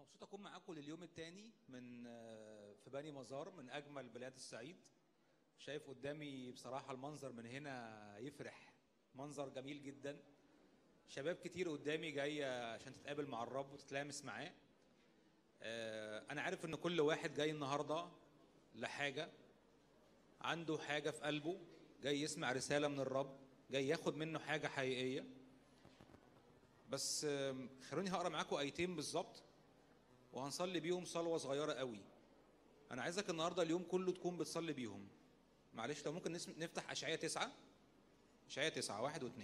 مبسوط اكون معاكم لليوم الثاني من في بني مزار من اجمل بلاد الصعيد. شايف قدامي بصراحه المنظر من هنا يفرح، منظر جميل جدا. شباب كتير قدامي جايه عشان تتقابل مع الرب وتتلامس معاه. انا عارف ان كل واحد جاي النهارده لحاجه، عنده حاجه في قلبه، جاي يسمع رساله من الرب، جاي ياخد منه حاجه حقيقيه. بس خلوني هقرا معاكم ايتين بالظبط وهنصلي بيهم صلوه صغيره قوي. انا عايزك النهارده اليوم كله تكون بتصلي بيهم. معلش لو ممكن نفتح اشعياء 9، اشعياء 9 1 و2.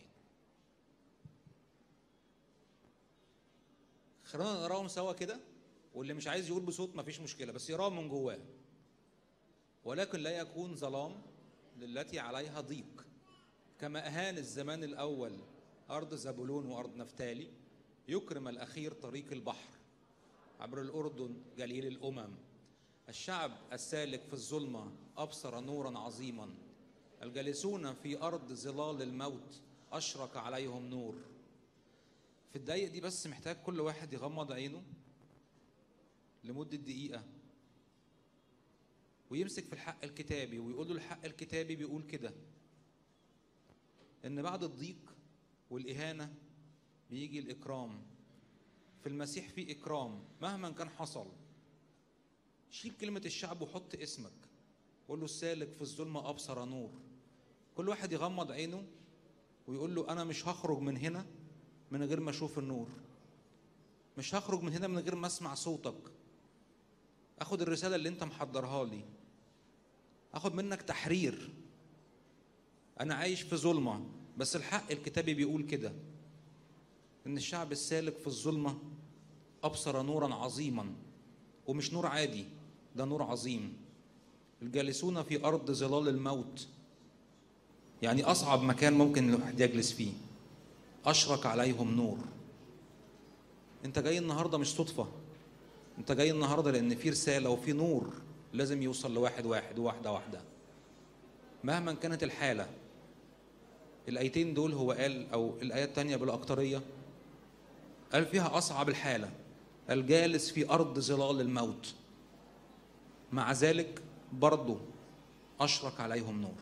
خلونا نقراهم سوا كده، واللي مش عايز يقول بصوت مفيش مشكله، بس يقراهم من جواه. ولكن لا يكون ظلام للتي عليها ضيق، كما اهان الزمان الاول ارض زبولون وارض نفتالي. يكرم الاخير طريق البحر، عبر الأردن جليل الأمم. الشعب السالك في الظلمة أبصر نورا عظيما. الجالسون في أرض ظلال الموت أشرق عليهم نور. في الدقايق دي بس محتاج كل واحد يغمض عينه لمدة دقيقة ويمسك في الحق الكتابي ويقول له الحق الكتابي بيقول كده، إن بعد الضيق والإهانة بيجي الإكرام. في المسيح في إكرام مهما كان حصل. شيل كلمة الشعب وحط اسمك، قول له السالك في الظلمة أبصر نور. كل واحد يغمض عينه ويقول له أنا مش هخرج من هنا من غير ما أشوف النور، مش هخرج من هنا من غير ما أسمع صوتك، أخد الرسالة اللي أنت محضرها لي، أخد منك تحرير. أنا عايش في ظلمة بس الحق الكتابي بيقول كده، إن الشعب السالك في الظلمة أبصر نورا عظيما. ومش نور عادي، ده نور عظيم. الجالسون في أرض ظلال الموت، يعني أصعب مكان ممكن الواحد يجلس فيه، أشرق عليهم نور. أنت جاي النهاردة مش صدفة، أنت جاي النهاردة لأن في رسالة وفي نور لازم يوصل لواحد واحد وواحدة واحدة مهما كانت الحالة. الآيتين دول هو قال، أو الآية التانية بالأكترية قال فيها أصعب الحالة، الجالس في أرض ظلال الموت، مع ذلك برضو أشرق عليهم نور.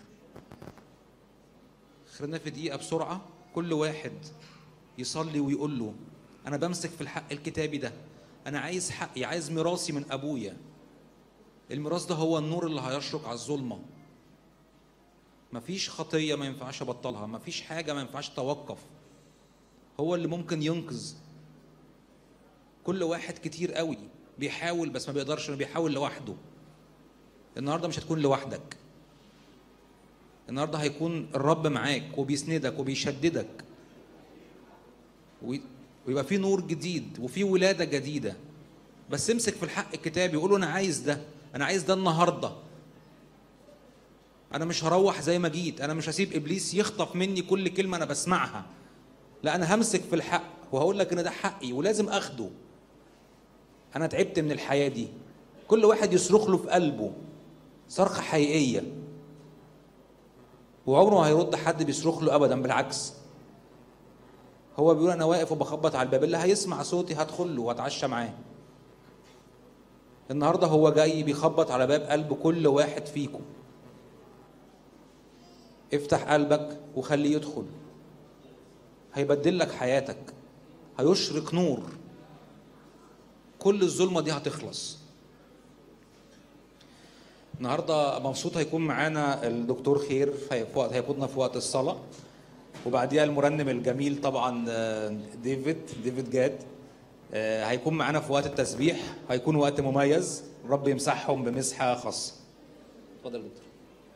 خلينا في دقيقة بسرعة كل واحد يصلي ويقول له أنا بمسك في الحق الكتابي ده، أنا عايز حقي، عايز ميراثي من أبويا. الميراث ده هو النور اللي هيشرق على الظلمة. مفيش خطية ما ينفعش أبطلها، مفيش حاجة ما ينفعش توقف. هو اللي ممكن ينقذ. كل واحد كتير قوي بيحاول بس ما بيقدرش، ما بيحاول لوحده. النهاردة مش هتكون لوحدك، النهاردة هيكون الرب معاك وبيسندك وبيشددك، ويبقى في نور جديد وفي ولادة جديدة. بس امسك في الحق الكتابي، يقول له أنا عايز ده، أنا عايز ده النهاردة. أنا مش هروح زي ما جيت، أنا مش هسيب إبليس يخطف مني كل كلمة أنا بسمعها. لا، أنا همسك في الحق وهقول لك إن ده حقي ولازم أخده. أنا تعبت من الحياة دي. كل واحد يصرخ له في قلبه صرخة حقيقية، وعمره ما هيرد حد بيصرخ له أبدا، بالعكس. هو بيقول أنا واقف وبخبط على الباب، اللي هيسمع صوتي هدخل له واتعشى معاه. النهاردة هو جاي بيخبط على باب قلب كل واحد فيكم. افتح قلبك وخليه يدخل، هيبدل لك حياتك، هيشرق نور، كل الظلمة دي هتخلص. النهاردة مبسوط هيكون معانا الدكتور خير، هيقودنا في وقت الصلاة، وبعديها المرنم الجميل طبعا ديفيد جاد هيكون معانا في وقت التسبيح. هيكون وقت مميز، الرب يمسحهم بمسحة خاصة. اتفضل يا دكتور.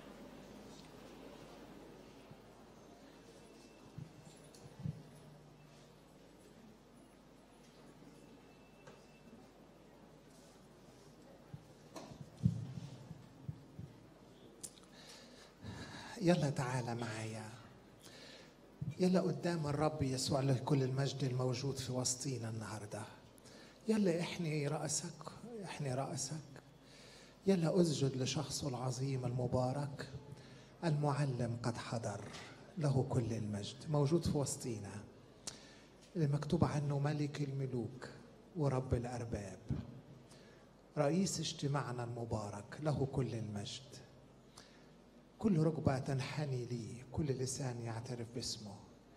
يلا تعالى معايا، يلا قدام الرب يسوع له كل المجد الموجود في وسطينا النهارده. يلا احني رأسك، احني رأسك. يلا اسجد لشخصه العظيم المبارك. المعلم قد حضر، له كل المجد، موجود في وسطينا، اللي مكتوب عنه ملك الملوك، ورب الأرباب، رئيس اجتماعنا المبارك، له كل المجد. كل ركبة تنحني ليه، كل لسان يعترف باسمه.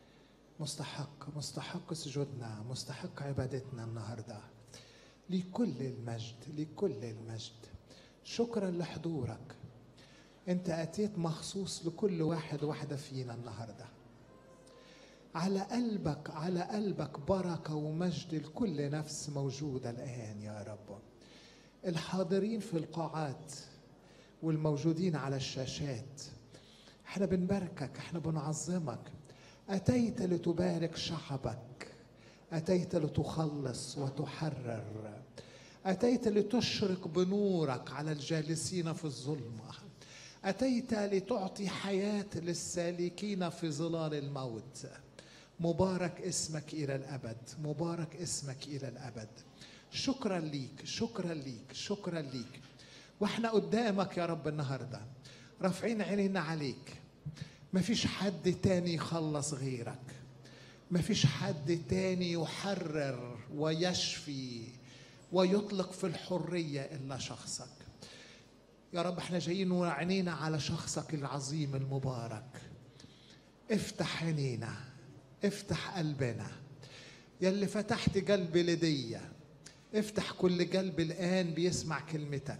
مستحق سجودنا، مستحق عبادتنا النهارده. لكل المجد، لكل المجد. شكرا لحضورك. انت اتيت مخصوص لكل واحد واحدة فينا النهارده. على قلبك بركة ومجد لكل نفس موجودة الآن يا رب. الحاضرين في القاعات والموجودين على الشاشات، احنا بنباركك، احنا بنعظمك. أتيت لتبارك شعبك، أتيت لتخلص وتحرر، أتيت لتشرق بنورك على الجالسين في الظلمة، أتيت لتعطي حياة للسالكين في ظلال الموت. مبارك اسمك إلى الأبد، مبارك اسمك إلى الأبد. شكرا ليك، شكرا ليك، شكرا ليك. واحنا قدامك يا رب النهاردة رافعين عينينا عليك. مفيش حد تاني يخلص غيرك، مفيش حد تاني يحرر ويشفي ويطلق في الحرية إلا شخصك يا رب. احنا جايين وعينينا على شخصك العظيم المبارك. افتح عينينا، افتح قلبنا يلي فتحت قلب لدية. افتح كل قلب الآن بيسمع كلمتك.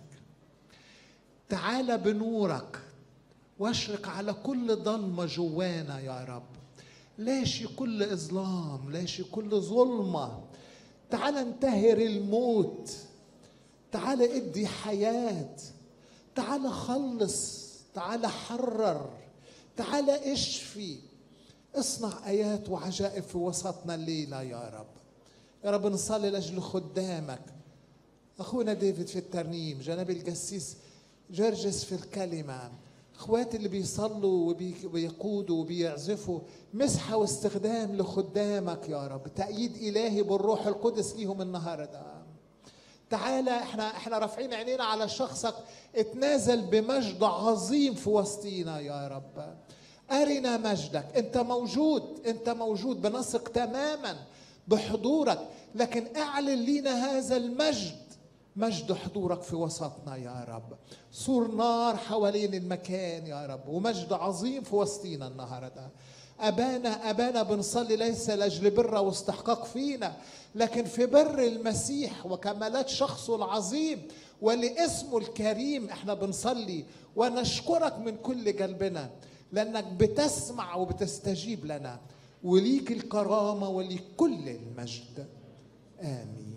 تعال بنورك واشرق على كل ضلمة جوانا يا رب. لاشي كل إظلام، لاشي كل ظلمة. تعال انتهر الموت، تعال ادي حياة، تعال خلص، تعال حرر، تعال اشفي. اصنع آيات وعجائب في وسطنا الليلة يا رب. يا رب نصلي لأجل خدامك، أخونا ديفيد في الترنيم، جناب القسيس جرجس في الكلمة، اخواتي اللي بيصلوا وبيقودوا وبيعزفوا. مسحة واستخدام لخدامك يا رب، تأييد إلهي بالروح القدس ليهم النهاردة. تعالى احنا رافعين عينينا على شخصك. اتنازل بمجد عظيم في وسطينا يا رب. أرنا مجدك. انت موجود، انت موجود، بنثق تماما بحضورك، لكن اعلن لينا هذا المجد، مجد حضورك في وسطنا يا رب. سور نار حوالين المكان يا رب، ومجد عظيم في وسطينا النهارده. أبانا بنصلي ليس لأجل بر واستحقاق فينا، لكن في بر المسيح وكمالات شخصه العظيم ولاسمه الكريم. احنا بنصلي ونشكرك من كل قلبنا لأنك بتسمع وبتستجيب لنا، وليك الكرامة وليك كل المجد. آمين.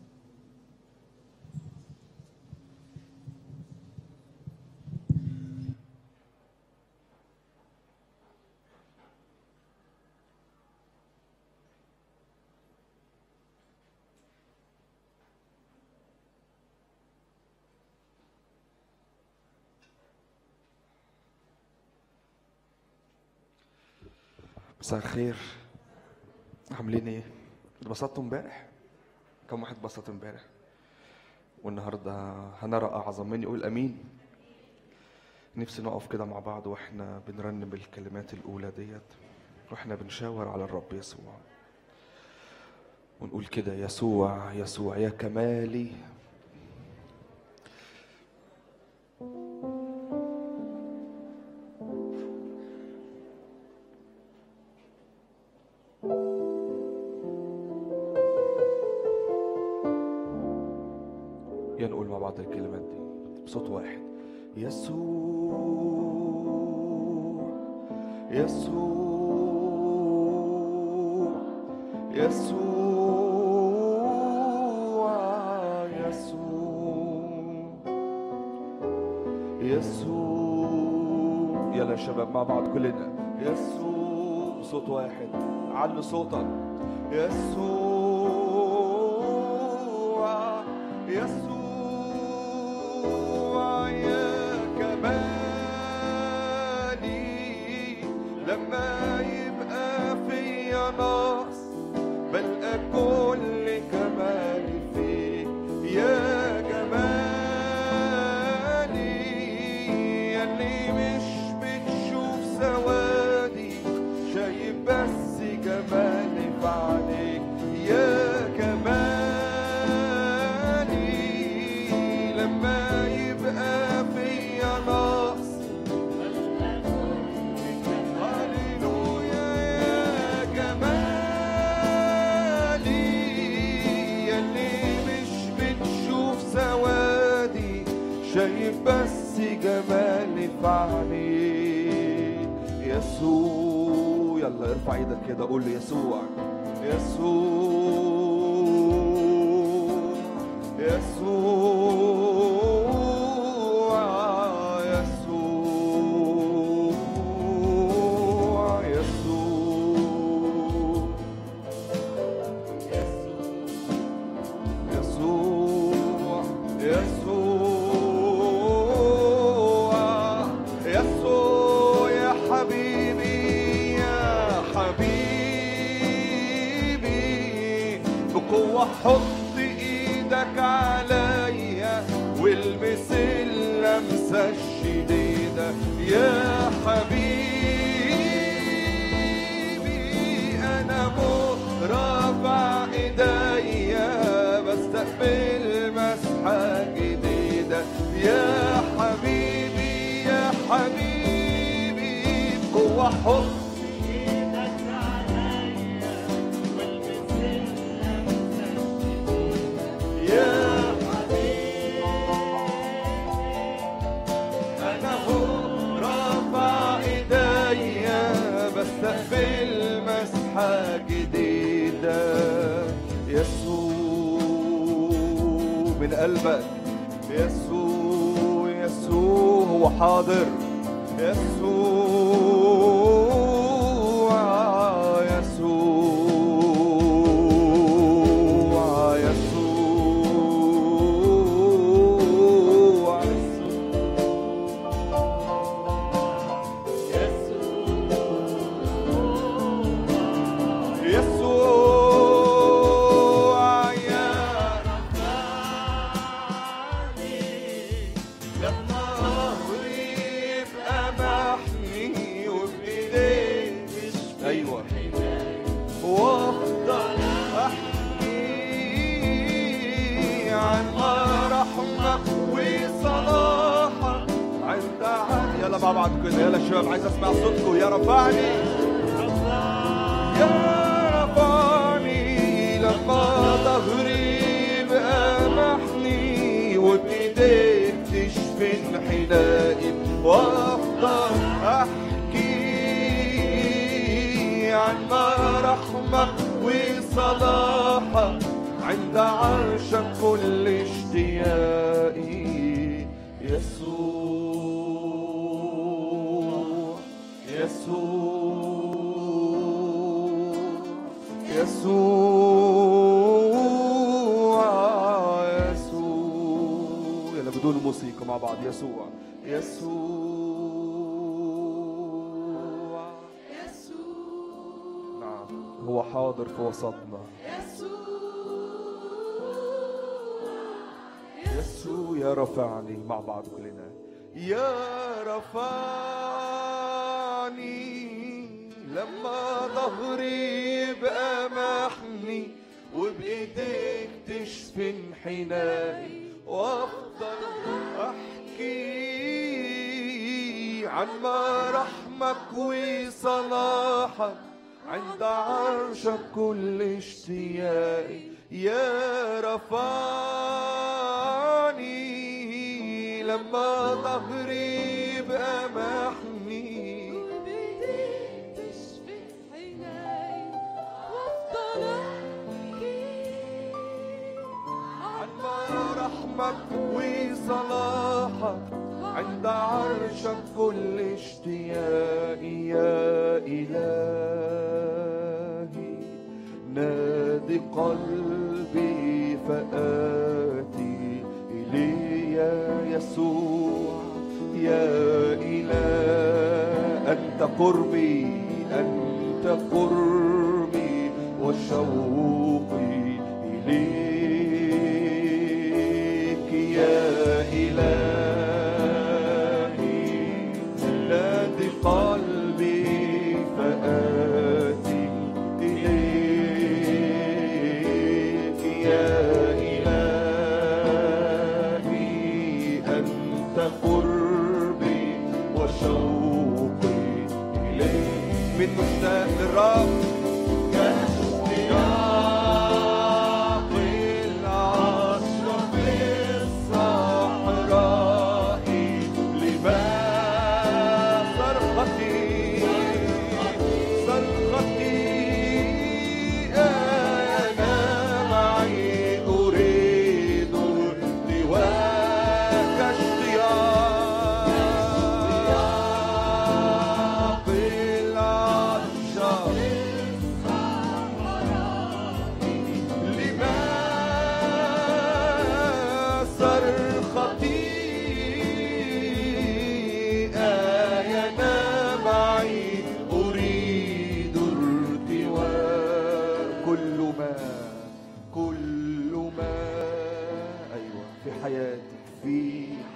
مساء الخير، عاملين ايه؟ اتبسطتوا امبارح؟ كم واحد اتبسط امبارح؟ والنهارده هنرى اعظم من يقول امين. نفسي نقف كده مع بعض واحنا بنرنم الكلمات الاولى ديت، واحنا بنشاور على الرب يسوع ونقول كده: يسوع يسوع يا كمالي. نقول مع بعض الكلمات دي بصوت واحد: يسوع يسوع يسوع يسوع يسوع. يلا يا شباب مع بعض كلنا: يسوع بصوت واحد، علوا صوتك. يسوع يسوع لما يبقى فيا نقص بلقى كل كمالي فيك يا جمالي، يلي مش بتشوف سوادي شايف بس جمالي في عينيك يا جمالي. جمال فعلي يسوع. يلا ارفع ايدك كده قول له يسوع يسوع يسوع يسوع يسوع يسوع يسوع يسوع يا حبيبي يا حبيبي بقوة حط ايدك عليا والمس اللمسة الشديدة يا حبيبي. انا رافع ايديا بستقبل مسحة جديدة يا حبيبي يا حبيبي بقوة حط ايدك عليا والمس اللمسة الجديدة يا حبيبي. انا رافع ايديا بستقبل مسحة جديدة يسوع من قلبك يسوع يسوع هو حاضر يسوع يسوع يسوع يسوع يا رفعني لما ظهري يبقى محمي وبإيديك تشفي أيوة وأفضل أحكي عن رحمك وصلاحك عند يلا مع بعض كده يلا شباب عايز أسمع صوتكم يا رفعني يا رفعني لما ظهري يبقى محني وبإيديك تشفي انحنائي وأفضل أحكي عن رحمك وصلاحك عند عرشك كل اشتياقي يسوع يسوع يسوع يسوع يلا بدون موسيقى مع بعض يسوع يسوع نعم هو حاضر في وسطنا يسوع يا رفعني مع بعض كلنا يا رفعني لما ظهري يبقى محني وبإيديك تشفي انحنائي وأفضل أحكي عن رحمك وصلاحك عند عرشك كل اشتياقي يا رفعني لما ظهري يبقى محني وبإيديك تشفي حناي وافضل احكي عن رحمك وصلاحك عند عرشك كل اشتياقي يا إلهي نادي قلبي فآتي إلي يا يسوع يا إله أنت قربي أنت قربي وشوقي إليك يا إلهي نادي قلبي فآتي إليك يا إلهي أنت قربي وشوقي إليك من مشتاق للرب كاشتياق العشرة في الصحراء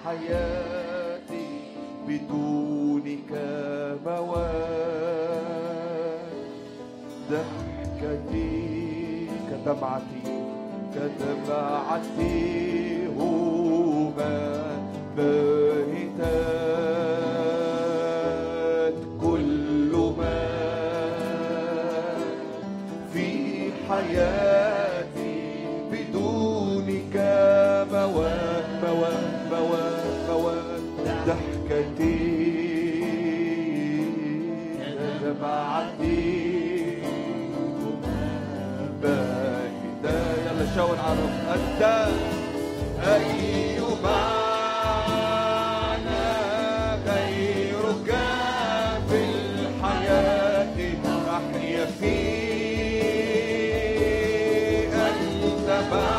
حياتي بدونك مواد. ضحكتي كدمعتي هما باهتات. كل ما في حياتي بدونك مواد مواد مواد مواد. ضحكتي كدمعتي باهتات. يلا شاور عرب أنت أي معنى غيرك في الحياة أحيا فيه. أنت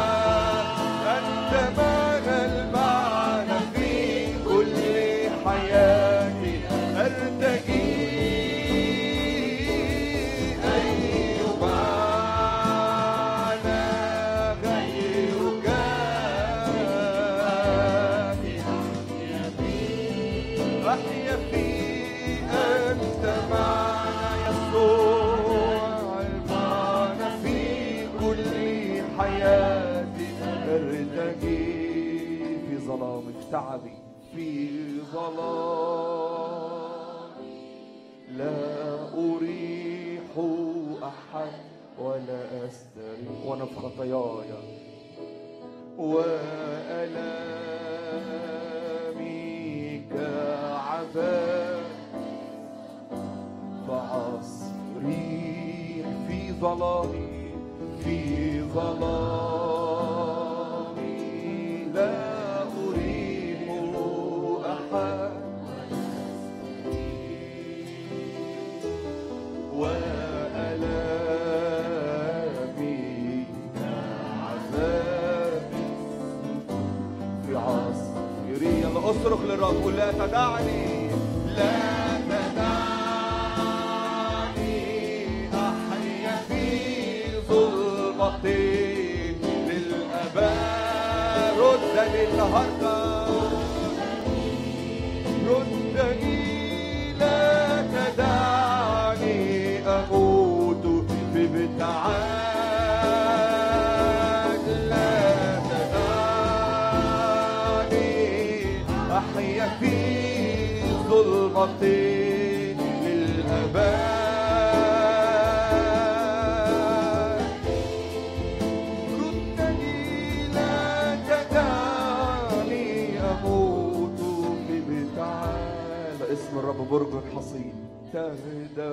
معنى المعنى في كل حياتي أرتجي. تعبي في ظلام لا أريح أحد ولا أستريح. وأنا في خطاياي وألامي كعذاب فأصريح في ظلامي لا وألامي كعذاب في عصري. يلا أصرخ للرب قل لا تدعني أحيا في ظلمتي للأبد. ردني النهارده ردني لا تدعني أموت في ابتعاد. لا تدعني أحيا في ظلمتي للأبد. ردني لا تدعني أموت في ابتعاد. اسم الرب برج حصين. تهدأ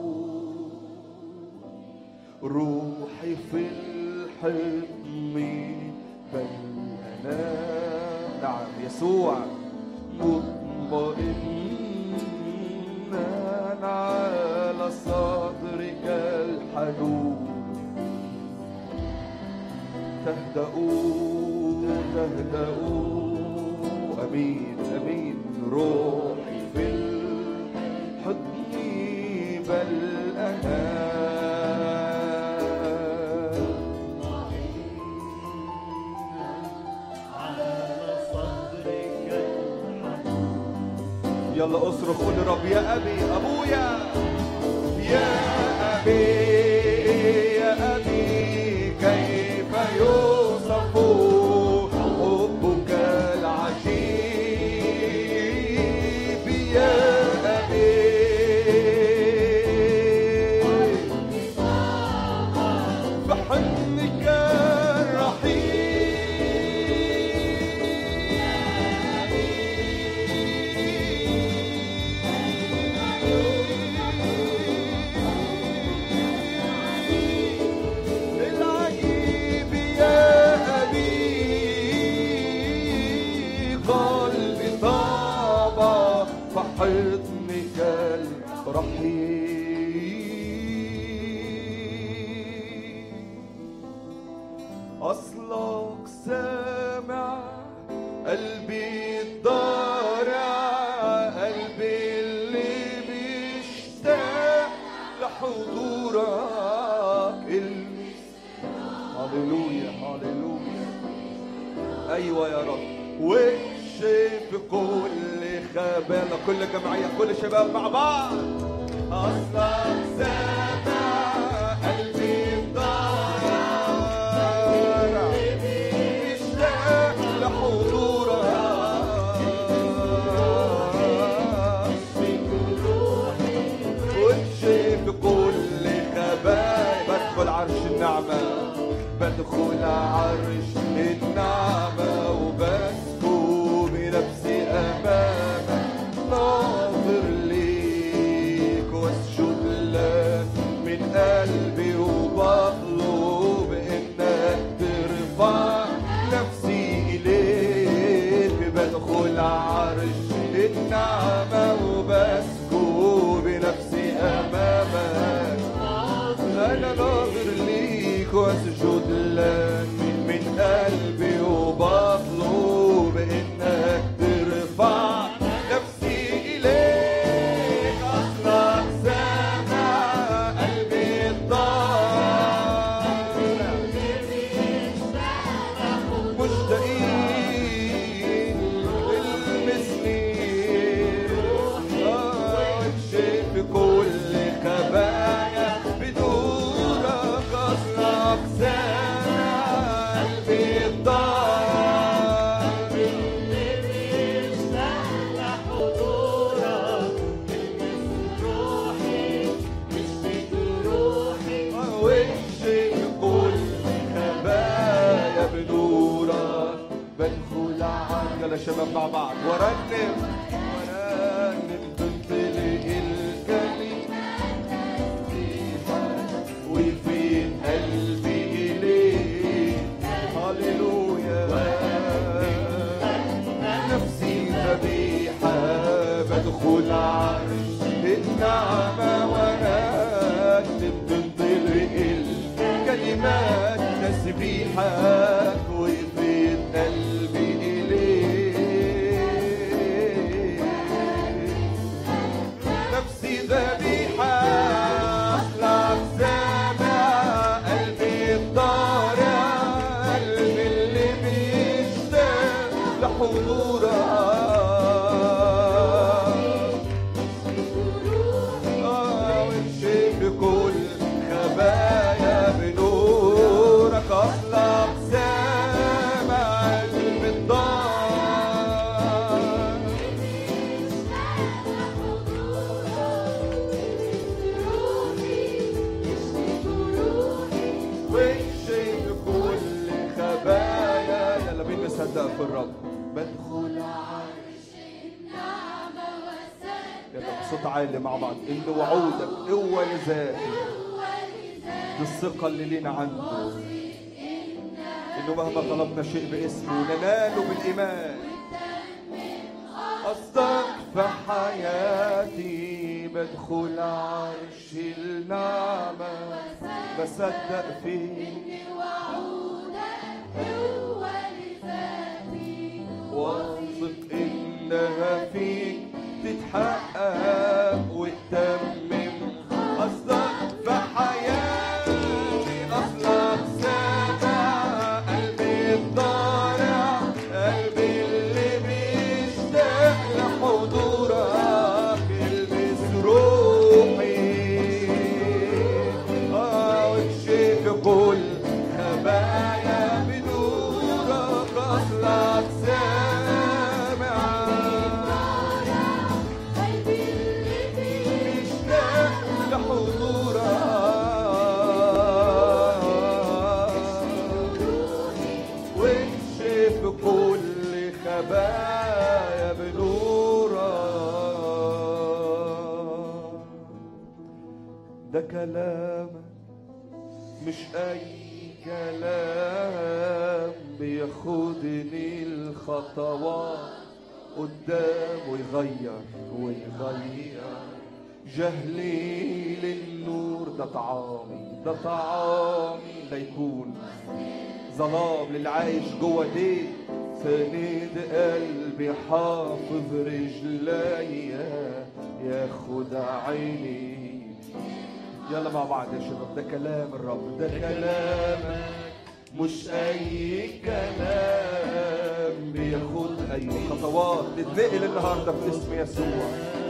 روحي في الحضن بل أنام. نعم يسوع مطمئنا على صدرك الحنون. تهدأ أمين أمين. روحي في الحضن بل أنام على صدرك الحنون. يلا اصرخ قول لرب يا أبي أبويا يا أبي يا أبي كيف يوصف حبك العجيب يا أبي. بحضنك حضنك الرحيم. أصلك سامع قلبي الضارع قلبي اللي بيشتاق لحضورك. هاليلويا هاليلويا. أيوة يا رب. وشف في كل خبالة. كل جمعية كل شباب مع بعض. أصلك سامع قلبي بضار مشتاق لحضورك وامشي في كل خبايا. بدخل عرش النعمة بدخل عرش النعمة وبسكو بنفسي أمامك ناظر ليك واسجد لك من قلبي وبطلب إنك ترفع نفسي إليك. بدخل عرش النعمة وبسكو بنفسي أمامك أنا ناظر ليك واسجد لك من قلبي وبطلب إنك ترفع نفسي إليك. أصلك سامع قلبي الضار مشتاقين المسني امشي في كل خبايا بدورك. أصلك سامع قلبي الضار وامشي في كل خبايا بدورك. بدخل عرش يلا شباب مع بعض ورنم تنطلق الكلمة ويفيد قلبي إليك. هللويا نفسي ذبيحة بدخل عرش النعمة ورنم تنطلق الكلمات تسبيحة ويفيد قلبي إليك. نفسي ذبيحة أصلك سامع قلبي الضارع قلبي اللي بيشتاق لحضورك وامشي في كل خبايا بنورك. أصلك سامع قلبي الضار وامشي في كل خبايا. يلا بينا نصدق في الرب. بدخل عرش يلا بصوت عالي مع بعض. إن وعودك قوة لذاتي دي الثقة اللي لينا عنده إنه مهما طلبنا شيء باسمه نناله بالإيمان. قصدك في حياتي بدخل عرش النعمة بصدق فيك واثق إنها فيك تتحقق وتتمم. قصدك في حياتي أصلك سامع قلبي الضارع قلبي اللي بيشتاق لحضورك. البس روحي وامشي في كل خبايا بنورك. أصلك سامع بيشتاق لحضورك وامشي في كل خبايا بنورك. ده كلامك مش أي كلام بياخدني الخطوات قدام ويغير جهلي للنور. ده طعامي ليكون ظلام للي عايش جوه ديك. سند قلبي حافظ رجليا ياخد عيني. يلا مع بعض يا شباب. ده كلام الرب. ده كلامك مش أي كلام بياخد أيوة خطوات تتنقل النهاردة باسم يسوع،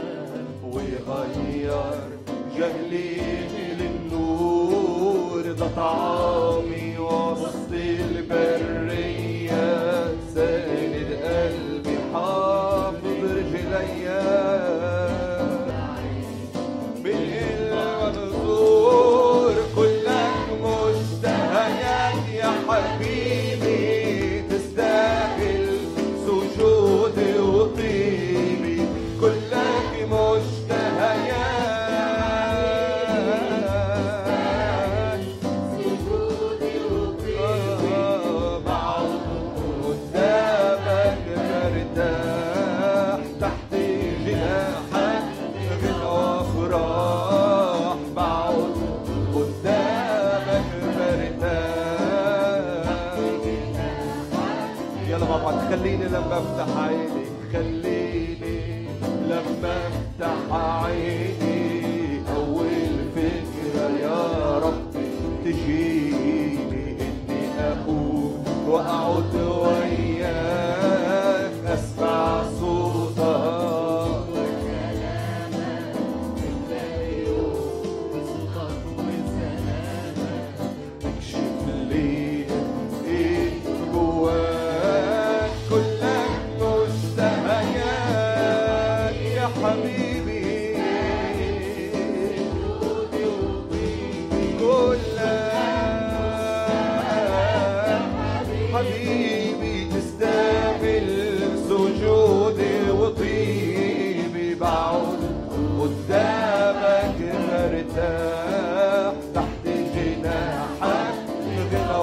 ويغير جهلي للنور. ده طعامي وسط البرية، ساند قلبي حافظ رجليا. بالمنظور كلك مشتهيات يا حبيبي، تستاهل سجودي وطيبي. كلك مشتهيات سجودي وطيبي، بعض قدامك مرتاح تحت جناحك غنى وافراح. بعض قدامك مرتاح. يلا مع بعض خليني لما افتح عيني، خليني لما افتح عيني اول فكرة يا ربي تجيني، اني اقوم واقعد وياك اسمع صوتك وكلامك تلاقي بصوتك وسلامك، اكشف لي ايه جواك. كلك مشتهيات يا حبيبي، حبيبي تستاهل سجودي وطيبي. بعد قدامك مرتاح تحت جناحك غنى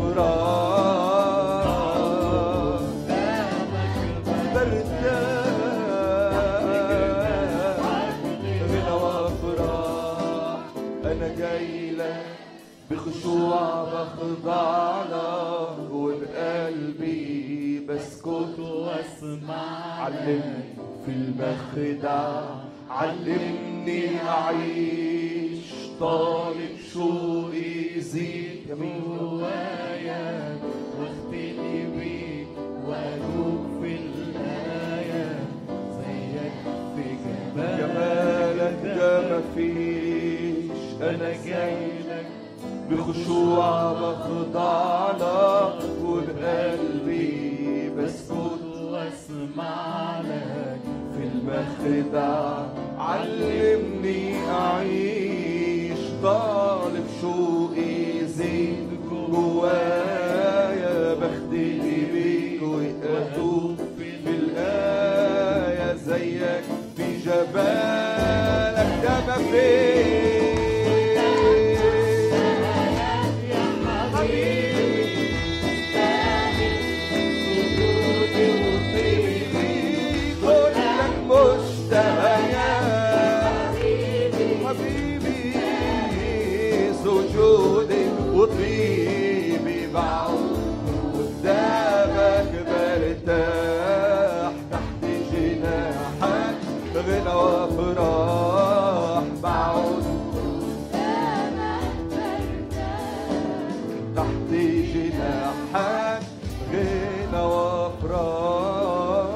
وافراح. مرتاح غنى وافراح. انا جاي لك بخشوع بخضع لك، وبقلبي بسكت واسمع. علمني في المخدع، علمني اعيش طالب شوقي يزيد جوايا، واختلي بيك وادوب في الآية زيك في جمالك ده مفيش. انا جاي لك بخشوع بخضع لك، وبقلبي بسكت واسمع لك في المخدع. علمني اعيش طالب شوقي يزيد جوايا، بختلي بيك واتوب في الآية زيك في جبالك ده مفيش. حبيبي سجودي وطيبي، بعود قدامك برتاح تحت جناحك غنى وافراح. بعود قدامك برتاح تحت جناحك غنى وافراح.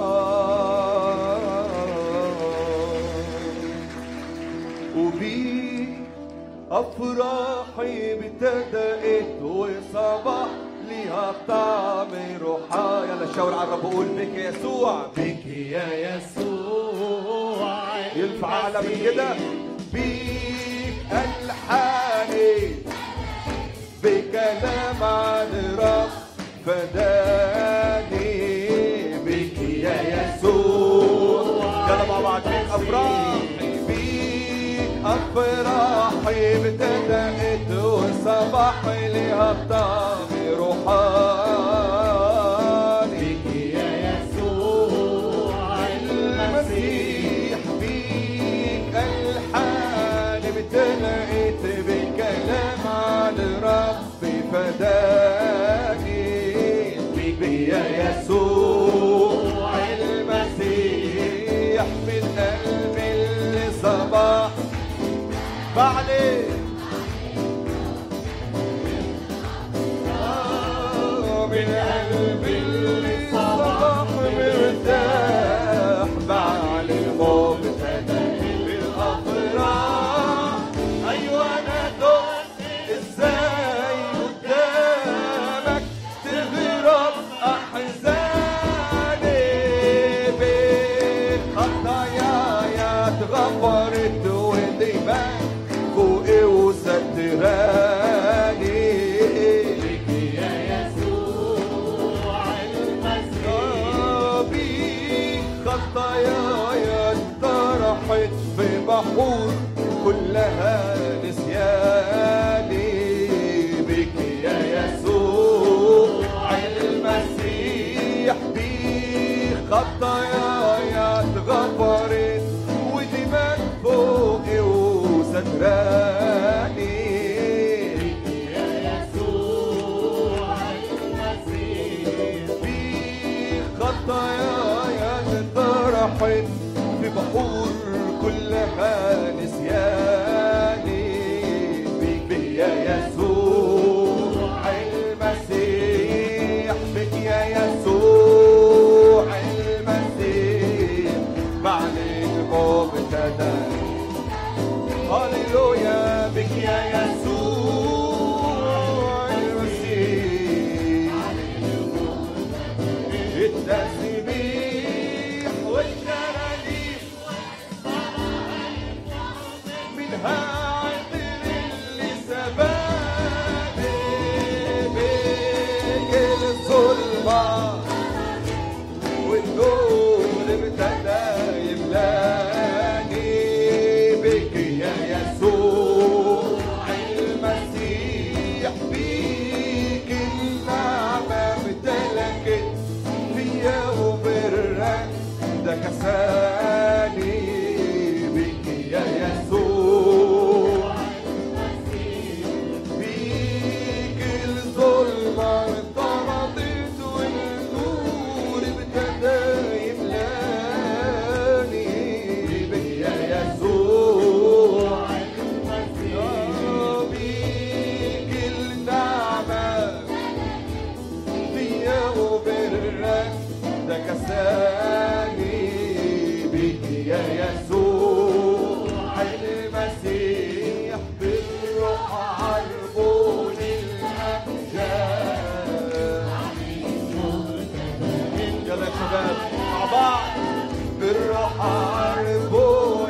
وبيك أفراحي ابتدأت وصباح ليها طعم روحها. يلا شاور على الرب وقول بك يا يسوع، بك يا يسوع. ينفع أعلى من كده؟ بيك ألحاني بكلام عن رب فداني. بك يا يسوع. يلا مع بعض بيك أفراحي، بيك أفراحي ابتدأت وصباح لها طعم روحاني. بك يا يسوع المسيح، بيك ألحان ابتدأت بكلام عن ربي فداني. بك يا يسوع المسيح، من قلبي اللي صباح بعليك من قلبي اللي غفرت ودماء فوقي وستراني بك يا يسوع المسيح بيك خطاياي اتطرحت في بحور كلها نسياني بك يا يسوع المسيح بيك خطاياي اتغفرت ودماء فوقي وستراني يا يسوع المسيح بيك خطاياي اتطرحت في بحور كلها نسياني بك يا يسوع المسيح بك يا يسوع المسيح بعد المبتدأ هاليلويا بك يا يسوع المسيح التسبيح والترانيم منها عطر اللي سباني بك الظلمة والنور ابتدى يملاني بك يا يسوع المسيح بك النعمة امتلكت فيا وبرك ده كساني بك يا يسوع بك الظلمة انطردت والنور ابتدى يملاني بك يا يسوع بك النعمة فيا وبرك ده كساني بك يا يسوع المسيح بالروح عربون الأمجاد يلا يا شباب مع بعض بالروح عربون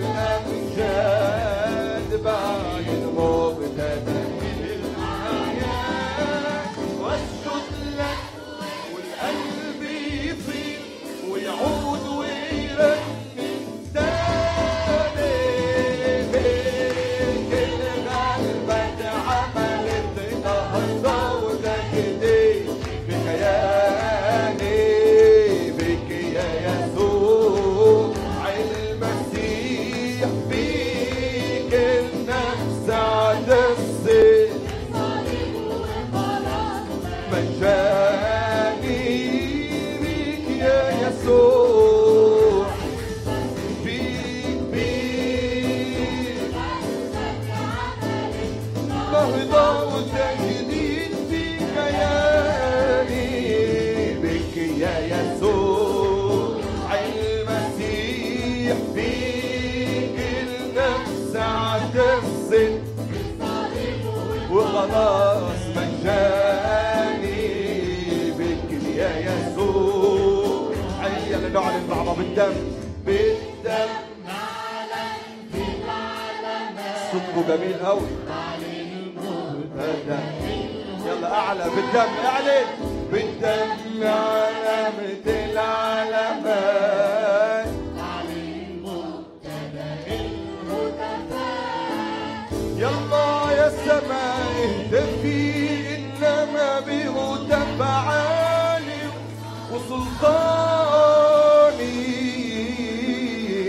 الأمجاد بعد المبتدأ الحياة واسجد لك والقلب يطير ويعود ويرنم تاني بك الغلبة عملت نهضة وتجديد في كياني بك يا يسوع المسيح بك النفس عتزت مجاني بك يا يسوع بك نهضة وتجديد في كياني بك يا يسوع المسيح بك النفس عتزت وخلاص مجاني بك يا يسوع يلا نعلن مع بعض بالدم بالدم صوتكم جميل قوي يلا اعلى بالدم اعلن بالدم علامة العلامات يلا يا السماء اهتفي انما به تفعالي وسلطاني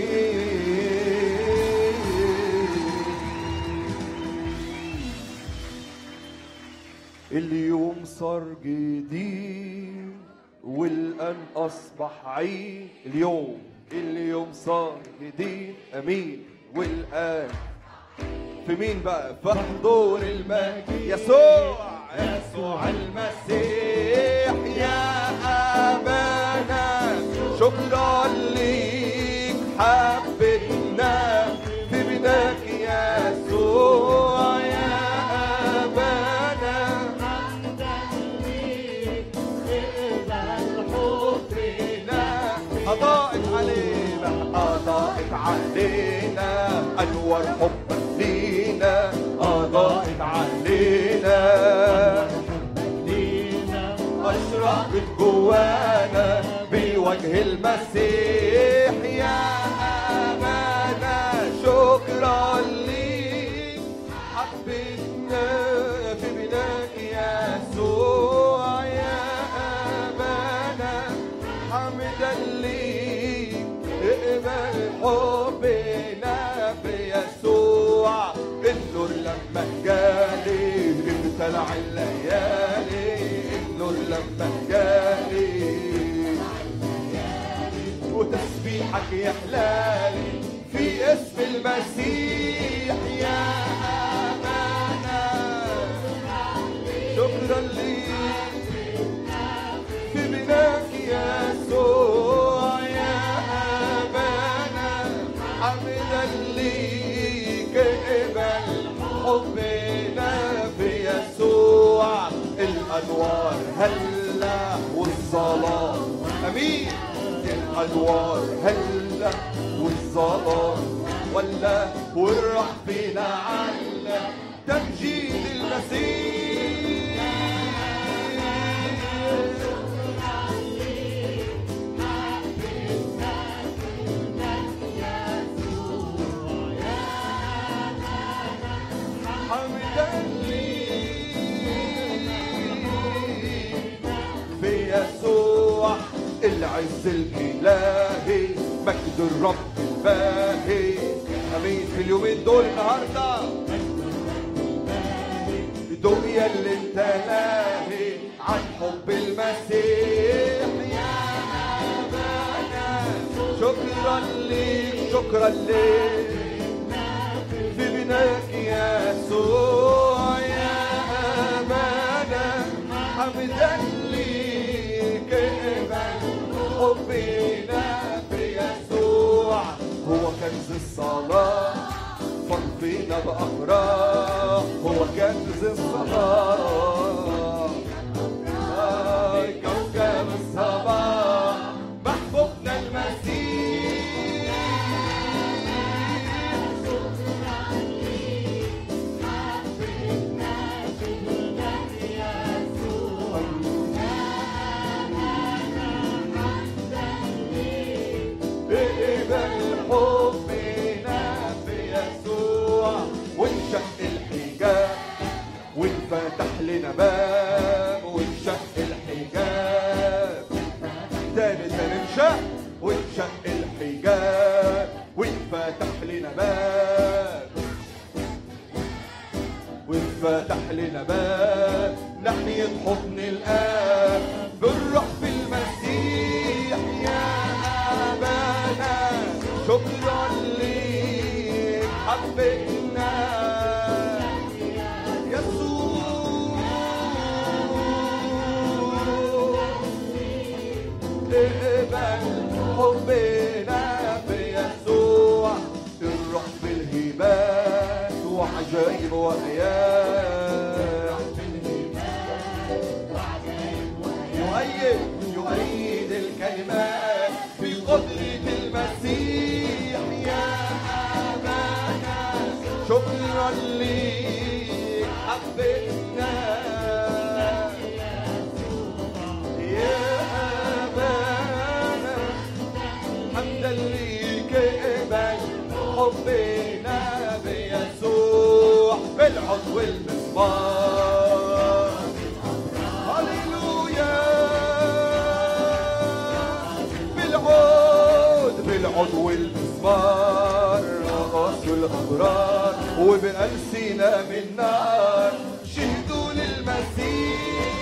اليوم صار جديد والآن أصبح عيد اليوم صار جديد أمين والآن في مين بقى؟ في حضور المجيد يسوع المسيح يا أبانا شكرا ليك حبتنا في بناك يسوع يا أبانا حمدا ليك اقبل حبنا أضاءت علينا أنوار حبك لينا أضاءت علينا، أشرقت جوانا بوجه المسيح يا أمانة. شكرا ليك حبيتنا في بناك يسوع يا أمانة. حمدا ليك اقبل حبنا في يسوع. النور لما جالي ابتلع الليالي، النور لما جالي وتسبيحك يحلالي في اسم المسيح يا أمانة. شكرا ليك في بناك يسوع يا أمانة. حمدا ليك اقبل حبنا في يسوع. الأنوار هلا والظلام أمين، الأنوار هلا والظلام ولا والروح فينا على تمجيد المسيح. حمدا في يسوع. العز الإلهي مجد الرب الباهي أمين. في اليومين دول النهارده دنيا اللي انت لاهي عن حب المسيح يا أمانة. شكرا ليك شكرا ليك في بناك يسوع يا أمانة. حمدا ليك اقبل حبنا في يسوع. هو كنز الصلاة فضينا بأفراح، هو كنز الصلاة كوكب الصباح محبوبنا المسيح. حبنا في يسوع. وانشق الحجاب وانفتح لنا باب، وانشق الحجاب تاني انشق، وانشق الحجاب وانفتح لنا باب، وانفتح لنا باب ناحية حضن الآب. بالروح في المسيح يا أبانا. شكرا ليك حبيتنا يسوع. اقبل حبنا في يسوع. الروح في الهبات وعجائب وآيات يؤيد الكلمات في قدرة المسيح يا أمانة. شكرا ليك حبيتنا يا أمانة. حمدا ليك اقبل حبنا بيسوع. بالعود والمزمار هللويا. بالعود والمزمار رقصوا الأبرار وبألسنة من نار شهدوا للمسيح.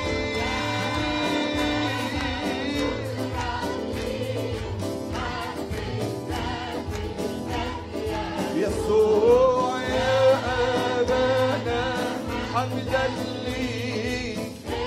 يسوع يا أبانا. حمدا ليك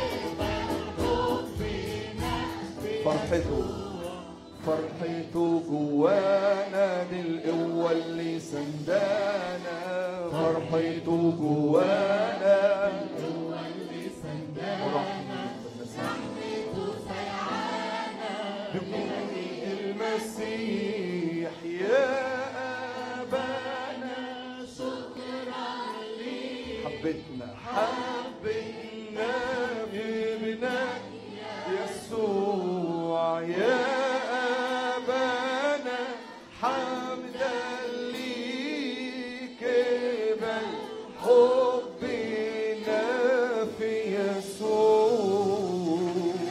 فرحته جوانا دي القوة اللي سندانا. فرحته جوانا القوة اللي سندانا. رحمته سيعانا بمجد المسيح يا أبانا. حبتنا بابنك يسوع يا أبانا حمدا ليك بل حبنا في يسوع.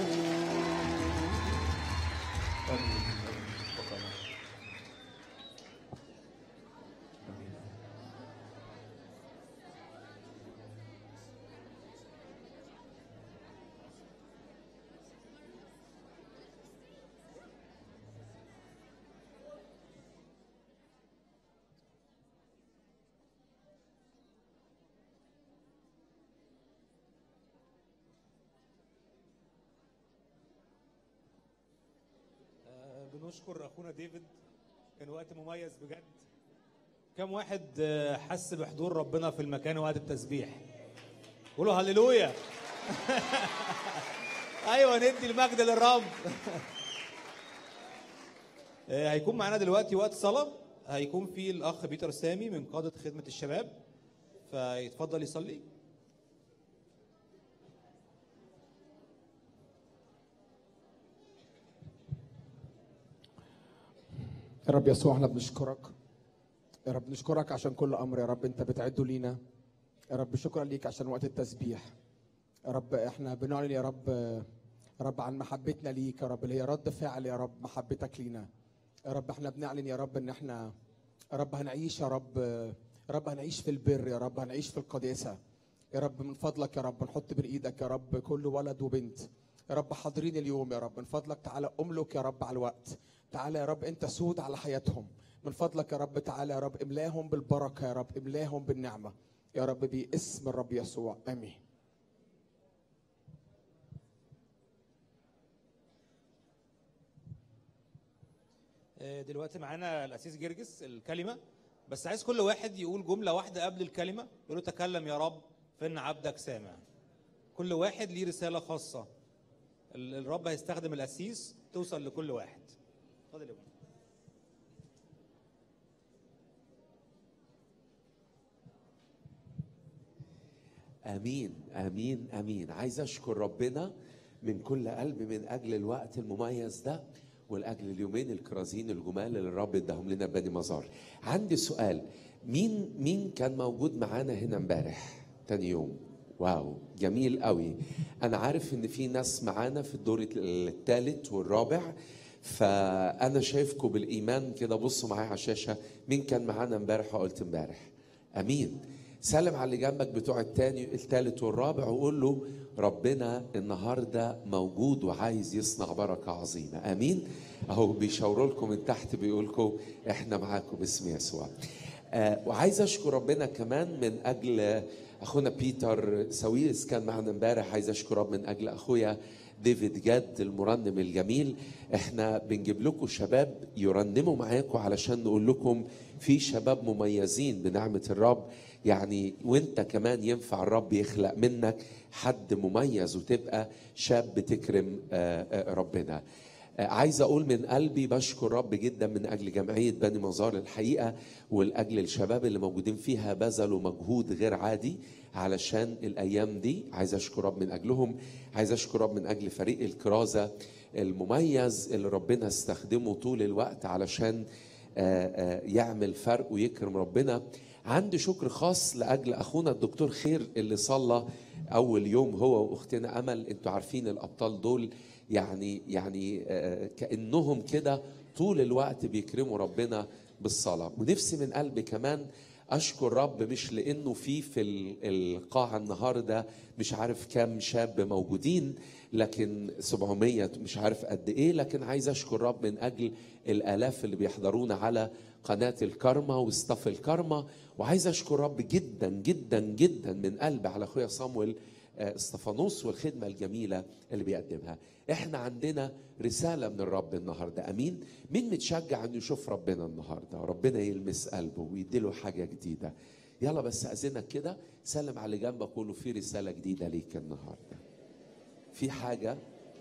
بنشكر اخونا ديفيد، كان وقت مميز بجد. كم واحد حس بحضور ربنا في المكان وقت التسبيح؟ قولوا هللويا. ايوه ندي المجد للرب. هيكون معانا دلوقتي وقت صلاه، هيكون في الاخ بيتر سامي من قاده خدمه الشباب، فيتفضل يصلي. يا رب يسوع احنا بنشكرك، يا رب نشكرك عشان كل امر يا رب انت بتعده لينا. يا رب شكرا ليك عشان وقت التسبيح. يا رب احنا بنعلن يا رب عن محبتنا ليك يا رب، اللي هي رد فعل يا رب محبتك لينا. يا رب احنا بنعلن يا رب ان احنا يا رب هنعيش يا رب هنعيش في البر يا رب، هنعيش في القداسه يا رب. من فضلك يا رب نحط بين ايدك يا رب كل ولد وبنت يا رب حاضرين اليوم يا رب. من فضلك تعالى املك يا رب على الوقت، تعالى يا رب انت سود على حياتهم. من فضلك يا رب تعالى يا رب املاهم بالبركه يا رب، املاهم بالنعمه يا رب باسم الرب يسوع امين. دلوقتي معانا الاسيس جرجس الكلمه، بس عايز كل واحد يقول جمله واحده قبل الكلمه، يقول له تكلم يا رب فإن عبدك سامع. كل واحد ليه رساله خاصه الرب هيستخدم الاسيس توصل لكل واحد. اتفضل يا ابني. امين امين امين. عايز اشكر ربنا من كل قلب من اجل الوقت المميز ده ولاجل اليومين الكرازين الجمال اللي الرب اداهم لنا بني مزار. عندي سؤال، مين كان موجود معانا هنا امبارح تاني يوم؟ واو جميل قوي. انا عارف ان في ناس معانا في الدور الثالث والرابع، فانا شايفكم بالايمان كده. بصوا معايا على الشاشه، مين كان معانا امبارح وقلت امبارح؟ امين. سلم على اللي جنبك بتوع التاني الثالث والرابع وقول له ربنا النهارده موجود وعايز يصنع بركه عظيمه. امين. اهو بيشاوروا لكم من تحت بيقول لكم احنا معاكم باسم يسوع. وعايز اشكر ربنا كمان من اجل اخونا بيتر سويس كان معنا امبارح. عايز اشكر رب من اجل اخويا ديفيد جد المرنم الجميل. احنا بنجيب لكم شباب يرنموا معاكم علشان نقول لكم في شباب مميزين بنعمه الرب، يعني وانت كمان ينفع الرب يخلق منك حد مميز وتبقى شاب تكرم ربنا. عايز اقول من قلبي بشكر رب جدا من اجل جمعيه بني مزار الحقيقه، ولاجل الشباب اللي موجودين فيها بذلوا مجهود غير عادي علشان الايام دي. عايز اشكر رب من اجلهم. عايز اشكر رب من اجل فريق الكرازه المميز اللي ربنا استخدمه طول الوقت علشان يعمل فرق ويكرم ربنا. عندي شكر خاص لاجل اخونا الدكتور خير اللي صلى اول يوم هو واختنا امل. انتوا عارفين الابطال دول يعني كانهم كده طول الوقت بيكرموا ربنا بالصلاه. ونفسي من قلبي كمان اشكر رب مش لانه في القاعه النهارده مش عارف كام شاب موجودين، لكن 700 مش عارف قد ايه، لكن عايز اشكر رب من اجل الالاف اللي بيحضرونا على قناه الكارما واستاف الكارما. وعايز اشكر رب جدا جدا جدا من قلبي على اخويا صامويل استفانوس والخدمه الجميله اللي بيقدمها. احنا عندنا رساله من الرب النهارده. امين. مين متشجع انه يشوف ربنا النهارده وربنا يلمس قلبه ويديله حاجه جديده؟ يلا بس اذنك كده سلم على اللي جنبك وقول له في رساله جديده ليك النهارده، في حاجه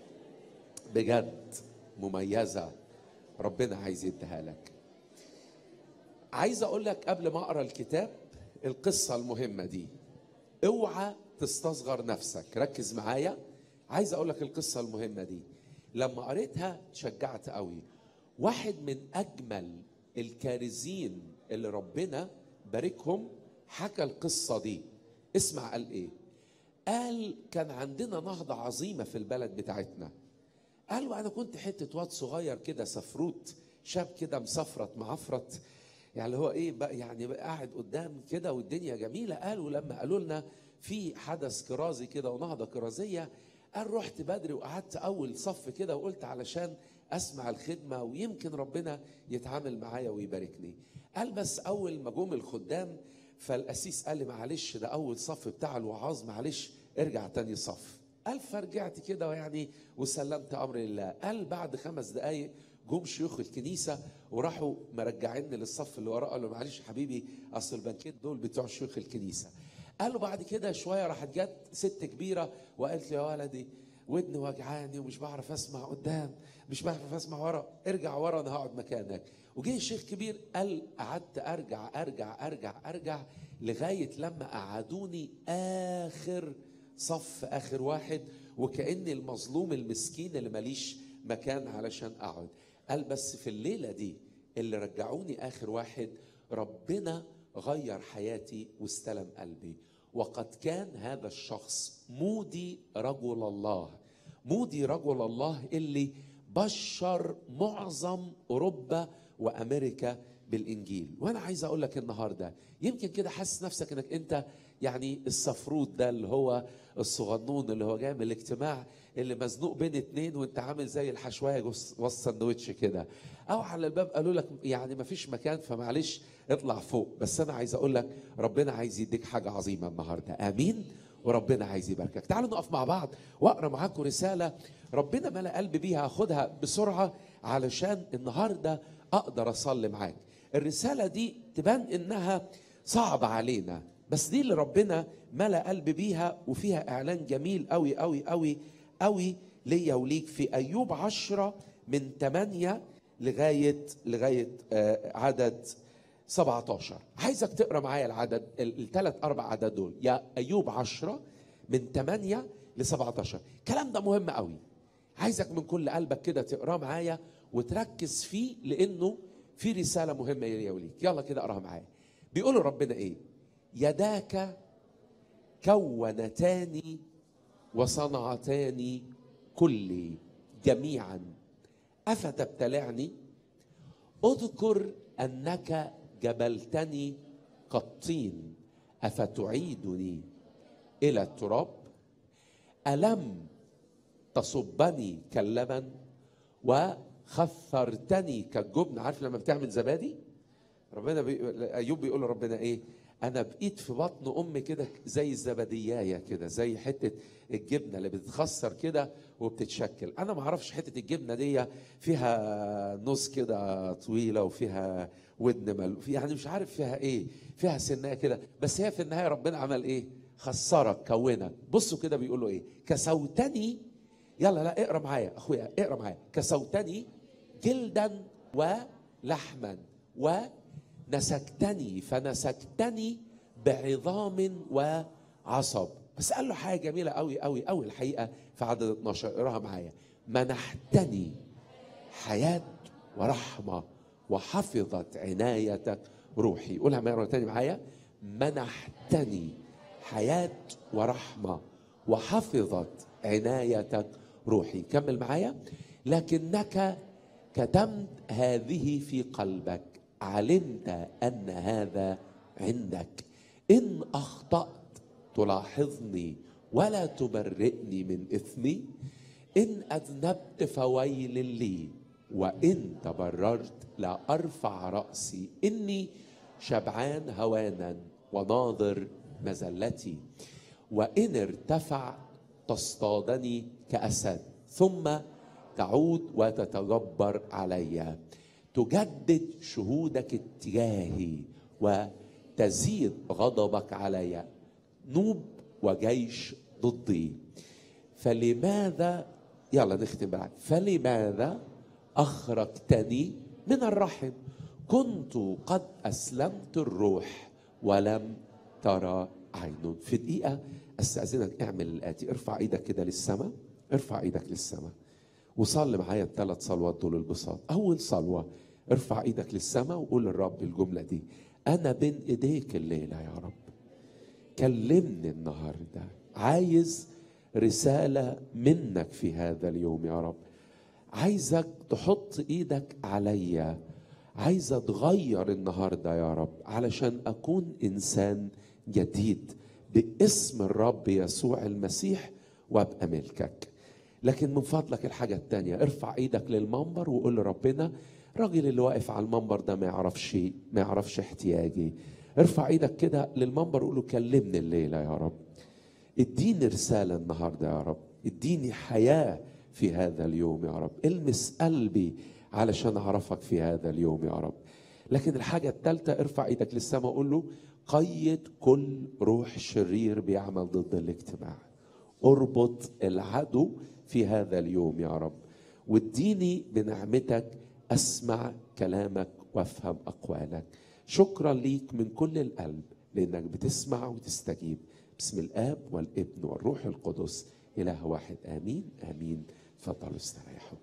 بجد مميزه ربنا عايز يديها لك. عايز اقول لك قبل ما اقرا الكتاب القصه المهمه دي. اوعى تستصغر نفسك. ركز معايا، عايز اقول لك القصة المهمة دي. لما قريتها تشجعت قوي. واحد من اجمل الكارزين اللي ربنا باركهم حكى القصة دي. اسمع قال ايه. قال كان عندنا نهضة عظيمة في البلد بتاعتنا. قال وانا كنت حتة واد صغير كده سفروت، شاب كده مصفرت معفرت، يعني هو ايه بقى، يعني بقى قاعد قدام كده والدنيا جميلة. قالوا لما قالوا لنا في حدث كرازي كده ونهضة كرازية، قال رحت بدري وقعدت اول صف كده وقلت علشان اسمع الخدمة ويمكن ربنا يتعامل معايا ويباركني. قال بس اول ما جم الخدام فالقسيس قال لي معلش ده اول صف بتاع الوعاظ، معلش ارجع تاني صف. قال فرجعت كده يعني وسلمت امر لله. قال بعد 5 دقايق جم شيوخ الكنيسه وراحوا مرجعيني للصف اللي وراه. قالوا معلش يا حبيبي اصل البنكيت دول بتوع شيوخ الكنيسه. قالوا بعد كده شويه راحت جت ست كبيره وقالت لي يا ولدي ودني وجعاني ومش بعرف اسمع قدام، مش بعرف اسمع ورا، ارجع ورا انا هقعد مكانك. وجه الشيخ كبير قال قعدت ارجع لغايه لما قعدوني اخر صف، اخر واحد، وكأني المظلوم المسكين اللي ماليش مكان علشان اقعد. قال بس في الليله دي اللي رجعوني اخر واحد ربنا غير حياتي واستلم قلبي. وقد كان هذا الشخص مودي رجل الله، مودي رجل الله اللي بشر معظم اوروبا وامريكا بالانجيل. وانا عايز اقول لك النهارده يمكن كده حاسس نفسك انك انت يعني السفروت ده اللي هو الصغنون اللي هو جاي من الاجتماع اللي مزنوق بين 2 وانت عامل زي الحشوايه وسط سندوتش كده، او على الباب قالوا لك يعني ما فيش مكان فمعلش اطلع فوق. بس انا عايز اقول لك ربنا عايز يديك حاجه عظيمه النهارده. امين. وربنا عايز يباركك. تعالوا نقف مع بعض واقرا معاكم رساله ربنا ملأ قلبي بيها. هاخدها بسرعه علشان النهارده اقدر اصلي معاك. الرساله دي تبان انها صعبه علينا، بس دي اللي ربنا ملأ قلبي بيها وفيها اعلان جميل قوي قوي قوي قوي ليا وليك. في ايوب 10 من 8 لغايه عدد 17. عايزك تقرا معايا العدد الثلاث 4 عدد دول. يا ايوب 10 من 8 ل 17. الكلام ده مهم قوي، عايزك من كل قلبك كده تقراه معايا وتركز فيه لانه في رساله مهمه ليا وليك. يلا كده اقراها معايا. بيقول ربنا ايه؟ يداك كونتان وصنعتان كلي جميعا افتبتلعني؟ اذكر انك جبلتني كالطين افتعيدني الى التراب؟ الم تصبني كاللبن وخثرتني كالجبن؟ عارف لما بتعمل زبادي ربنا ايوب بيقول لربنا ايه؟ انا بقيت في بطن امي كده زي الزبديايه كده، زي حته الجبنه اللي بتتخسر كده وبتتشكل. انا ما اعرفش حته الجبنه دي فيها نص كده طويله وفيها ودن يعني مش عارف فيها ايه، فيها سنه كده، بس هي في النهايه ربنا عمل ايه؟ خسرك كونك. بصوا كده بيقولوا ايه؟ كسوتني. يلا لا اقرا معايا اخويا، اقرا معايا. كسوتني جلدا ولحما ونسكتني فنسكتني بعظام وعصب. بس قال له حاجه جميله قوي قوي قوي الحقيقه في عدد 12. اقراها معايا. منحتني حياه ورحمه وحفظت عنايتك روحي. قولها مره تاني معايا. منحتني حياه ورحمه وحفظت عنايتك روحي. كمل معايا. لكنك كتمت هذه في قلبك، علمت أن هذا عندك. إن أخطأت تلاحظني ولا تبرئني من إثمي. إن أذنبت فويل لي، وإن تبررت لا أرفع رأسي. إني شبعان هوانا وناظر مزلتي. وإن ارتفع تصطادني كأسد، ثم تعود وتتجبر علي. تجدد شهودك اتجاهي وتزيد غضبك علي. نوب وجيش ضدي. فلماذا، يلا نختم بقى. فلماذا أخرجتني من الرحم؟ كنت قد أسلمت الروح ولم ترى عين. في دقيقة استأذنك اعمل الآتي، ارفع ايدك كده للسماء، ارفع ايدك للسماء وصلي معايا ال3 صلوات دول البساط. أول صلوة ارفع ايدك للسماء وقول للرب الجملة دي: أنا بين ايديك الليلة يا رب، كلمني النهاردة، عايز رسالة منك في هذا اليوم يا رب، عايزك تحط ايدك عليا، عايز اتغير النهاردة يا رب علشان اكون انسان جديد باسم الرب يسوع المسيح وابقى ملكك. لكن من فضلك الحاجة التانية، ارفع ايدك للمنبر وقول لربنا: الراجل اللي واقف على المنبر ده ما يعرفش احتياجي. ارفع ايدك كده للمنبر وقول له: كلمني الليلة يا رب، اديني رسالة النهاردة يا رب، اديني حياة في هذا اليوم يا رب، المس قلبي علشان اعرفك في هذا اليوم يا رب. لكن الحاجة الثالثة، ارفع ايدك للسماء وقول له: قيد كل روح شرير بيعمل ضد الاجتماع، اربط العدو في هذا اليوم يا رب، واديني بنعمتك اسمع كلامك وافهم اقوالك. شكرا ليك من كل القلب لانك بتسمع وتستجيب، باسم الاب والابن والروح القدس اله واحد، امين امين. تفضلوا استريحوا.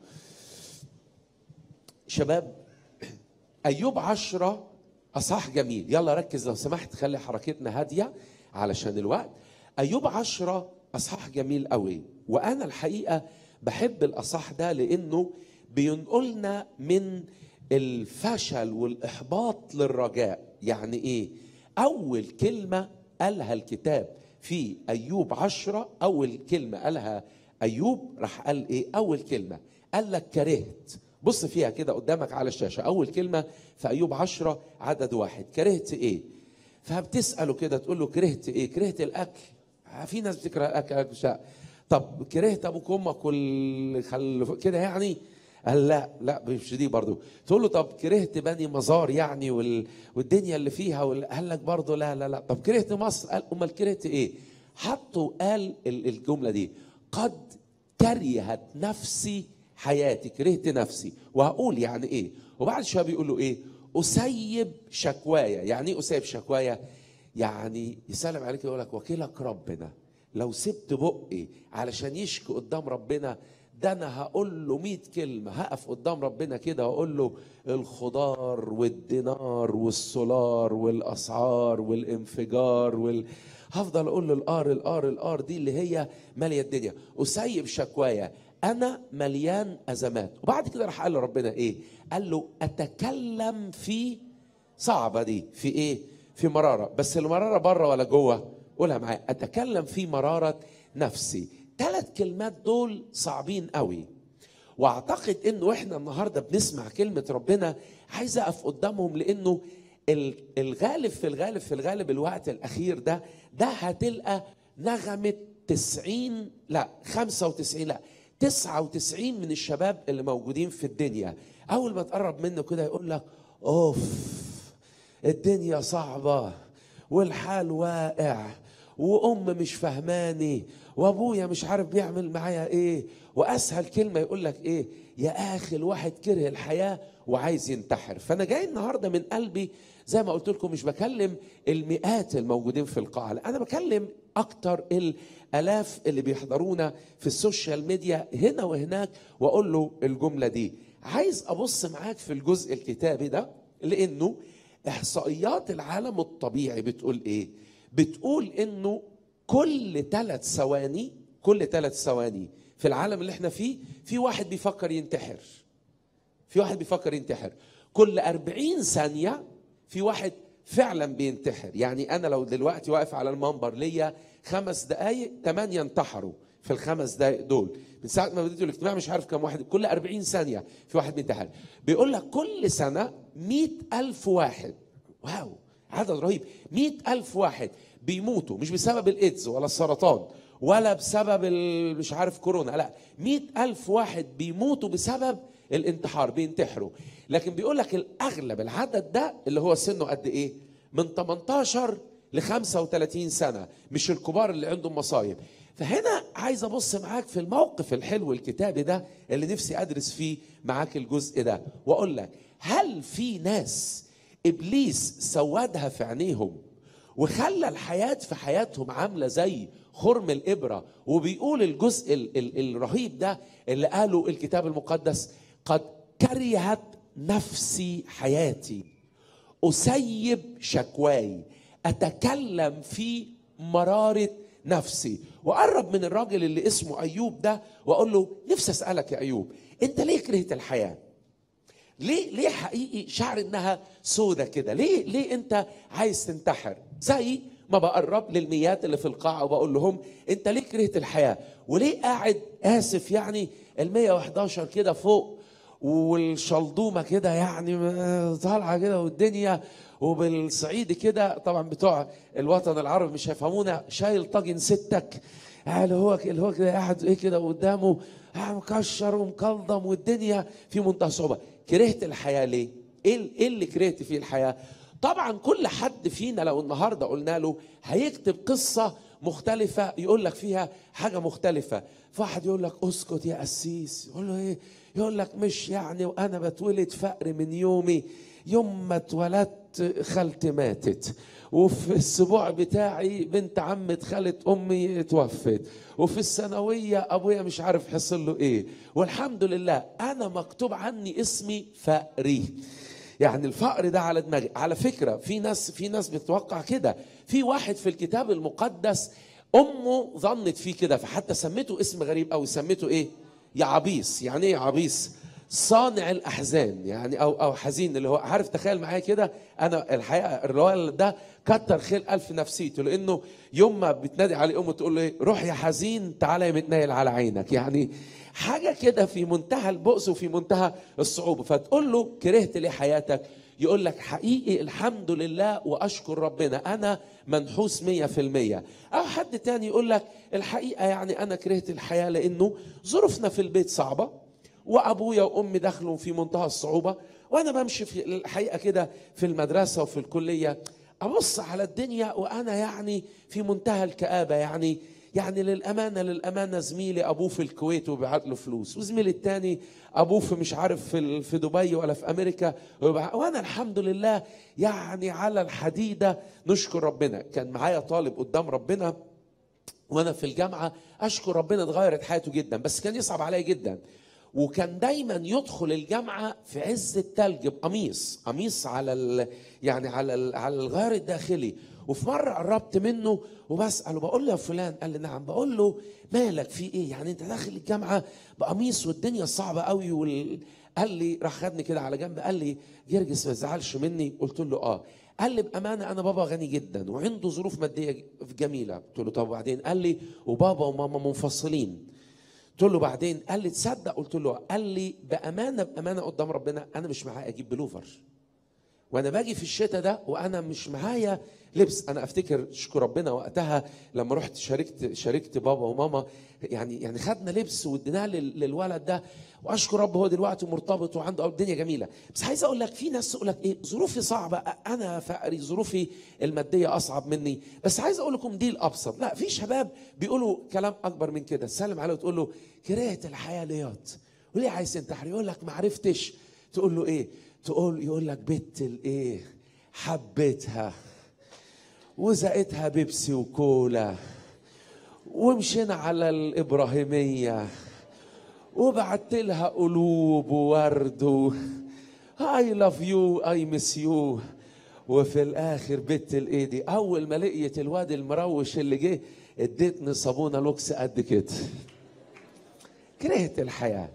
شباب، ايوب 10 اصحاح جميل، يلا ركز لو سمحت، خلي حركتنا هاديه علشان الوقت. ايوب 10 اصحاح جميل قوي، وانا الحقيقه بحب الاصحاح ده لانه بينقلنا من الفشل والاحباط للرجاء. يعني ايه؟ اول كلمه قالها الكتاب في ايوب 10، اول كلمه قالها ايوب راح قال ايه؟ اول كلمه قال لك كرهت. بص فيها كده قدامك على الشاشه، اول كلمه في ايوب 10 عدد 1، كرهت ايه؟ فبتساله كده تقول له: كرهت ايه؟ كرهت الاكل. في ناس بتكره الاكل. طب كرهت ابوك وامك كده يعني؟ قال لا مش دي برضو. تقول له: طب كرهت بني مزار يعني والدنيا اللي فيها قال لك برضو لا. طب كرهت مصر؟ قال امال كرهت ايه؟ حطوا قال الجمله دي: قد كرهت نفسي حياتي، كرهت نفسي. وهقول يعني ايه. وبعد شويه بيقول له ايه؟ اسيب شكوايا. يعني ايه اسيب شكوايا؟ يعني يسلم عليك يقول لك: وكيلك ربنا لو سبت بقي علشان يشكي قدام ربنا، ده انا هقول له 100 كلمه، هقف قدام ربنا كده واقول له الخضار والدينار والسولار والاسعار والانفجار هفضل اقول له الار دي اللي هي ماليه الدنيا. اسيب شكوايا، انا مليان ازمات. وبعد كده راح قال له ربنا ايه؟ قال له: اتكلم في صعبه دي، في ايه؟ في مراره. بس المراره بره ولا جوه؟ قولها معايا: اتكلم في مراره نفسي. 3 كلمات دول صعبين قوي، واعتقد انه احنا النهارده بنسمع كلمه ربنا عايز اقف قدامهم، لانه الغالب في الغالب الوقت الاخير ده هتلقى نغمه 99 من الشباب اللي موجودين في الدنيا اول ما تقرب منه كده يقول لك: اوف الدنيا صعبه والحال واقع مش فهماني وابويا مش عارف بيعمل معايا ايه. واسهل كلمه يقول لك ايه؟ يا اخي الواحد كره الحياه وعايز ينتحر. فانا جاي النهارده من قلبي زي ما قلت لكم، مش بكلم المئات الموجودين في القاعه، انا بكلم اكتر الالاف اللي بيحضرونا في السوشيال ميديا هنا وهناك، واقول له الجمله دي. عايز ابص معاك في الجزء الكتابي ده، لانه احصائيات العالم الطبيعي بتقول ايه؟ بتقول انه كل 3 ثواني في العالم اللي احنا فيه في واحد بيفكر ينتحر. كل 40 ثانية في واحد فعلا بينتحر. يعني انا لو دلوقتي واقف على المنبر ليا 5 دقايق 8 انتحروا في ال5 دقايق دول من ساعة ما بديتوا الاجتماع. مش عارف كم واحد، كل 40 ثانية في واحد بينتحر. بيقول لك كل سنة 100,000 واحد، واو عدد رهيب، 100,000 واحد بيموتوا، مش بسبب الايدز ولا السرطان ولا بسبب مش عارف كورونا، لا 100,000 واحد بيموتوا بسبب الانتحار، بينتحروا. لكن بيقول لك الاغلب العدد ده اللي هو سنه قد ايه؟ من 18 ل 35 سنة، مش الكبار اللي عندهم مصايب. فهنا عايز ابص معاك في الموقف الحلو الكتابي ده اللي نفسي ادرس فيه معاك الجزء ده، واقول لك: هل في ناس ابليس سودها في عينيهم وخلى الحياة في حياتهم عاملة زي خرم الإبرة. وبيقول الجزء الرهيب ده اللي قاله الكتاب المقدس: قد كرهت نفسي حياتي، أسيب شكواي، أتكلم في مرارة نفسي. وقرب من الراجل اللي اسمه أيوب ده وأقول له: نفسي أسألك يا أيوب، أنت ليه كرهت الحياة؟ ليه حقيقي شعر إنها سودة كده؟ ليه أنت عايز تنتحر؟ زي ما بقرب للميات اللي في القاعة وبقول لهم: أنت ليه كرهت الحياة؟ وليه قاعد آسف يعني 111 كده فوق والشلدومة كده يعني طالعة كده والدنيا، وبالصعيد كده طبعا بتوع الوطن العربي مش هيفهمونا، شايل طاجن ستك اللي هو كده قاعد ايه كده قدامه مكشر ومكلضم والدنيا في منتهى الصعوبة. كرهت الحياة ليه؟ ايه اللي كرهت فيه الحياة؟ طبعا كل حد فينا لو النهارده قلنا له هيكتب قصة مختلفة يقول لك فيها حاجة مختلفة. فواحد يقول لك: اسكت يا قسيس. يقول له: ايه؟ يقول لك: مش يعني وانا بتولد فقر من يوم ما اتولدت خالتي ماتت، وفي السبوع بتاعي بنت عمة خالة امي اتوفت، وفي الثانوية ابويا مش عارف حصل له ايه، والحمد لله انا مكتوب عني اسمي فقري. يعني الفقر ده على دماغي. على فكرة في ناس بتتوقع كده. في واحد في الكتاب المقدس امه ظنت فيه كده، فحتى سميته اسم غريب قوي، سميته ايه؟ يعبيس. يعني ايه يعبيس؟ صانع الاحزان، يعني او حزين. اللي هو عارف، تخيل معايا كده، انا الحقيقه الروايه ده كتر خير الف نفسيته، لانه يوم ما بتنادي عليه امه تقول له ايه؟ روح يا حزين تعالى يا متنايل على عينك. يعني حاجه كده في منتهى البؤس وفي منتهى الصعوبه. فتقول له: كرهت ليه حياتك؟ يقول لك: حقيقي الحمد لله واشكر ربنا انا منحوس 100%. او حد تاني يقول لك: الحقيقه يعني انا كرهت الحياه لانه ظروفنا في البيت صعبه، وابويا وامي دخلوا في منتهى الصعوبه، وانا بمشي في الحقيقه كده في المدرسه وفي الكليه ابص على الدنيا وانا يعني في منتهى الكآبه. يعني للامانه زميلي ابوه في الكويت وبيبعت له فلوس، وزميلي التاني ابوه في مش عارف في دبي ولا في امريكا، وانا الحمد لله يعني على الحديده نشكر ربنا. كان معايا طالب قدام ربنا وانا في الجامعه، اشكر ربنا اتغيرت حياته جدا، بس كان يصعب عليا جدا. وكان دايما يدخل الجامعه في عز التلج بقميص على على الغيار الداخلي. وفي مره قربت منه وبساله، بقول له: يا فلان. قال لي: نعم. بقول له: مالك في ايه؟ يعني انت داخل الجامعه بقميص والدنيا صعبه قوي قال لي، راح خدني كده على جنب قال لي: جرجس ما تزعلش مني. قلت له: اه. قال لي: بامانه انا بابا غني جدا وعنده ظروف ماديه جميله. قلت له: طب وبعدين؟ قال لي: وبابا وماما منفصلين. قلت له: بعدين؟ قال لي: تصدق؟ قلت له: قال لي: بامانه قدام ربنا انا مش معايا اجيب بلوفر، وانا باجي في الشتاء ده وانا مش معايا لبس. انا افتكر اشكر ربنا وقتها لما رحت شاركت بابا وماما، يعني خدنا لبس واديناه للولد ده، واشكر رب هو دلوقتي مرتبط وعنده الدنيا جميله. بس عايز اقول لك في ناس تقول لك ايه؟ ظروفي صعبه، انا فقري، ظروفي الماديه اصعب مني. بس عايز اقول لكم دي الابسط. لا، في شباب بيقولوا كلام اكبر من كده. تسلم عليه وتقول له: كرهت الحياه لياط، وليه عايز تنتحر؟ يقول لك: ما عرفتش. تقول له: ايه؟ يقول لك: بنت الايه حبيتها وزقتها بيبسي وكولا، ومشينا على الابراهيميه وبعت لها قلوب وورد I love you I miss you. وفي الاخر بنت الايه دي اول ما لقيت الواد المروش اللي جه اديتني صابونه لوكس قد كده. كرهت الحياه.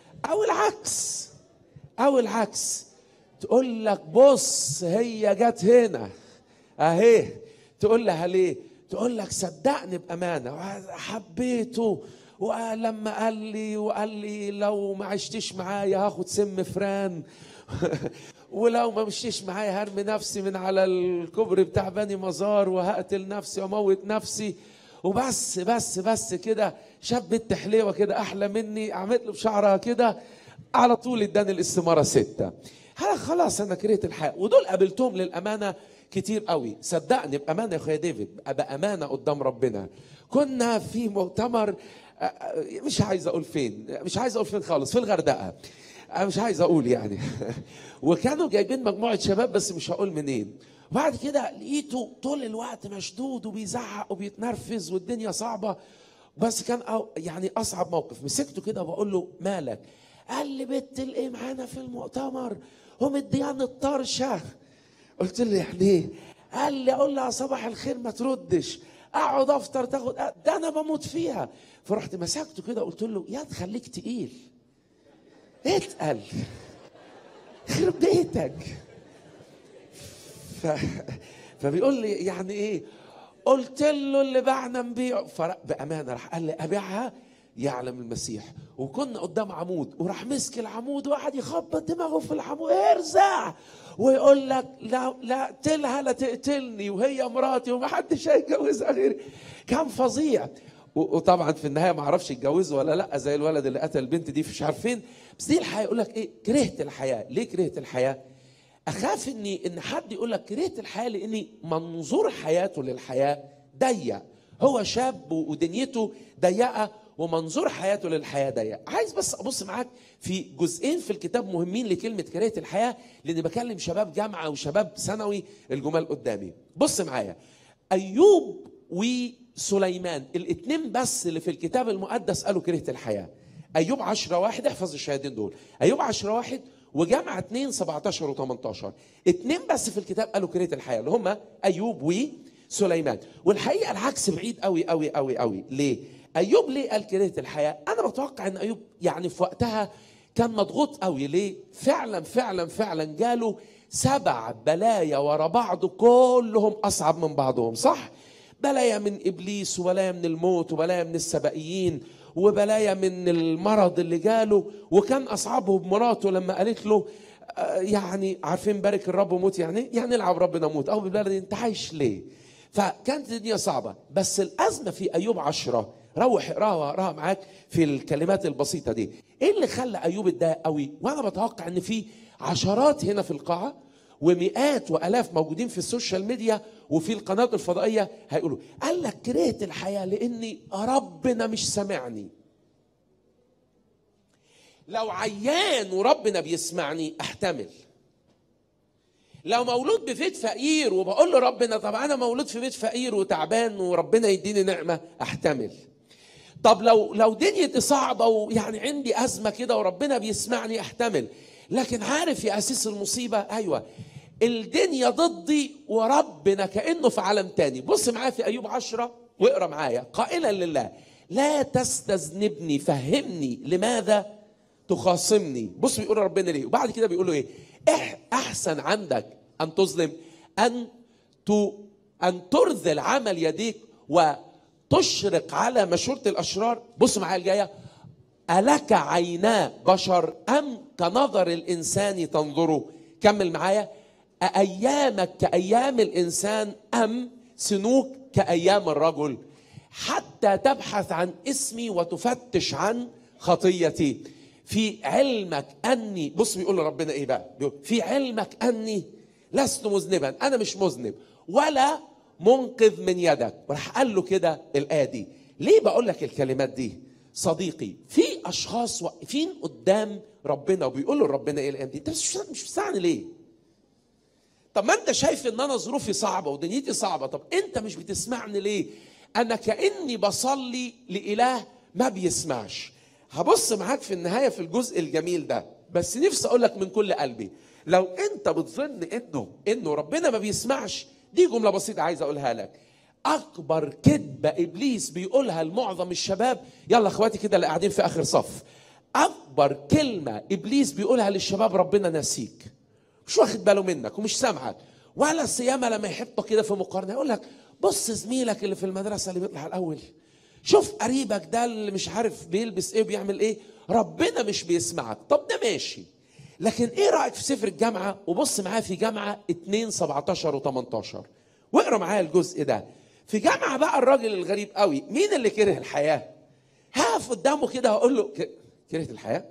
او العكس تقول لك: بص هي جت هنا اهي. تقول لها: ليه؟ تقول لك: صدقني بامانه حبيته، ولما قال لي لو ما عشتش معايا هاخد سم فران ولو ما مشيش معايا هرمي نفسي من على الكوبري بتاع بني مزار وهقتل نفسي واموت نفسي. وبس كده شاب بنت حليوه كده احلى مني، عملت له بشعرها كده على طول اداني الاستماره 6. خلاص انا كرهت الحياه. ودول قابلتهم للامانه كتير قوي. صدقني بامانه يا اخويا ديفيد، بامانه قدام ربنا، كنا في مؤتمر مش عايز اقول فين خالص، في الغردقه، مش عايز اقول يعني وكانوا جايبين مجموعه شباب بس مش هقول منين، وبعد كده لقيته طول الوقت مشدود وبيزعق وبيتنرفز والدنيا صعبة. بس كان يعني أصعب موقف مسكته كده وبقول له مالك؟ قال لي بنت الايه معانا في المؤتمر ومديان الطرشة. قلت له يعني ايه؟ قال لي اقول لها صباح الخير ما تردش، اقعد افطر تاخد، ده انا بموت فيها. فرحت مسكته كده قلت له يا تخليك تقيل، اتقل خرب بيتك. فبيقول لي يعني ايه؟ قلت له اللي بعنا نبيعه. بامانه راح قال لي ابيعها يعلم المسيح. وكنا قدام عمود وراح مسك العمود وقعد يخبط دماغه في العمود، ارزع ويقول لك لا اقتلها لا تقتلني وهي مراتي ومحدش هيتجوزها غيري. كان فظيع. وطبعا في النهايه ما عرفش يتجوزه ولا لا، زي الولد اللي قتل البنت دي مش عارفين. بس دي الحياه. يقول لك ايه؟ كرهت الحياه. ليه كرهت الحياه؟ اخاف ان حد يقول لك كرهت الحياه لاني منظور حياته للحياه ضيق. هو شاب ودنيته ضيقه ومنظور حياته للحياه ضيق. عايز بس ابص معاك في جزئين في الكتاب مهمين لكلمه كرهت الحياه، لاني بكلم شباب جامعه وشباب ثانوي الجمال قدامي. بص معايا، ايوب وسليمان الاثنين بس اللي في الكتاب المقدس قالوا كرهت الحياه. ايوب 10:1، احفظ الشهادين دول. ايوب 10:1 وجامعة 2:17 و18. اتنين بس في الكتاب قالوا كرهت الحياة، اللي هم أيوب وسليمان. والحقيقة العكس بعيد قوي قوي قوي قوي. ليه؟ أيوب ليه قال كرهت الحياة؟ أنا بتوقع أن أيوب يعني في وقتها كان مضغوط قوي. ليه؟ فعلا جاله 7 بلايا ورا بعض كلهم أصعب من بعضهم، صح؟ بلايا من إبليس وبلايا من الموت وبلايا من السبائيين وبلايا من المرض اللي جاله. وكان أصعبه بمراته لما قالت له يعني عارفين بارك الرب وموت، يعني العب ربنا موت، أو بالبلد أنت عايش ليه؟ فكانت الدنيا صعبة. بس الأزمة في أيوب 10 روح اقراها معاك في الكلمات البسيطة دي. إيه اللي خلى أيوب اتضايق قوي؟ وأنا بتوقع إن في عشرات هنا في القاعة ومئات وآلاف موجودين في السوشيال ميديا وفي القناة الفضائية هيقولوا قال لك كرهت الحياة لأني ربنا مش سمعني. لو عيان وربنا بيسمعني احتمل. لو مولود ببيت فقير وبقول له ربنا طب أنا مولود في بيت فقير وتعبان وربنا يديني نعمة احتمل. طب لو دنيتي صعبة ويعني عندي أزمة كده وربنا بيسمعني احتمل. لكن عارف يا أسيس المصيبة، أيوة الدنيا ضدي وربنا كأنه في عالم تاني. بص معايا في أيوب 10 واقرأ معايا. قائلا لله لا تستذنبني فهمني لماذا تخاصمني. بص بيقول ربنا ليه، وبعد كده بيقول له ايه؟ احسن عندك ان تظلم ان ترذل عمل يديك وتشرق على مشورة الاشرار. بص معايا الجايه، ألك عينا بشر أم كنظر الإنسان تنظره؟ كمل معايا، أيامك كأيام الإنسان أم سنوك كأيام الرجل؟ حتى تبحث عن اسمي وتفتش عن خطيتي. في علمك أني، بص بيقول ربنا إيه بقى؟ بيقول في علمك أني لست مذنبا، أنا مش مذنب ولا منقذ من يدك. وراح قال له كده الآية دي. ليه بقول لك الكلمات دي؟ صديقي في اشخاص واقفين قدام ربنا وبيقولوا لربنا ايه الايام دي؟ انت مش بتسمعني ليه؟ طب ما انت شايف ان انا ظروفي صعبه ودنيتي صعبه، طب انت مش بتسمعني ليه؟ انا كاني بصلي لاله ما بيسمعش. هبص معاك في النهايه في الجزء الجميل ده، بس نفسي اقول لك من كل قلبي لو انت بتظن انه ربنا ما بيسمعش، دي جمله بسيطه عايز اقولها لك. أكبر كذبة إبليس بيقولها لمعظم الشباب، يلا أخواتي كده اللي قاعدين في آخر صف، أكبر كلمة إبليس بيقولها للشباب ربنا ناسيك، مش واخد باله منك ومش سامعك. ولا سيما لما يحطه كده في مقارنة يقول لك بص زميلك اللي في المدرسة اللي بيطلع الأول، شوف قريبك ده اللي مش عارف بيلبس إيه وبيعمل إيه، ربنا مش بيسمعك. طب ده ماشي، لكن إيه رأيك في سفر الجامعة؟ وبص معايا في جامعة 2:17 و18 واقرأ معايا الجزء ده. في جامعة بقى الراجل الغريب قوي، مين اللي كره الحياة؟ هقف قدامه كده هقول له كرهت الحياة؟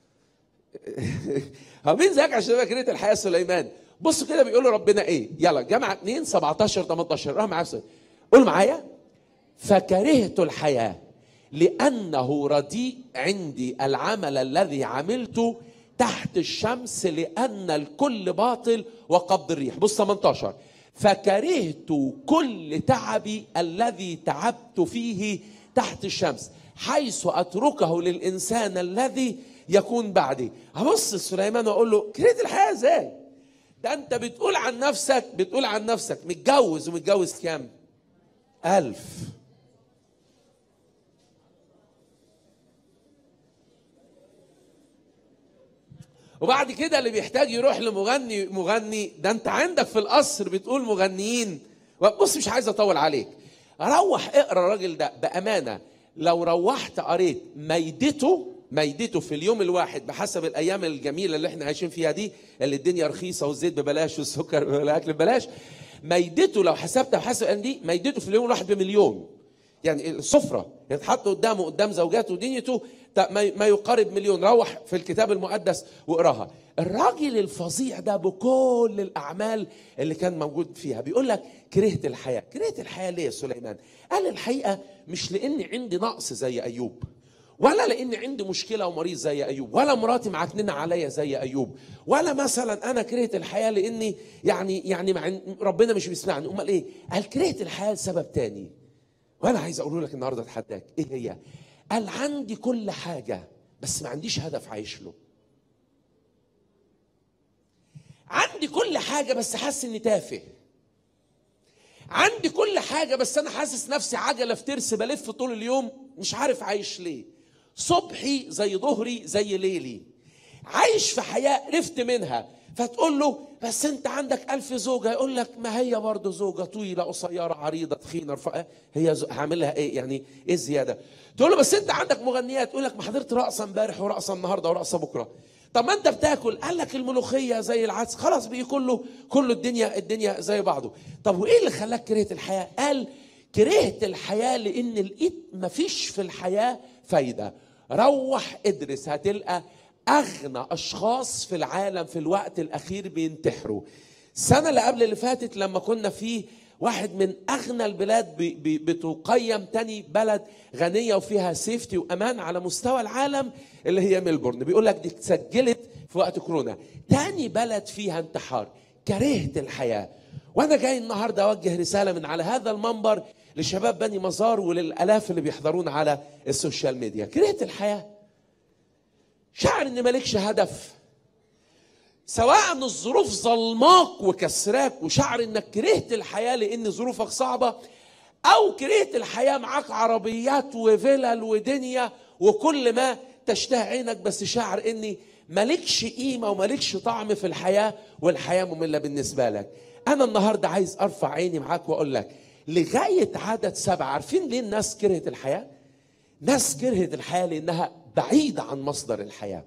هو مين زيك عشان يبقى كرهت الحياة؟ سليمان. بصوا كده بيقول له ربنا ايه؟ يلا جامعة 2:17-18 اقرأ معايا. قول معايا، فكرهت الحياة لأنه رديء عندي العمل الذي عملته تحت الشمس لأن الكل باطل وقبض الريح. بص 18، فكرهت كل تعبي الذي تعبت فيه تحت الشمس، حيث أتركه للإنسان الذي يكون بعدي. هبص سليمان وأقول له كرهت الحياة إزاي؟ ده أنت بتقول عن نفسك متجوز، ومتجوز كام؟ 1000. وبعد كده اللي بيحتاج يروح لمغني، ده انت عندك في القصر بتقول مغنيين. بص مش عايز اطول عليك، روح اقرا الراجل ده بامانه. لو روحت قريت ميدته في اليوم الواحد بحسب الايام الجميله اللي احنا عايشين فيها دي، اللي الدنيا رخيصه والزيت ببلاش والسكر والاكل ببلاش، ميدته لو حسبتها بحسب الايام دي، ميدته في اليوم الواحد بمليون. يعني السفره يتحط قدام زوجاته ودنيته ما يقارب مليون. روح في الكتاب المقدس واقراها. الراجل الفظيع ده بكل الاعمال اللي كان موجود فيها بيقول لك كرهت الحياه. كرهت الحياه ليه يا سليمان؟ قال الحقيقه مش لاني عندي نقص زي ايوب، ولا لاني عندي مشكله ومريض زي ايوب، ولا مراتي معكننه عليا زي ايوب، ولا مثلا انا كرهت الحياه لاني يعني ربنا مش بيسمعني. امال ايه؟ قال كرهت الحياه لسبب تاني، وانا عايز اقوله لك النهارده، اتحداك. ايه هي؟ قال عندي كل حاجه بس ما عنديش هدف عايش له. عندي كل حاجه بس حاسس اني تافه. عندي كل حاجه بس انا حاسس نفسي عجله في ترس بلف طول اليوم، مش عارف عايش ليه. صبحي زي ظهري زي ليلي، عايش في حياه قرفت منها. فتقول له بس انت عندك 1000 زوجه، يقول لك ما هي برضه زوجه طويله قصيره عريضه تخينه رفيعه، هي هعملها ايه يعني؟ ايه الزياده؟ تقول له بس انت عندك مغنيات، يقول لك ما حضرت رقصه امبارح ورقصه النهارده ورقصه بكره. طب ما انت بتاكل، قال لك الملوخيه زي العدس، خلاص بقى كله الدنيا زي بعضه. طب وايه اللي خلاك كرهت الحياه؟ قال كرهت الحياه لان لقيت مفيش في الحياه فايده. روح ادرس هتلقى اغنى اشخاص في العالم في الوقت الاخير بينتحروا. السنه اللي قبل اللي فاتت لما كنا في واحد من اغنى البلاد بتقيم تاني بلد غنيه وفيها سيفتي وامان على مستوى العالم، اللي هي ملبورن، بيقول لك دي اتسجلت في وقت كورونا تاني بلد فيها انتحار. كرهت الحياه. وانا جاي النهارده اوجه رساله من على هذا المنبر لشباب بني مزار وللالاف اللي بيحضرون على السوشيال ميديا. كرهت الحياه، شعر ان مالكش هدف، سواء الظروف ظلماك وكسراك وشعر انك كرهت الحياه لان ظروفك صعبه، او كرهت الحياه معاك عربيات وفلل ودنيا وكل ما تشتهي عينك، بس شعر اني مالكش قيمه ومالكش طعم في الحياه والحياه ممله بالنسبه لك. انا النهارده عايز ارفع عيني معاك واقول لك لغايه عدد 7. عارفين ليه الناس كرهت الحياه؟ ناس كرهت الحياه لانها بعيده عن مصدر الحياه.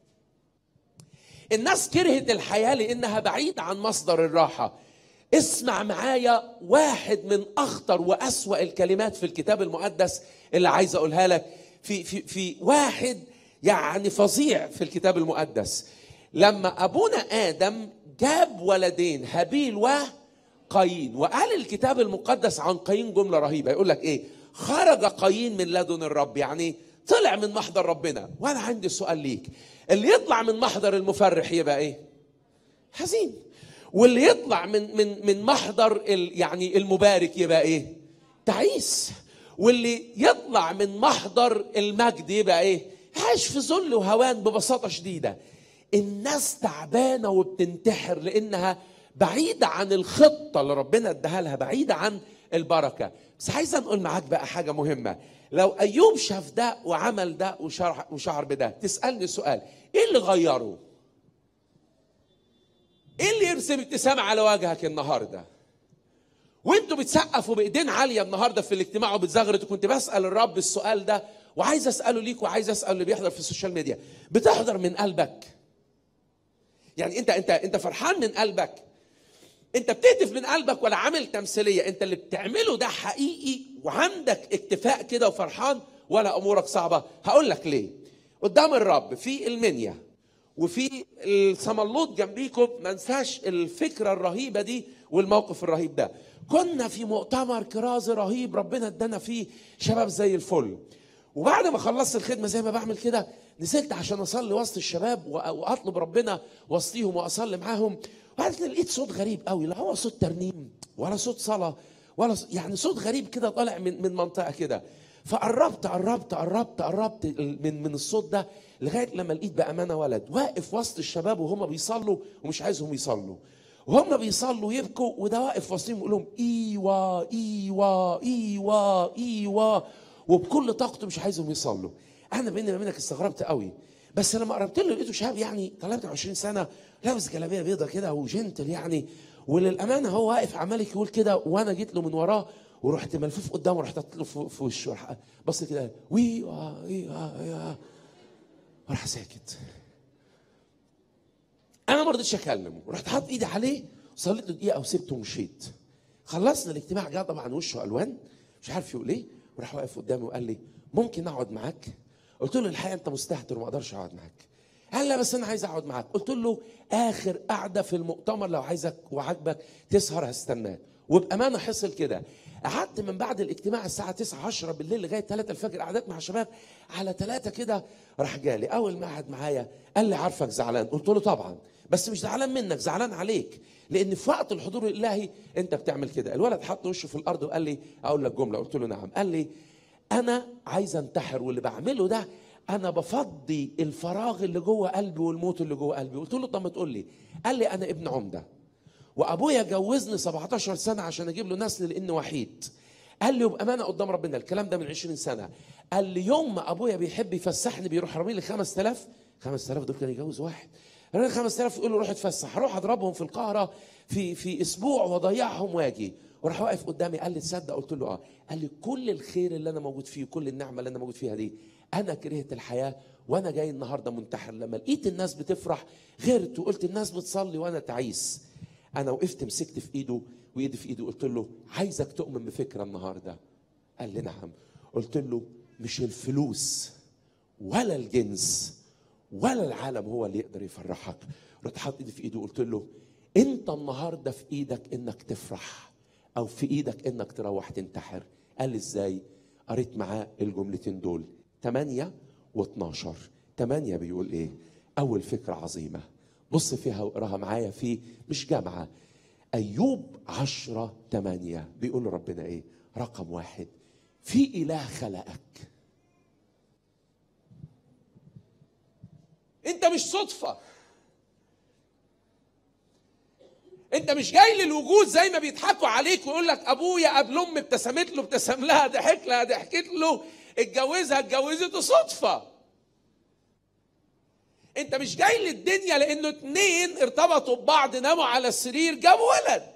الناس كرهت الحياه لانها بعيده عن مصدر الراحه. اسمع معايا واحد من اخطر واسوأ الكلمات في الكتاب المقدس اللي عايز اقولها لك، في واحد يعني فظيع في الكتاب المقدس. لما ابونا ادم جاب ولدين هابيل وقايين، وقال الكتاب المقدس عن قايين جمله رهيبه، يقول لك ايه؟ خرج قايين من لدن الرب، يعني طلع من محضر ربنا. وانا عندي سؤال ليك، اللي يطلع من محضر المفرح يبقى ايه؟ حزين. واللي يطلع من محضر يعني المبارك يبقى ايه؟ تعيس. واللي يطلع من محضر المجد يبقى ايه؟ عايش في ذل وهوان. ببساطه شديده الناس تعبانه وبتنتحر لانها بعيده عن الخطه اللي ربنا اداها لها، بعيده عن البركه. بس عايز نقول معاك بقى حاجه مهمه. لو ايوب شاف ده وعمل ده وشعر بده، تسالني سؤال، ايه اللي غيره؟ ايه اللي يرسم ابتسامه على وجهك النهارده؟ وانتوا بتسقفوا بايدين عاليه النهارده في الاجتماع وبتزغرطوا. كنت بسال الرب السؤال ده وعايز اساله ليك وعايز اسال اللي بيحضر في السوشيال ميديا، بتحضر من قلبك؟ يعني انت فرحان من قلبك؟ انت بتهتف من قلبك ولا عامل تمثيليه؟ انت اللي بتعمله ده حقيقي وعندك اكتفاء كده وفرحان ولا امورك صعبه؟ هقول لك ليه. قدام الرب في المنيا وفي الصملوط جنبيكم، ما انساش الفكره الرهيبه دي والموقف الرهيب ده. كنا في مؤتمر كرازي رهيب ربنا ادانا فيه شباب زي الفل، وبعد ما خلصت الخدمه زي ما بعمل كده نزلت عشان اصلي وسط الشباب واطلب ربنا وسطيهم واصلي معاهم. وبعد كده لقيت صوت غريب قوي، لا هو صوت ترنيم ولا صوت صلاه ولا يعني صوت غريب كده طالع من منطقه كده. فقربت من الصوت ده لغايه لما لقيت بامانه ولد واقف وسط الشباب وهم بيصلوا ومش عايزهم يصلوا، وهم بيصلوا يبكوا، وده واقف وسطهم يقول لهم ايوا ايوا ايوا ايوا، وبكل طاقته مش عايزهم يصلوا. انا بيني وبينك استغربت قوي، بس لما قربت له لقيته شاب يعني 23 سنه لابس جلابيه بيضه كده وجنتل يعني، وللامانه هو واقف عمال يقول كده، وانا جيت له من وراه ورحت ملفوف قدامه، رحت حاطط له في وشه، بص كده وي وراح ساكت. انا ما رضيتش اكلمه، رحت حاطط ايدي عليه وصليت له دقيقه وسبته ومشيت. خلصنا الاجتماع، جه طبعا وشه الوان مش عارف يقول ايه، وراح واقف قدامي وقال لي ممكن اقعد معاك؟ قلت له الحقيقه انت مستهتر وما اقدرش اقعد معاك. قال لا بس انا عايز اقعد معاك. قلت له اخر قعده في المؤتمر لو عايزك وعاجبك تسهر هستناك. وبامانه حصل كده. قعدت من بعد الاجتماع الساعه 9 10 بالليل لغايه 3 الفجر قعدت مع شباب، على 3 كده راح جالي اول ما قعد معايا قال لي عارفك زعلان. قلت له طبعا، بس مش زعلان منك، زعلان عليك، لان في وقت الحضور الالهي انت بتعمل كده. الولد حط وشه في الارض وقال لي اقول لك جمله. قلت له نعم. قال لي انا عايز انتحر، واللي بعمله ده انا بفضي الفراغ اللي جوه قلبي والموت اللي جوه قلبي. قلت له طب ما تقول لي. قال لي انا ابن عمده، وابويا جوزني 17 سنه عشان اجيب له نسل لانه وحيد. قال لي وبامانه قدام ربنا الكلام ده من 20 سنه. قال لي يوم ما ابويا بيحب يفسحني بيروح رامي لي 5000 دول كان يجوز واحد، رامي 5000 يقول له روح اتفسح، اروح اضربهم في القاهره في اسبوع واضيعهم واجي. وراح واقف قدامي قال لي تصدق؟ قلت له اه. قال لي كل الخير اللي انا موجود فيه وكل النعمه اللي انا موجود فيها دي انا كرهت الحياه وانا جاي النهارده منتحر. لما لقيت الناس بتفرح غيرت وقلت الناس بتصلي وانا تعيس. انا وقفت مسكت في ايده وايدي في ايده قلت له عايزك تؤمن بفكره النهارده. قال لي نعم. قلت له مش الفلوس ولا الجنس ولا العالم هو اللي يقدر يفرحك. رحت حاطط ايدي في ايده وقلت له انت النهارده في ايدك انك تفرح او في ايدك انك تروح تنتحر. قال لي ازاي؟ قريت معاه الجملتين دول 8 و12. 8 بيقول ايه؟ اول فكره عظيمه بص فيها واقراها معايا في مش جامعه، ايوب 10:8 بيقول ربنا ايه؟ رقم 1 في اله خلقك. انت مش صدفه، انت مش جاي للوجود زي ما بيضحكوا عليك ويقول لك ابويا قبل امي ابتسمت له ابتسم لها، ضحك لها ضحكت له، اتجوزها اتجوزته، صدفه. انت مش جاي للدنيا لانه 2 ارتبطوا ببعض ناموا على السرير جابوا ولد.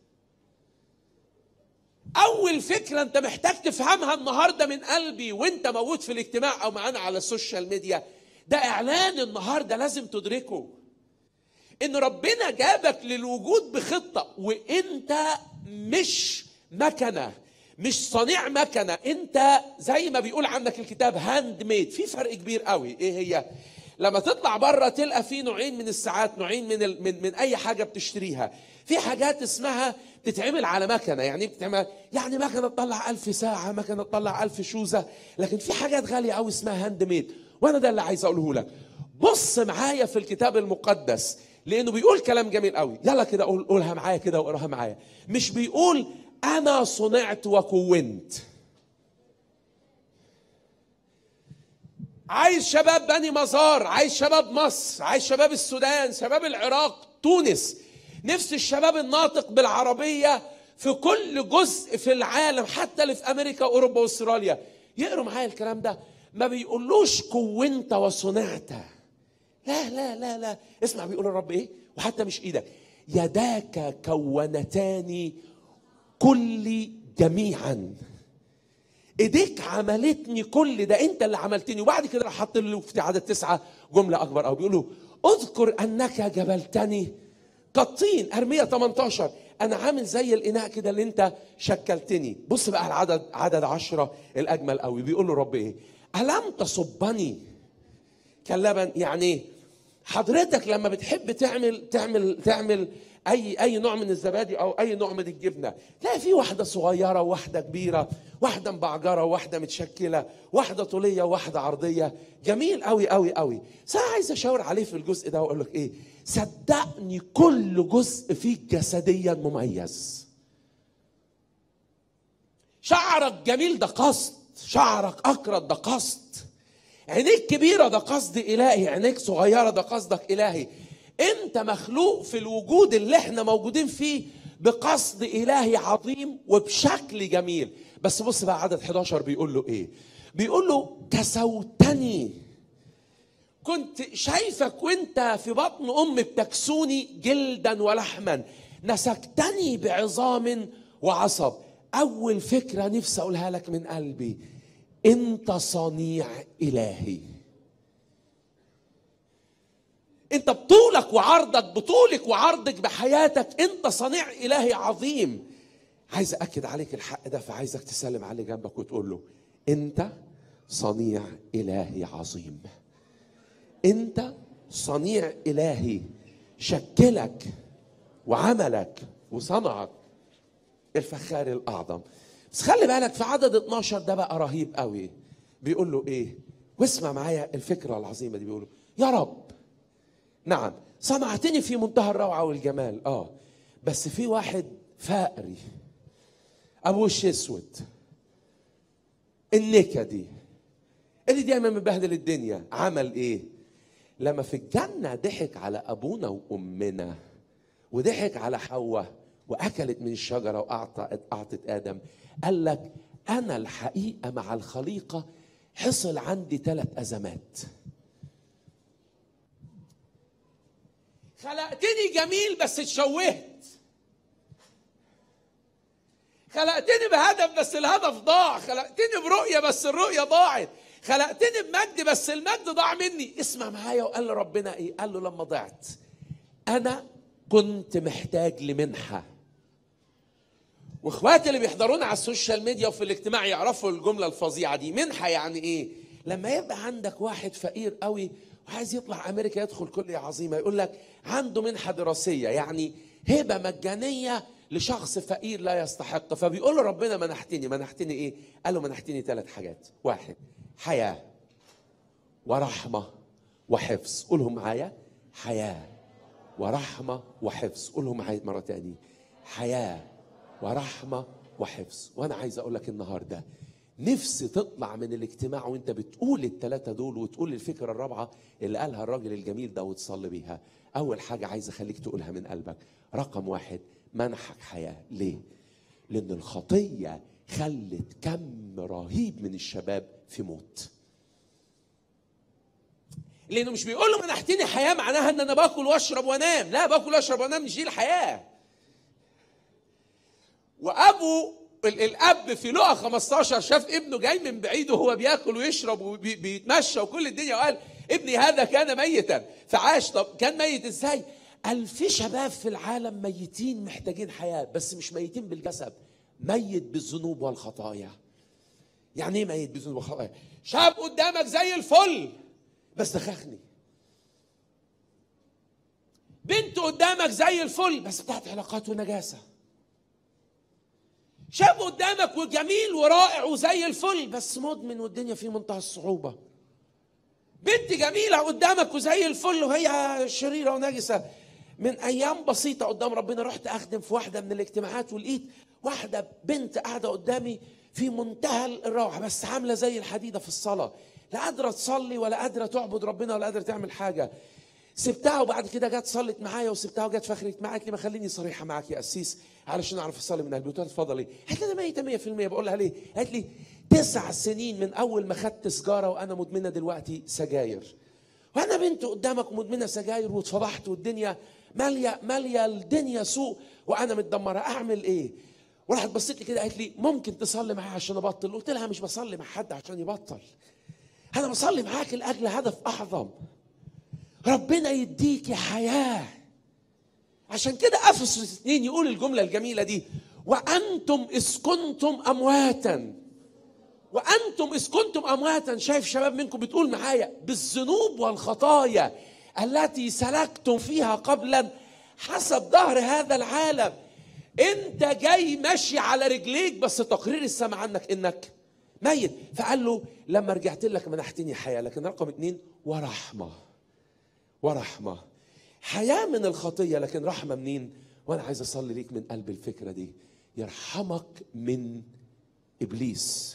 اول فكره انت محتاج تفهمها النهارده من قلبي وانت موجود في الاجتماع او معانا على السوشيال ميديا، ده اعلان النهارده لازم تدركه، ان ربنا جابك للوجود بخطه، وانت مش مكنه، مش صنيع مكنه، انت زي ما بيقول عنك الكتاب هاند ميد. في فرق كبير قوي. ايه هي؟ لما تطلع بره تلقى في نوعين من الساعات، نوعين من اي حاجه بتشتريها. في حاجات اسمها تتعمل على مكنه، يعني بتتعمل يعني مكنه تطلع 1000 ساعه، مكنه تطلع 1000 شوزه، لكن في حاجات غاليه قوي اسمها هاند ميد. وانا ده اللي عايز اقوله لك. بص معايا في الكتاب المقدس لانه بيقول كلام جميل قوي. يلا كده قولها معايا كده واقراها معايا. مش بيقول انا صنعت وكونت. عايز شباب بني مزار، عايز شباب مصر، عايز شباب السودان، شباب العراق، تونس، نفس الشباب الناطق بالعربية في كل جزء في العالم، حتى اللي في أمريكا وأوروبا وأستراليا. يقروا معايا الكلام ده. ما بيقولوش كونت وصنعت، لا لا لا لا. اسمع بيقول الرب ايه؟ وحتى مش ايدك، يداك كونتاني كل جميعا. ايديك عملتني كل ده، انت اللي عملتني. وبعد كده راح حط له في عدد 9 جمله اكبر قوي، بيقولوا اذكر انك جبلتني كالطين. ارميا 18 انا عامل زي الاناء كده اللي انت شكلتني. بص بقى العدد عدد 10 الاجمل قوي. بيقول له رب ايه؟ الم تصبني كاللبن. يعني حضرتك لما بتحب تعمل اي نوع من الزبادي او اي نوع من الجبنه، تلاقي في واحده صغيره وواحده كبيره، واحده مبعجره وواحده متشكله، واحده طوليه وواحده عرضيه. جميل قوي قوي قوي. بس انا عايز اشاور عليه في الجزء ده واقول لك ايه، صدقني كل جزء فيك جسديا مميز. شعرك جميل ده قصد، شعرك اكرت ده قصد، عينيك كبيره ده قصد الهي، عينيك صغيره ده قصدك الهي. انت مخلوق في الوجود اللي احنا موجودين فيه بقصد الهي عظيم وبشكل جميل. بس بص بقى عدد 11 بيقول له ايه؟ بيقول له كسوتني، كنت شايفك وانت في بطن امي بتكسوني جلدا ولحما، نسكتني بعظام وعصب. اول فكره نفسي اقولها لك من قلبي، انت صنيع الهي. انت بطولك وعرضك، بطولك وعرضك بحياتك، انت صنيع الهي عظيم. عايز اكد عليك الحق ده، فعايزك تسلم على اللي جنبك وتقول له انت صنيع الهي عظيم. انت صنيع الهي شكلك وعملك وصنعك الفخار الاعظم. بس خلي بالك في عدد 12 ده بقى رهيب قوي. بيقول له ايه؟ واسمع معايا الفكره العظيمه دي. بيقول له يا رب نعم صنعتني في منتهى الروعه والجمال، بس في واحد فقري ابو وش اسود، النكدي اللي دايما مبهدل الدنيا، عمل ايه؟ لما في الجنه ضحك على ابونا وامنا وضحك على حواء واكلت من الشجره واعطت ادم، قال لك انا الحقيقه مع الخليقه حصل عندي 3 ازمات. خلقتني جميل بس اتشوهت، خلقتني بهدف بس الهدف ضاع، خلقتني برؤيه بس الرؤيه ضاعت، خلقتني بمجد بس المجد ضاع مني. اسمع معايا. وقال له ربنا ايه؟ قال له لما ضعت انا كنت محتاج لمنحه. واخواتي اللي بيحضرونا على السوشيال ميديا وفي الاجتماع يعرفوا الجمله الفظيعه دي. منحه يعني ايه؟ لما يبقى عندك واحد فقير قوي وعايز يطلع امريكا يدخل كليه عظيمه، يقول لك عنده منحه دراسيه، يعني هبه مجانيه لشخص فقير لا يستحق. فبيقول له ربنا منحتني ايه؟ قال له منحتني 3 حاجات. 1 حياه ورحمه وحفظ. قولهم معايا، حياه ورحمه وحفظ. قولهم معايا مره تانية، حياه ورحمه وحفظ. وانا عايز اقول لك النهارده نفسي تطلع من الاجتماع وانت بتقول ال3 دول وتقول الفكره الرابعه اللي قالها الراجل الجميل ده وتصلي بيها. اول حاجه عايز اخليك تقولها من قلبك، رقم 1 منحك حياه. ليه؟ لان الخطيه خلت كم رهيب من الشباب في موت. لانه مش بيقول له منحتني حياه معناها ان انا باكل واشرب وانام، لا، باكل واشرب وانام مش دي الحياه. الاب في لقا 15 شاف ابنه جاي من بعيد وهو بياكل ويشرب وبيتمشى وكل الدنيا، وقال ابني هذا كان ميتا فعاش. طب كان ميت ازاي؟ قال في شباب في العالم ميتين محتاجين حياه، بس مش ميتين بالجسد، ميت بالذنوب والخطايا. يعني ايه ميت بالذنوب والخطايا؟ شاب قدامك زي الفل بس دخخني، بنت قدامك زي الفل بس بتاعت علاقات ونجاسه، شاب قدامك وجميل ورائع وزي الفل بس مدمن والدنيا في منتهى الصعوبة، بنت جميلة قدامك وزي الفل وهي شريرة ونجسة. من أيام بسيطة قدام ربنا رحت أخدم في واحدة من الاجتماعات ولقيت واحدة بنت قاعدة قدامي في منتهى الروعة بس عاملة زي الحديدة في الصلاة، لا قادرة تصلي ولا قادرة تعبد ربنا ولا قادرة تعمل حاجة. سبتها وبعد كده جت صلت معايا وسبتها وجت في اخر اجتماع قالت لي ما خليني صريحه معاك يا قسيس علشان اعرف اصلي من قلبي. قلت لها اتفضلي. قالت لي انا ميته 100%. بقول لها ليه؟ قالت لي 9 سنين من اول ما خدت سجاره وانا مدمنه دلوقتي سجاير، وانا بنت قدامك مدمنه سجاير واتفضحت والدنيا ماليه الدنيا سوء وانا متدمره، اعمل ايه؟ وراحت بصيت لي كده قالت لي ممكن تصلي معايا عشان ابطل؟ قلت لها مش بصلي مع حد عشان يبطل، انا بصلي معاك لاجل هدف اعظم، ربنا يديك حياة. عشان كده أفسس 2 يقول الجملة الجميلة دي، وأنتم إذ كنتم أمواتا. وأنتم إذ كنتم أمواتا. شايف شباب منكم بتقول معايا بالذنوب والخطايا التي سلكتم فيها قبلا حسب ظهر هذا العالم. انت جاي ماشي على رجليك، بس تقرير السماء عنك انك ميت. فقال له لما رجعت لك منحتني حياه، لكن رقم 2 ورحمه. ورحمه، حياه من الخطيه لكن رحمه منين؟ وانا عايز اصلي ليك من قلب الفكره دي، يرحمك من ابليس.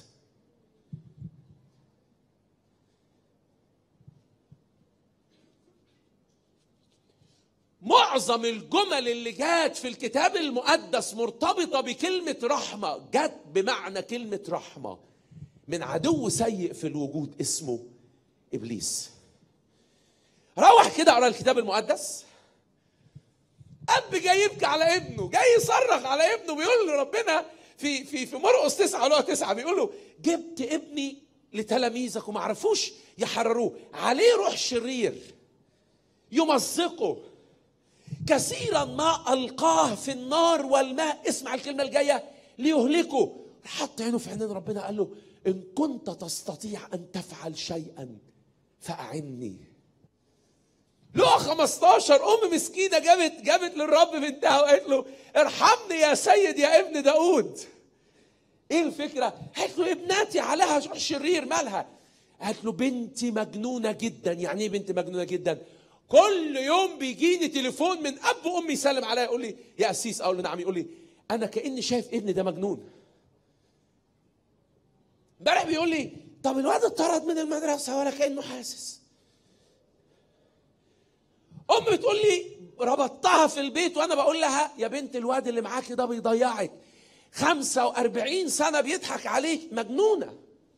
معظم الجمل اللي جات في الكتاب المقدس مرتبطة بكلمة رحمة، جات بمعنى كلمة رحمة من عدو سيء في الوجود اسمه إبليس. روح كده اقرا الكتاب المقدس، أب جاي يبكي على ابنه، جاي يصرخ على ابنه، بيقول لربنا في مرقس 9 بيقول له جبت ابني لتلاميذك وما عرفوش يحرروه، عليه روح شرير يمزقه، كثيرا ما ألقاه في النار والماء، اسمع الكلمة الجاية، ليهلكه. حط عينه في عينين ربنا، قال له إن كنت تستطيع أن تفعل شيئا فأعني. لقى 15 أم مسكينة جابت للرب بنتها وقالت له ارحمني يا سيد يا ابن داود. ايه الفكرة؟ قالت له ابنتي عليها روح شرير، مالها؟ قالت له بنتي مجنونة جدا. يعني ايه بنتي مجنونة جدا؟ كل يوم بيجيني تليفون من اب وامي يسلم عليا يقول لي يا قسيس، اقول له نعم، يقول لي انا كاني شايف ابني ده مجنون. امبارح بيقول لي طب الواد اتطرد من المدرسه ولا كانه حاسس. امي بتقول لي ربطتها في البيت وانا بقول لها يا بنت الواد اللي معاكي ده بيضيعك، 45 سنه بيضحك عليك، مجنونه.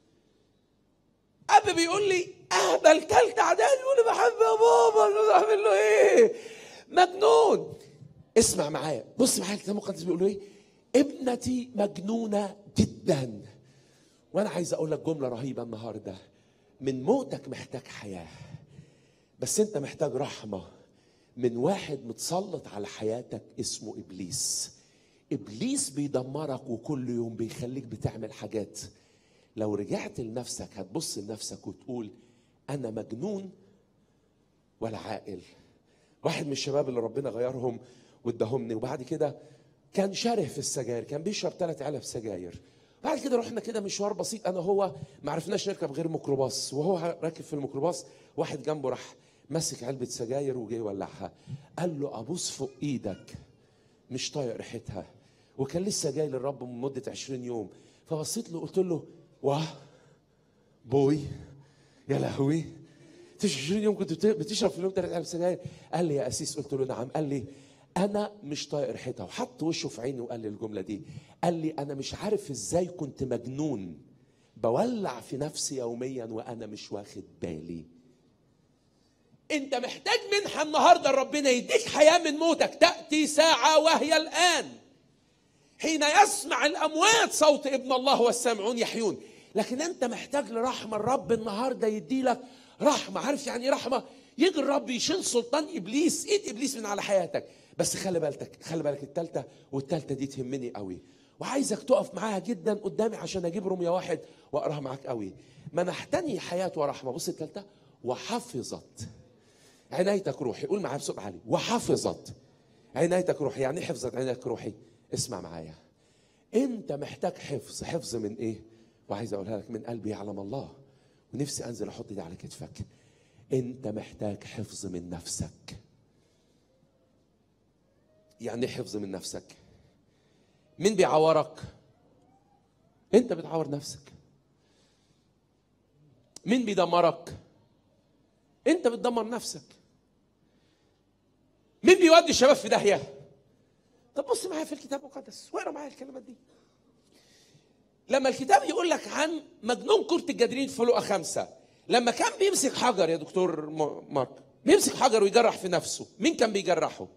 اب بيقول لي اهبل تالتة اعدادي يقول لي بحب يا بابا، اعمل له ايه؟ مجنون. اسمع معايا، بص معايا الكتاب المقدس بيقول له ايه؟ ابنتي مجنونه جدا. وانا عايز اقول لك جمله رهيبه النهارده، من موتك محتاج حياه، بس انت محتاج رحمه من واحد متسلط على حياتك اسمه ابليس. ابليس بيدمرك وكل يوم بيخليك بتعمل حاجات لو رجعت لنفسك هتبص لنفسك وتقول أنا مجنون ولا عاقل. واحد من الشباب اللي ربنا غيرهم واداهمني، وبعد كده كان شره في السجاير، كان بيشرب 3 علب سجاير. بعد كده رحنا كده مشوار بسيط انا هو، ما عرفناش نركب غير ميكروباص، وهو راكب في الميكروباص واحد جنبه راح ماسك علبه سجاير وجاي يولعها. قال له ابوس فوق ايدك مش طايق ريحتها، وكان لسه جاي للرب من مده 20 يوم. فبصيت له قلت له واه بوي يا لهوي، 20 يوم كنت بتشرب في اليوم 3 علب سجاير؟ قال لي يا قسيس. قلت له نعم. قال لي انا مش طايق ريحتها، وحط وشه في عيني وقال لي الجمله دي، قال لي انا مش عارف ازاي كنت مجنون بولع في نفسي يوميا وانا مش واخد بالي. انت محتاج منحة النهارده، ربنا يديك حياه من موتك. تاتي ساعه وهي الان حين يسمع الاموات صوت ابن الله والسامعون يحيون. لكن انت محتاج لرحمه، الرب النهارده يدي لك رحمه. عارف يعني رحمه؟ يجي الرب يشيل سلطان ابليس، ايد ابليس من على حياتك. بس خلي بالك الثالثه، والثالثه دي تهمني قوي وعايزك تقف معاها جدا قدامي عشان اجيب رمية 1 واقراها معاك قوي. منحتني حياه ورحمه. بص الثالثه، وحفظت عنايتك روحي. قول معايا بصوت عالي، وحفظت عنايتك روحي. يعني ايه حفظت عنايتك روحي؟ اسمع معايا، انت محتاج حفظ من ايه؟ وعايز اقولها لك من قلبي يعلم الله، ونفسي انزل احط دي على كتفك. انت محتاج حفظ من نفسك. يعني ايه حفظ من نفسك؟ مين بيعورك؟ انت بتعور نفسك. مين بيدمرك؟ انت بتدمر نفسك. مين بيودي الشباب في داهيه؟ طب بص معايا في الكتاب المقدس واقرا معايا الكلمات دي. لما الكتاب يقول لك عن مجنون كرة الجدرين في لقا 5، لما كان بيمسك حجر يا دكتور مارك، بيمسك حجر ويجرح في نفسه، مين كان بيجرحه؟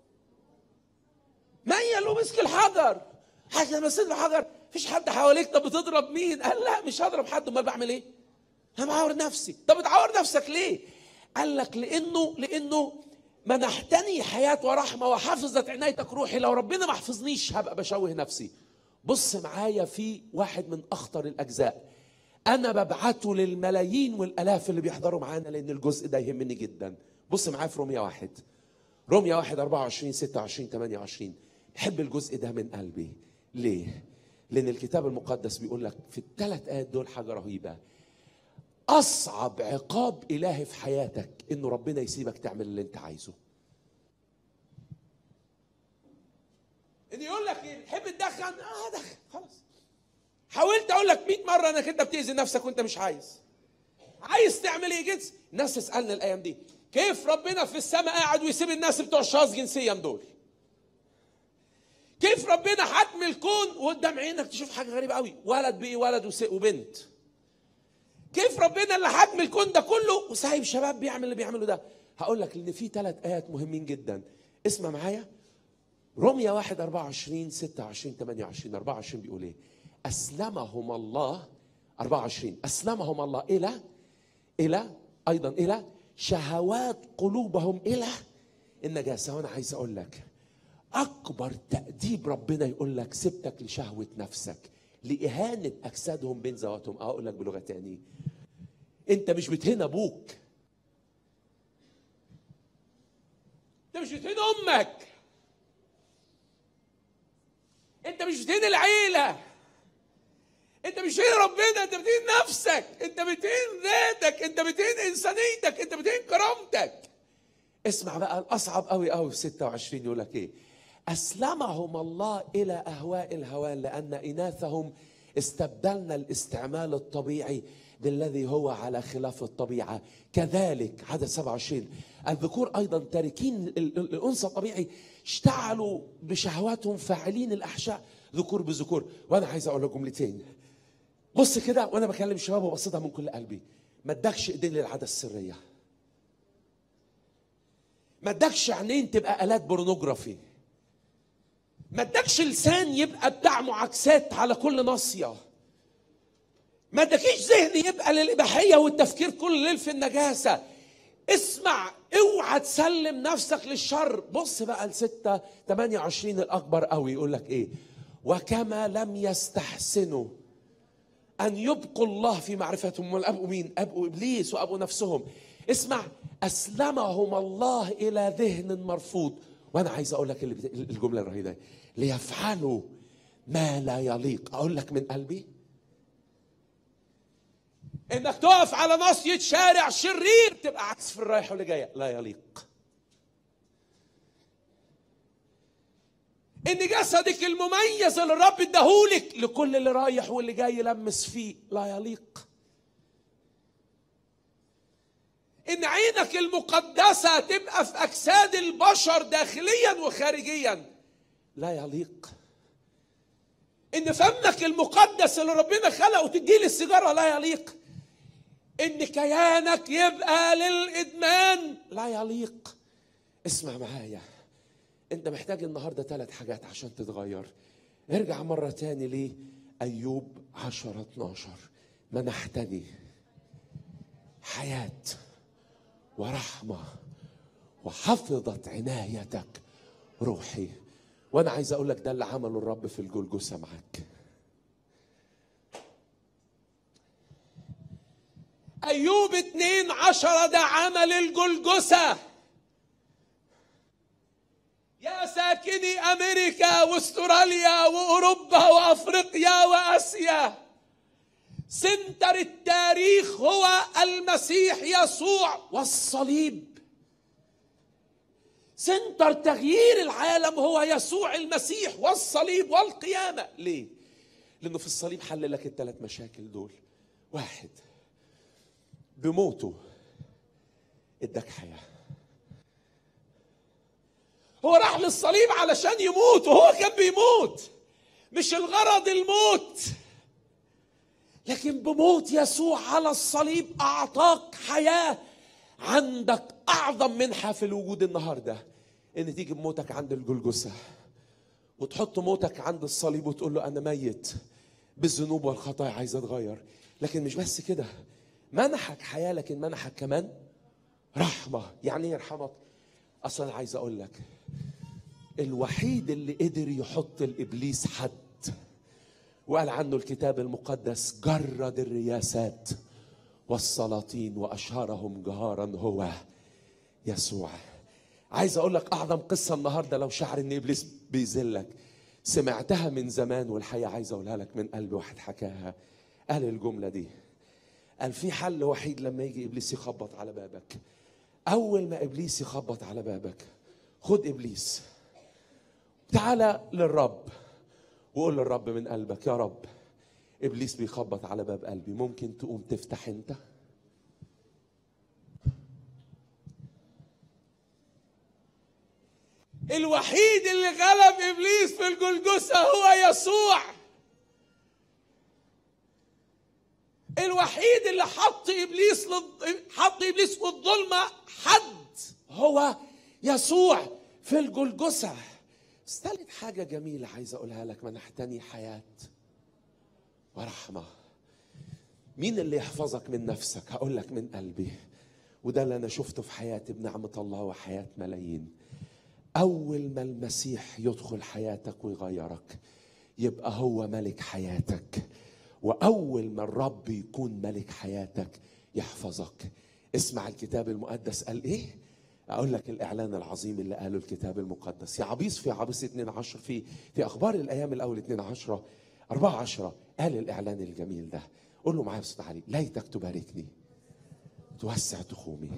ميل ومسك الحجر. حاجه لما مسك الحجر مفيش حد حواليك، طب بتضرب مين؟ قال لا مش هضرب حد، امال بعمل ايه؟ انا بعور نفسي. طب بتعور نفسك ليه؟ قال لك لانه منحتني حياه ورحمه وحفظت عنايتك روحي. لو ربنا ما حفظنيش هبقى بشوه نفسي. بص معايا في واحد من اخطر الاجزاء انا ببعته للملايين والالاف اللي بيحضروا معانا، لان الجزء ده يهمني جدا. بص معايا في رومية 1، رمية 1:24-26-28. بحب الجزء ده من قلبي. ليه؟ لأن الكتاب المقدس بيقول لك في ال3 آيات دول حاجة رهيبة. أصعب عقاب إلهي في حياتك إنه ربنا يسيبك تعمل اللي أنت عايزه. إن يقول لك إيه؟ تحب تدخن؟ دخن خلاص. حاولت أقول لك 100 مرة إنك أنت بتأذي نفسك وأنت مش عايز. عايز تعمل إيه جنس؟ الناس تسألنا الأيام دي كيف ربنا في السماء قاعد ويسيب الناس بتوع الشواذ جنسيا دول؟ كيف ربنا حكم الكون وقدام عينك تشوف حاجة غريبة قوي، ولد بيه ولد وبنت. كيف ربنا اللي حكم الكون ده كله وسايب شباب بيعمل اللي بيعمله ده؟ هقول لك ان في 3 آيات مهمين جدا. اسمع معايا. رمية 1:24-26-28. 24 بيقول ايه؟ اسلمهم الله. 24 اسلمهم الله الى ايضا الى شهوات قلوبهم الى النجاسة. وانا عايز اقول لك اكبر تأديب ربنا يقول لك سبتك لشهوة نفسك، لإهانة أجسادهم بين ذواتهم. أقول لك بلغة تانية، أنت مش بتهين أبوك، أنت مش بتهين أمك، أنت مش بتهين العيلة، أنت مش بتهين ربنا، أنت بتهين نفسك، أنت بتهين ذاتك، أنت بتهين إنسانيتك، أنت بتهين كرامتك. اسمع بقى الأصعب قوي قوي في 26 يقول لك إيه؟ أسلمهم الله إلى أهواء الهوان لأن إناثهم استبدلنا الاستعمال الطبيعي بالذي هو على خلاف الطبيعة. كذلك عدد 27 الذكور أيضا تاركين الأنثى الطبيعي اشتعلوا بشهواتهم فاعلين الأحشاء ذكور بذكور. وأنا عايز أقول لك جملتين. بص كده وأنا بكلم شباب وبصيتها من كل قلبي. ما ادكش إيدين للعادة السرية، ما ادكش عينين تبقى آلات بورنوجرافي، ما ادكش لسان يبقى بتاع معاكسات على كل ناصية، ما ادكيش ذهن يبقى للإباحية والتفكير كل ليل في النجاسة. اسمع، اوعى تسلم نفسك للشر. بص بقى ل6:28 الأكبر قوي يقول لك إيه؟ وكما لم يستحسنوا أن يبقوا الله في معرفتهم. والأبقوا مين؟ أبقوا إبليس وأبقوا نفسهم. اسمع، أسلمهم الله إلى ذهن مرفوض. وأنا عايز أقول لك الجملة الرهيبة، ليفعلوا ما لا يليق. أقول لك من قلبي، إنك تقف على ناصية شارع شرير تبقى عكس في الرايحة واللي جاية، لا يليق. إن جسدك المميز اللي الرب اداهولك لكل اللي رايح واللي جاي يلمس فيه، لا يليق. إن عينك المقدسة تبقى في أجساد البشر داخليا وخارجيا، لا يليق. إن فمك المقدس اللي ربنا خلقه تديه للسيجارة، لا يليق. إن كيانك يبقى للإدمان، لا يليق. اسمع معايا، أنت محتاج النهاردة 3 حاجات عشان تتغير. ارجع مرة تاني ليه أيوب 10:12. منحتني حياة ورحمة وحفظت عنايتك روحي. وانا عايز اقول لك ده اللي عمله الرب في الجلجثة معاك. ايوب 2:10 ده عمل الجلجثة. يا ساكني امريكا واستراليا واوروبا وافريقيا واسيا، سنتر التاريخ هو المسيح يسوع والصليب. سنتر تغيير العالم هو يسوع المسيح والصليب والقيامة. ليه؟ لأنه في الصليب حل لك ال3 مشاكل دول. 1، بموته اداك حياة. هو راح للصليب علشان يموت، وهو كان بيموت، مش الغرض الموت، لكن بموت يسوع على الصليب أعطاك حياة. عندك أعظم منحة في الوجود النهاردة، إن تيجي بموتك عند الجلجثة وتحط موتك عند الصليب وتقول له أنا ميت بالذنوب والخطايا، عايز أتغير. لكن مش بس كده، منحك حياة، لكن منحك كمان رحمة. يعني يرحمك. أصلا عايز أقول لك الوحيد اللي قدر يحط الإبليس حد وقال عنه الكتاب المقدس جرد الرياسات والسلاطين وأشهرهم جهارا هو يسوع. عايز اقول لك اعظم قصه النهارده، لو شعر ان ابليس بيذلك سمعتها من زمان، والحقيقه عايز اقولها لك من قلبي. واحد حكاها، قال الجمله دي، قال في حل وحيد لما يجي ابليس يخبط على بابك. اول ما ابليس يخبط على بابك خد ابليس، تعالى للرب وقول للرب من قلبك: يا رب ابليس بيخبط على باب قلبي، ممكن تقوم تفتح انت؟ الوحيد اللي غلب ابليس في الجلجثة هو يسوع. الوحيد اللي حط ابليس والظلمة حد هو يسوع في الجلجثة. استلت حاجة جميلة عايز اقولها لك: منحتني حياة ورحمة. مين اللي يحفظك من نفسك؟ هقول لك من قلبي، وده اللي انا شفته في حياتي بنعمة الله وحياة ملايين. أول ما المسيح يدخل حياتك ويغيرك يبقى هو ملك حياتك، وأول ما الرب يكون ملك حياتك يحفظك. اسمع الكتاب المقدس قال إيه؟ أقول لك الإعلان العظيم اللي قاله الكتاب المقدس. يا عبيس في عبيس 12 في أخبار الأيام الأول 12 14 قال الإعلان الجميل ده. قول له معايا بصوت عالي: ليتك تباركني، توسع تخومي،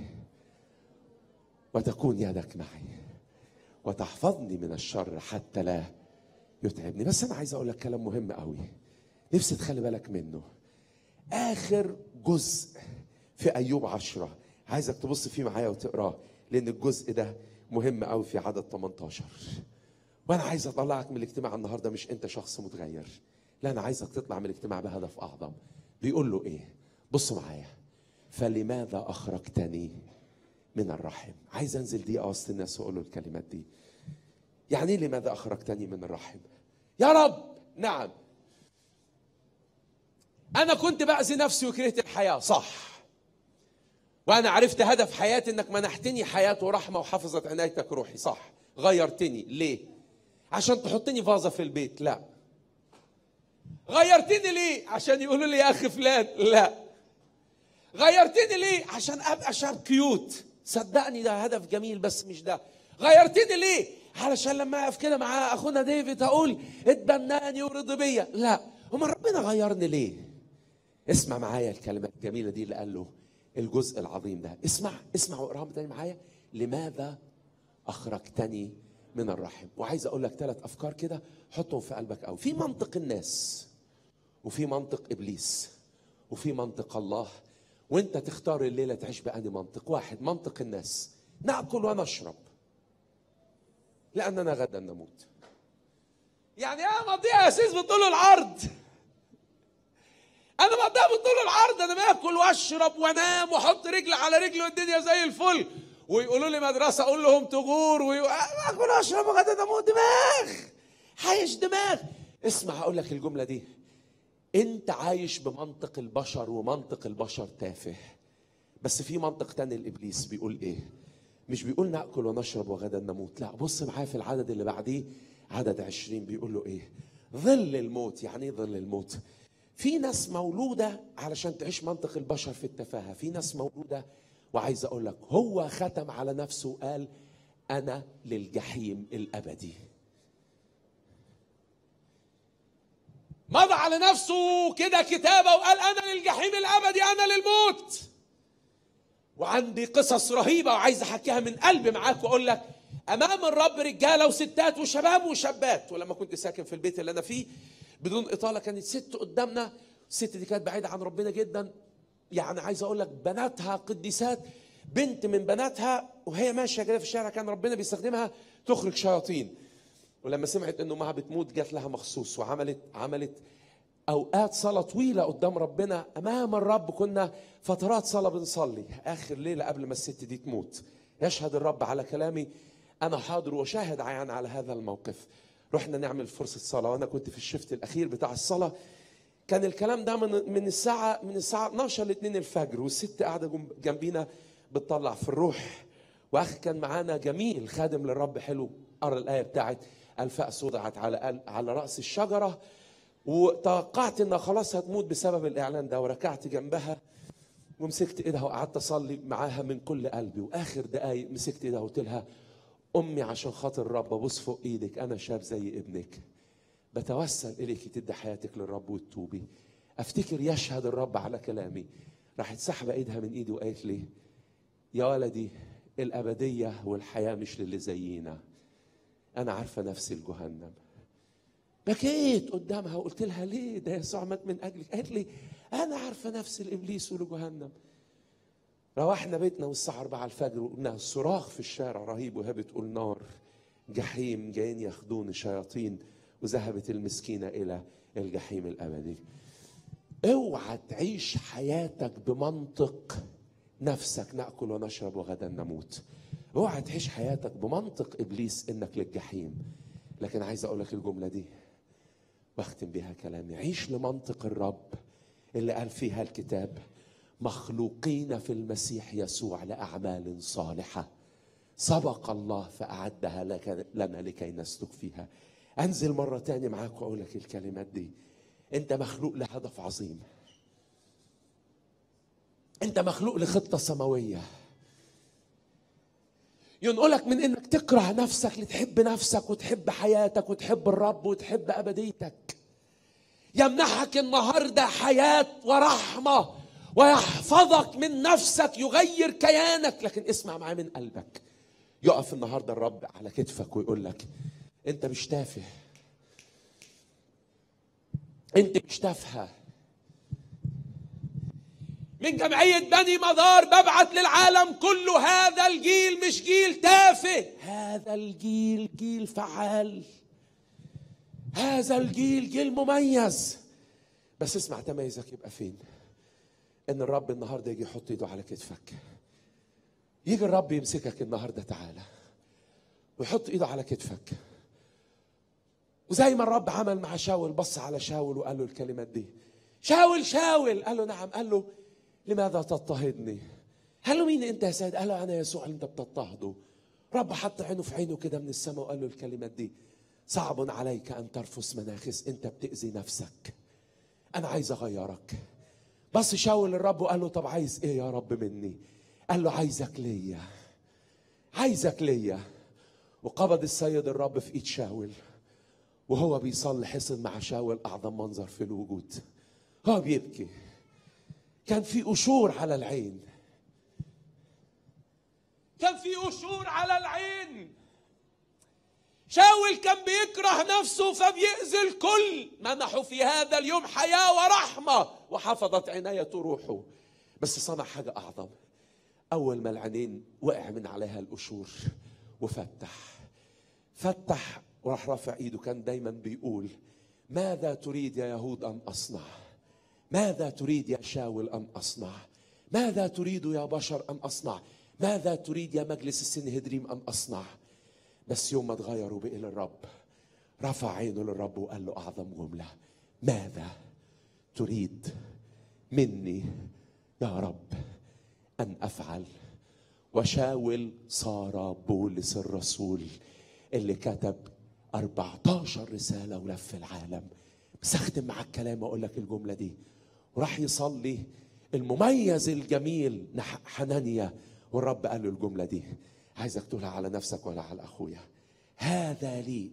وتكون يدك معي، وتحفظني من الشر حتى لا يتعبني. بس أنا عايز أقول لك كلام مهم قوي نفسي تخلي بالك منه. آخر جزء في أيوب 10 عايزك تبص فيه معايا وتقراه، لأن الجزء ده مهم قوي في عدد 18. وأنا عايز أطلعك من الاجتماع النهاردة مش أنت شخص متغير، لا، أنا عايزك تطلع من الاجتماع بهدف أعظم. بيقول له إيه؟ بص معايا: فلماذا أخرجتني من الرحم؟ عايز أنزل دقيقة وسط الناس وأقول له الكلمات دي. يعني لماذا أخرجتني من الرحم؟ يا رب نعم، أنا كنت بأذي نفسي وكرهت الحياة، صح، وأنا عرفت هدف حياتي إنك منحتني حياة ورحمة وحفظت عنايتك روحي، صح. غيرتني ليه؟ عشان تحطني فازة في البيت؟ لا. غيرتني ليه؟ عشان يقولوا لي يا أخي فلان؟ لا. غيرتني ليه؟ عشان أبقى شاب كيوت؟ صدقني ده هدف جميل بس مش ده. غيرتني ليه؟ علشان لما أقف كده مع أخونا ديفيد أقول اتبناني ورضي بيا؟ لا. أمال ربنا غيرني ليه؟ اسمع معايا الكلمات الجميلة دي اللي قال له الجزء العظيم ده. اسمع واقراهم تاني معايا: لماذا أخرجتني من الرحم؟ وعايز أقول لك 3 أفكار كده حطهم في قلبك أوي. في منطق الناس، وفي منطق إبليس، وفي منطق الله، وانت تختار الليلة تعيش بأني منطق. 1، منطق الناس: نأكل ونشرب لأننا غدا نموت. يعني أنا مقضيها أساس بطول العرض، أنا مقضيها بطول العرض، أنا باكل وأشرب وأنام وأحط رجل على رجل والدنيا زي الفل. ويقولوا لي مدرسة أقول لهم تجور، أكل وأشرب وغدا نموت. دماغ حيش دماغ. اسمع هقول لك الجملة دي: انت عايش بمنطق البشر، ومنطق البشر تافه. بس في منطق تاني الابليس بيقول ايه؟ مش بيقول ناكل ونشرب وغدا نموت، لا، بص معايا في العدد اللي بعديه، عدد 20، بيقول له ايه؟ ظل الموت. يعني ايه ظل الموت؟ في ناس مولوده علشان تعيش منطق البشر في التفاهه، في ناس مولوده وعايز اقول لك هو ختم على نفسه وقال انا للجحيم الابدي. مضى على نفسه كده كتابة وقال أنا للجحيم الأبدي، أنا للموت. وعندي قصص رهيبة وعايز أحكيها من قلبي معاك وأقول لك أمام الرب رجالة وستات وشباب وشابات. ولما كنت ساكن في البيت اللي أنا فيه بدون إطالة كانت ست قدامنا، الست دي كانت بعيدة عن ربنا جدا، يعني عايز أقول لك بناتها قديسات. بنت من بناتها وهي ماشية كده في الشارع كان ربنا بيستخدمها تخرج شياطين. ولما سمعت انه امها بتموت جات لها مخصوص وعملت اوقات صلاه طويله قدام ربنا امام الرب. كنا فترات صلاه بنصلي. اخر ليله قبل ما الست دي تموت، يشهد الرب على كلامي، انا حاضر وشاهد عيان على هذا الموقف. رحنا نعمل فرصه صلاه وانا كنت في الشفت الاخير بتاع الصلاه. كان الكلام ده من الساعه 12 ل 2 الفجر، والست قاعده جنبينا بتطلع في الروح. واخ كان معانا جميل خادم للرب حلو، قرأ الايه بتاعت الفأس وضعت على رأس الشجرة، وتوقعت انها خلاص هتموت بسبب الاعلان ده، وركعت جنبها ومسكت ايدها وقعدت اصلي معاها من كل قلبي. واخر دقايق مسكت ايدها وقلت لها أمي عشان خاطر الرب أبص فوق إيدك، أنا شاب زي ابنك بتوسل إليك تدي حياتك للرب وتتوبي. أفتكر يشهد الرب على كلامي، راحت سحبة إيدها من إيدي وقالت لي يا ولدي الأبدية والحياة مش للي زينا، أنا عارفة نفسي الجهنم. بكيت قدامها وقلت لها ليه؟ ده يسوع مات من أجلك. قالت لي أنا عارفة نفسي الإبليس ولجهنم. روحنا بيتنا والساعة 4 الفجر وقلنا صراخ في الشارع رهيب، وهي بتقول نار جحيم جايين ياخدون شياطين، وذهبت المسكينة إلى الجحيم الأبدي. اوعى تعيش حياتك بمنطق نفسك نأكل ونشرب وغدا نموت. اوعى تعيش حياتك بمنطق إبليس إنك للجحيم. لكن عايز أقول لك الجملة دي واختم بها كلامي، عيش لمنطق الرب اللي قال فيها الكتاب مخلوقين في المسيح يسوع لأعمال صالحة سبق الله فأعدها لنا لكي نسلك فيها. أنزل مرة تاني معاك وأقول لك الكلمات دي. أنت مخلوق لهدف عظيم، أنت مخلوق لخطة سماوية ينقلك من إنك تكره نفسك لتحب نفسك وتحب حياتك وتحب الرب وتحب أبديتك. يمنحك النهاردة حياة ورحمة ويحفظك من نفسك، يغير كيانك. لكن اسمع معايا من قلبك، يقف النهاردة الرب على كتفك ويقول لك أنت مش تافه، أنت مش تافهة. من جمعية بني مدار ببعت للعالم كله هذا الجيل مش جيل تافه، هذا الجيل جيل فعال، هذا الجيل جيل مميز. بس اسمع تميزك يبقى فين؟ ان الرب النهارده يجي يحط ايده على كتفك. يجي الرب يمسكك النهارده تعالى ويحط ايده على كتفك، وزي ما الرب عمل مع شاول بص على شاول وقال له الكلمات دي، شاول شاول، قال له نعم. قال له لماذا تضطهدني؟ قال له مين انت يا سيد؟ قال له انا يسوع اللي انت بتضطهده. رب حط عينه في عينه كده من السماء وقال له الكلمات دي، صعب عليك ان ترفس مناخس، انت بتأذي نفسك، انا عايز اغيرك. بص شاول الرب وقال له طب عايز ايه يا رب مني؟ قال له عايزك ليا، عايزك ليا. وقبض السيد الرب في ايد شاول وهو بيصلي، حصل مع شاول اعظم منظر في الوجود. هو بيبكي، كان في قشور على العين، كان في قشور على العين. شاول كان بيكره نفسه فبيأذي الكل. منحه في هذا اليوم حياة ورحمة وحفظت عناية روحه. بس صنع حاجة أعظم، أول ما العينين وقع من عليها القشور فتح وراح رافع ايده. كان دايما بيقول ماذا تريد يا يهود أن أصنع؟ ماذا تريد يا شاول أن أصنع؟ ماذا تريد يا بشر أن أصنع؟ ماذا تريد يا مجلس السنهدريم أن أصنع؟ بس يوم ما اتغير وبقي للرب رفع عينه للرب وقال له أعظم جملة، ماذا تريد مني يا رب أن أفعل؟ وشاول صار بولس الرسول اللي كتب 14 رسالة ولف العالم. بس أختم معك كلام وأقول لك الجملة دي. وراح يصلي المميز الجميل حنانيا، والرب قال له الجملة دي، عايزك تقولها على نفسك ولا على أخويا. هذا لي،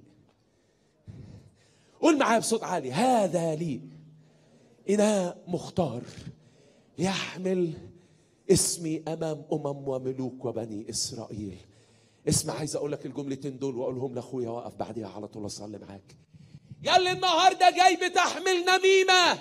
قول معايا بصوت عالي، هذا لي إناء مختار يحمل اسمي أمام أمم وملوك وبني إسرائيل. اسمع، عايز أقول لك الجملتين دول وأقولهم لأخويا وقف بعديها على طول أصلي معاك. ياللي النهاردة جاي بتحمل نميمة،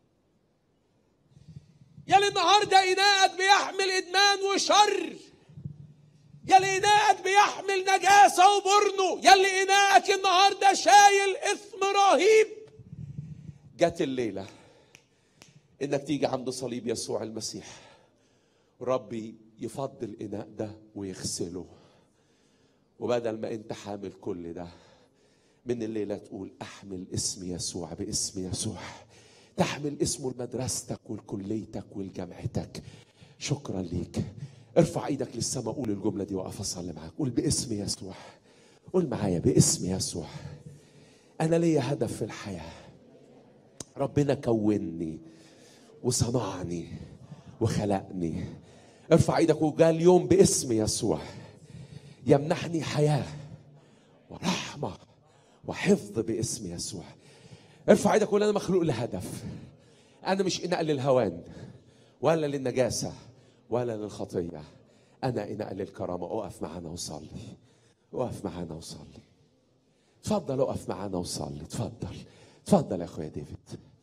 ياللي النهاردة إناءك بيحمل إدمان وشر، ياللي إناءك بيحمل نجاسة وبرنو، ياللي إناءك النهاردة شايل إثم رهيب. جت الليلة إنك تيجي عند صليب يسوع المسيح وربي يفضل الإناء ده ويغسله. وبدل ما أنت حامل كل ده، من الليلة تقول أحمل اسم يسوع، باسم يسوع تحمل اسمه لمدرستك ولكليتك ولجامعتك. شكرا ليك. ارفع ايدك للسماء، قول الجملة دي وقف اصلي معاك. قول باسم يسوع، قول معايا باسم يسوع انا ليا هدف في الحياة. ربنا كونني وصنعني وخلقني. ارفع ايدك وقال اليوم باسم يسوع يمنحني حياة ورحمة وحفظ باسم يسوع. ارفع ايدك وقول: انا مخلوق لهدف. انا مش اناء للهوان ولا للنجاسة ولا للخطية، انا اناء للكرامة. اقف معانا وصلي، اقف معانا وصلي. اتفضل اقف معانا وصلي. اتفضل يا اخويا ديفيد.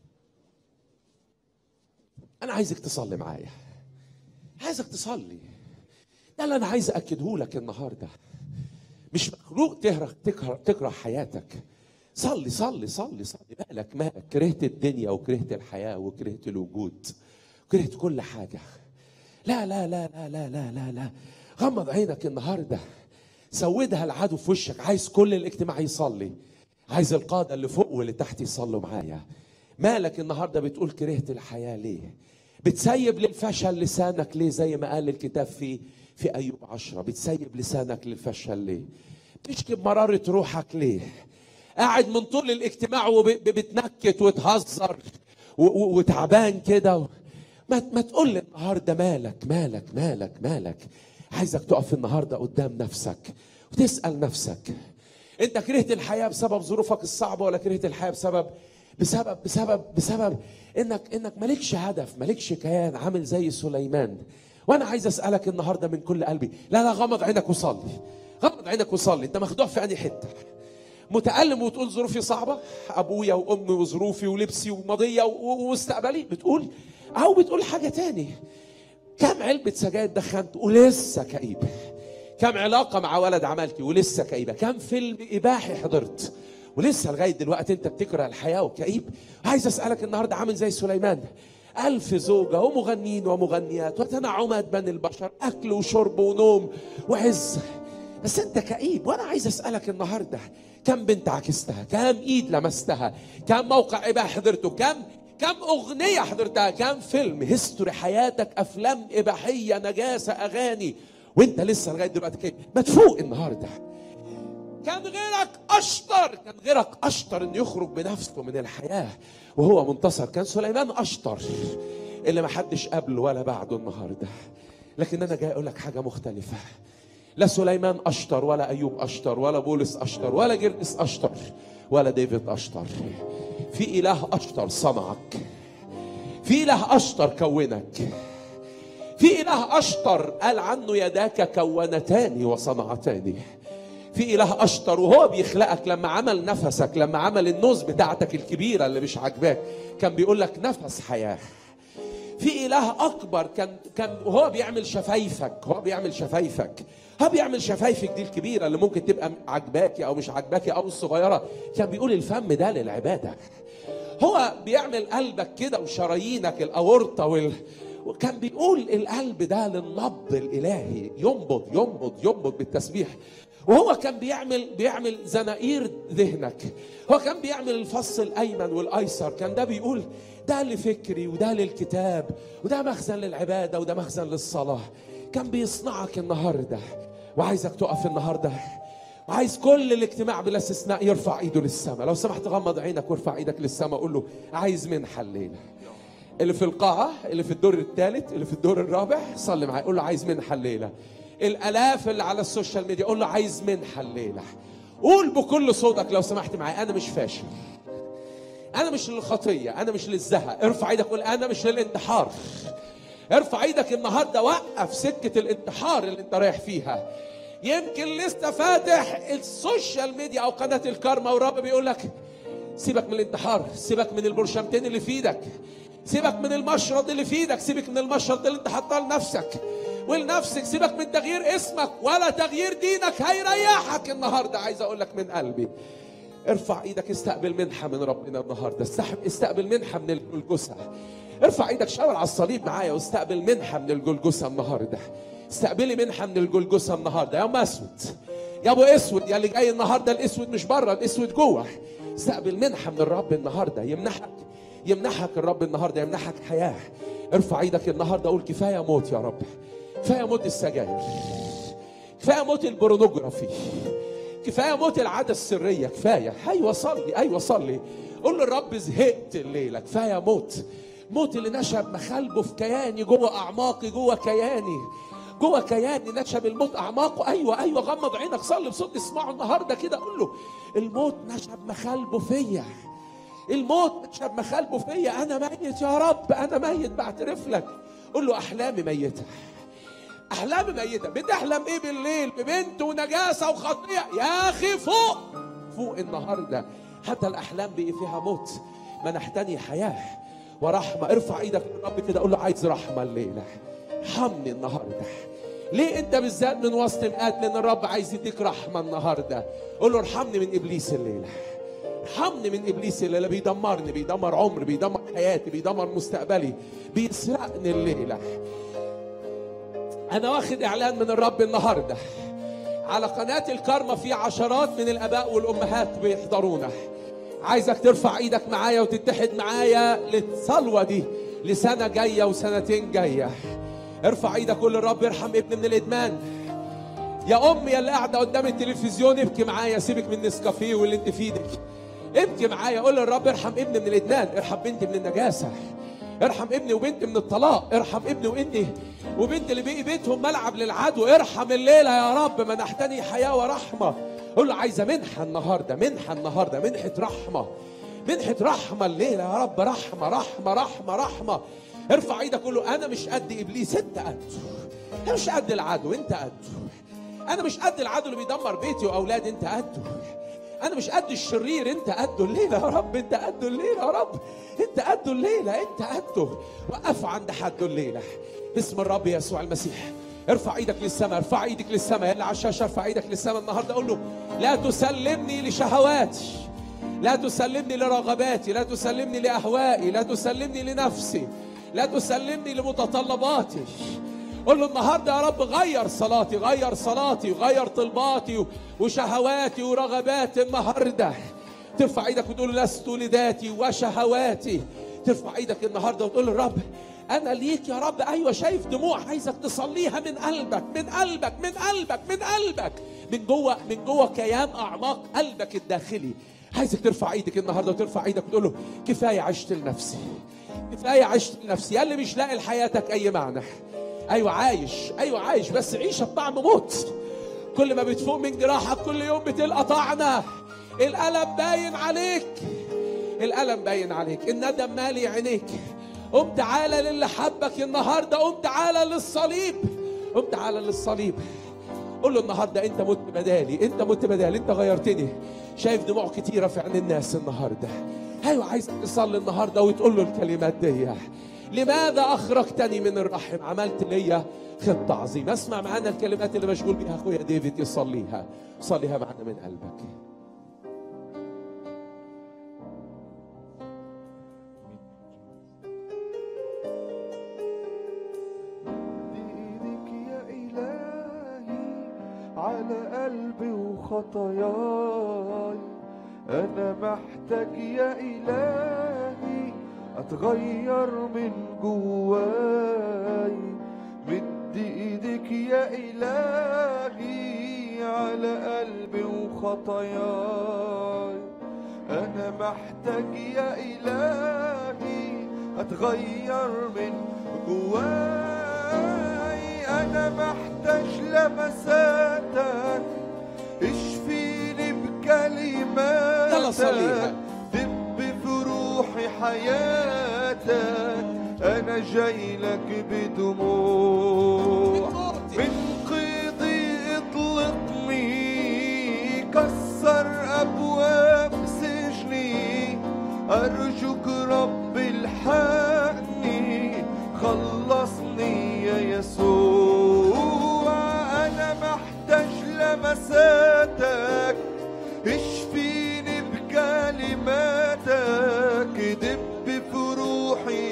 انا عايزك تصلي معايا، عايزك تصلي. ده اللي انا عايز اكده لك النهارده. مش مخلوق تكره حياتك. صلي صلي صلي صلي. مالك كرهت الدنيا وكرهت الحياه وكرهت الوجود وكرهت كل حاجه. لا لا لا لا لا لا لا لا. غمض عينك النهارده، سودها العدو في وشك. عايز كل الاجتماع يصلي، عايز القاده اللي فوق واللي تحت يصلوا معايا. مالك النهارده بتقول كرهت الحياه ليه؟ بتسيب للفشل لسانك ليه؟ زي ما قال الكتاب في أيوب 10. بتسيب لسانك للفشل ليه؟ بتشكي بمرارة روحك ليه؟ قاعد من طول الاجتماع وبتنكت وتهزر وتعبان كده. ما تقول لي النهارده مالك. عايزك تقف النهارده قدام نفسك وتسأل نفسك: انت كرهت الحياة بسبب ظروفك الصعبة، ولا كرهت الحياة بسبب انك مالكش هدف، مالكش كيان، عامل زي سليمان؟ وانا عايز اسالك النهارده من كل قلبي، لا غمض عينك وصلي، غمض عينك وصلي. انت مخدوع في انهي حته؟ متألم وتقول ظروفي صعبه، ابويا وامي وظروفي ولبسي وماضيه ومستقبلي، بتقول حاجه تاني. كم علبه سجاير دخنت ولسه كئيب؟ كم علاقه مع ولد عملتي ولسه كئيبه؟ كم فيلم اباحي حضرت ولسه لغايه دلوقتي انت بتكره الحياه وكئيب؟ عايز اسالك النهارده عامل زي سليمان، 1000 زوجه ومغنيين ومغنيات وتنعمات بني البشر، اكل وشرب ونوم وعز، بس انت كئيب. وانا عايز اسالك النهارده: كم بنت عكستها؟ كم ايد لمستها؟ كم موقع اباحي حضرته؟ كم اغنيه حضرتها؟ كم فيلم هيستوري حياتك؟ افلام اباحيه، نجاسه، اغاني، وانت لسه لغايه دلوقتي كئيب. ما تفوق النهارده. كان غيرك اشطر انه يخرج بنفسه من الحياه وهو منتصر. كان سليمان اشطر اللي ما حدش قبله ولا بعده النهارده. لكن انا جاي اقول لك حاجه مختلفه. لا سليمان اشطر، ولا ايوب اشطر، ولا بولس اشطر، ولا جرجس اشطر، ولا ديفيد اشطر. في اله اشطر صنعك، في اله اشطر كونك، في اله اشطر قال عنه يداك كونتان وصنعتان. في اله اشطر وهو بيخلقك، لما عمل نفسك، لما عمل النوز بتاعتك الكبيره اللي مش عاجباك، كان بيقول لك نفس حياه. في اله اكبر كان وهو بيعمل شفايفك، هو بيعمل شفايفك دي الكبيره اللي ممكن تبقى عجباكي او مش عجباكي او الصغيره، كان بيقول الفم ده للعباده. هو بيعمل قلبك كده وشرايينك الاورطه وكان بيقول القلب ده للنبض الالهي، ينبض بالتسبيح. وهو كان بيعمل زنائر ذهنك، هو كان بيعمل الفص الايمن والايسر. كان ده بيقول ده لفكري وده للكتاب وده مخزن للعباده وده مخزن للصلاه. كان بيصنعك النهارده. وعايزك تقف النهارده، وعايز كل الاجتماع بلا استثناء يرفع ايده للسماء. لو سمحت غمض عينك وارفع ايدك للسماء، قول له عايز منحه الليله. اللي في القاعه، اللي في الدور الثالث، اللي في الدور الرابع، صلي معايا قول له عايز منحه الليله. الالاف اللي على السوشيال ميديا قول له عايز منحه الليله. قول بكل صوتك لو سمحت معايا: انا مش فاشل، انا مش للخطيه، انا مش للزهق. ارفع ايدك قول: انا مش للانتحار. ارفع ايدك النهارده، وقف سكه الانتحار اللي انت رايح فيها. يمكن لسه فاتح السوشيال ميديا او قناه الكارما والرب بيقول لك سيبك من الانتحار، سيبك من البرشامتين اللي في ايدك، سيبك من المشرط اللي في ايدك، سيبك من المشرط اللي انت حاطاه لنفسك ولنفسك، سيبك من تغيير اسمك ولا تغيير دينك هيريحك النهارده. عايز اقول لك من قلبي: ارفع ايدك، استقبل منحه من ربنا النهارده، استقبل منحه من الجلجثه. ارفع ايدك، شاور على الصليب معايا واستقبل منحه من الجلجثه النهارده. استقبلي منحه من الجلجثه النهارده يا ام اسود، يا ابو اسود، يا اللي جاي النهارده. الاسود مش بره، الاسود جوه. استقبل منحه من الرب النهارده. يمنحك الرب النهارده، يمنحك حياه. ارفع ايدك النهارده، قول كفايه موت يا رب، كفايه موت السجاير، كفايه موت البورنوجرافي، كفايه موت العاده السريه، كفايه. ايوه صلي قول للرب زهقت الليله، كفايه موت اللي نشب مخالبه في كياني، جوه اعماقي، جوه كياني، جوه كياني نشب الموت اعماقه. ايوه ايوه، غمض عينك، صلي بصوت اسمعه النهارده كده، قول له الموت نشب مخالبه فيا، الموت نشب مخالبه فيا، انا ميت يا رب، انا ميت بعترف لك. قول له احلامي ميته، احلامي ميته. بتحلم ايه بالليل؟ ببنت ونجاسه وخطيه؟ يا اخي فوق فوق النهارده، حتى الاحلام بقي فيها موت، منحتني حياه ورحمه. ارفع ايدك للرب كده، قول له عايز رحمه الليله، ارحمني النهارده. ليه انت بالذات من وسط مئات؟ لان الرب عايز يديك رحمه النهارده. قول له ارحمني من ابليس الليله، ارحمني من ابليس الليله، بيدمرني، بيدمر عمري، بيدمر حياتي، بيدمر مستقبلي، بيسرقني الليله. انا واخد اعلان من الرب النهارده على قناه الكارما، في عشرات من الاباء والامهات بيحضرونا. عايزك ترفع ايدك معايا وتتحد معايا للصلوه دي لسنه جايه وسنتين جايه. ارفع ايدك، قول للرب ارحم ابني من الادمان. يا امي يا اللي قاعده قدام التلفزيون، ابكي معايا، سيبك من النسكافيه واللي انت في ايدك، ابكي معايا، قول للرب ارحم ابني من الادمان، ارحم بنتي من النجاسه، ارحم ابني وبنتي من الطلاق، ارحم ابني وابني وبنتي اللي بقي بيتهم ملعب للعدو. ارحم الليله يا رب، منحتني حياه ورحمه. قول له عايزه منحه النهارده، منحه النهارده، منحه رحمه، منحه رحمه الليله يا رب، رحمه رحمه رحمه رحمه. ارفع ايدك، قول له انا مش قد ابليس، انت قده. انا مش قد العدو، انت قده. انا مش قد العدو اللي بيدمر بيتي واولادي، انت قده. انا مش قد الشرير، انت قده الليله يا رب، انت قده الليله يا رب، انت قده الليله، انت قده. وقف عند حده الليله باسم الرب يسوع المسيح. ارفع ايدك للسماء، ارفع ايدك للسماء، يلا على الشاشه ارفع ايدك للسماء النهارده. قول له لا تسلمني لشهواتي، لا تسلمني لرغباتي، لا تسلمني لاهوائي، لا تسلمني لنفسي، لا تسلمني لمتطلباتي. قول له النهارده يا رب غير صلاتي، غير صلاتي، وغير طلباتي وشهواتي ورغباتي النهارده. ترفع ايدك وتقول له لست لذاتي وشهواتي. ترفع ايدك النهارده وتقول للرب انا ليك يا رب. ايوه شايف دموع عايزك تصليها من قلبك، من قلبك، من قلبك، من قلبك، من جوه كيان اعماق قلبك الداخلي. عايزك ترفع ايدك النهارده وترفع ايدك وتقول له كفايه عشت لنفسي، كفايه عشت لنفسي. يا اللي مش لاقي لحياتك اي معنى، ايوه عايش، ايوه عايش، بس عيشه بطعم موت. كل ما بتفوق من جراحك كل يوم بتلقى طعنه. الالم باين عليك، الالم باين عليك، الندم مالي عينيك. قم تعالى للي حبك النهارده، قم تعالى للصليب، قم تعالى للصليب. قول له النهارده انت مت بدالي، انت مت بدالي، انت غيرتني. شايف دموع كتيره في عين الناس النهارده. ايوه عايزك تصلي النهارده وتقول له الكلمات دي. لماذا اخرجتني من الرحم؟ عملت ليا خطه عظيمه. اسمع معانا الكلمات اللي مشغول بيها اخويا ديفيد يصليها، صليها معانا من قلبك. على قلبي وخطاياي أنا محتاج يا إلهي أتغير من جواي. مد إيدك يا إلهي على قلبي وخطاياي أنا محتاج يا إلهي أتغير من جواي. أنا محتاج لمساتك اشفيني بكلماتك، يلا صليها. دب في روحي حياتك. أنا جاي لك بدموع من قيدي اطلقني، كسر أبواب سجني. أرجوك رب الحقني، خلصني يا يسوع. أنا محتاج لمساتك اشفيني بكلماتك، دب في روحي.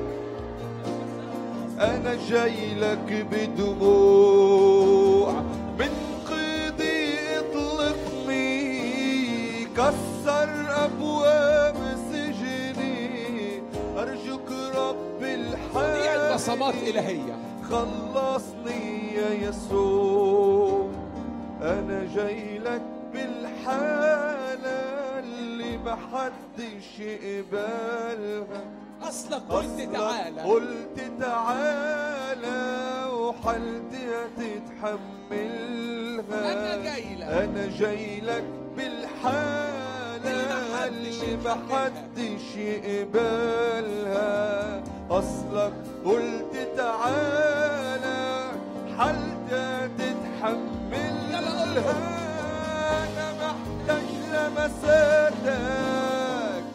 أنا جاي لك بدموع من قيدي اطلقني، كسر أبواب سجني. أرجوك رب الحال بصمات إلهية، خلصني يا يسوع. أنا جاي لك بالحالة اللي محدش يقبلها. أصلك قلت تعالى، قلت تعالى حالتي هتتحملها. أنا جاي لك بالحالة اللي محدش يقبلها. أصلك قلت تعالى حالتي هتتحملها. أنا محتاج لمساتك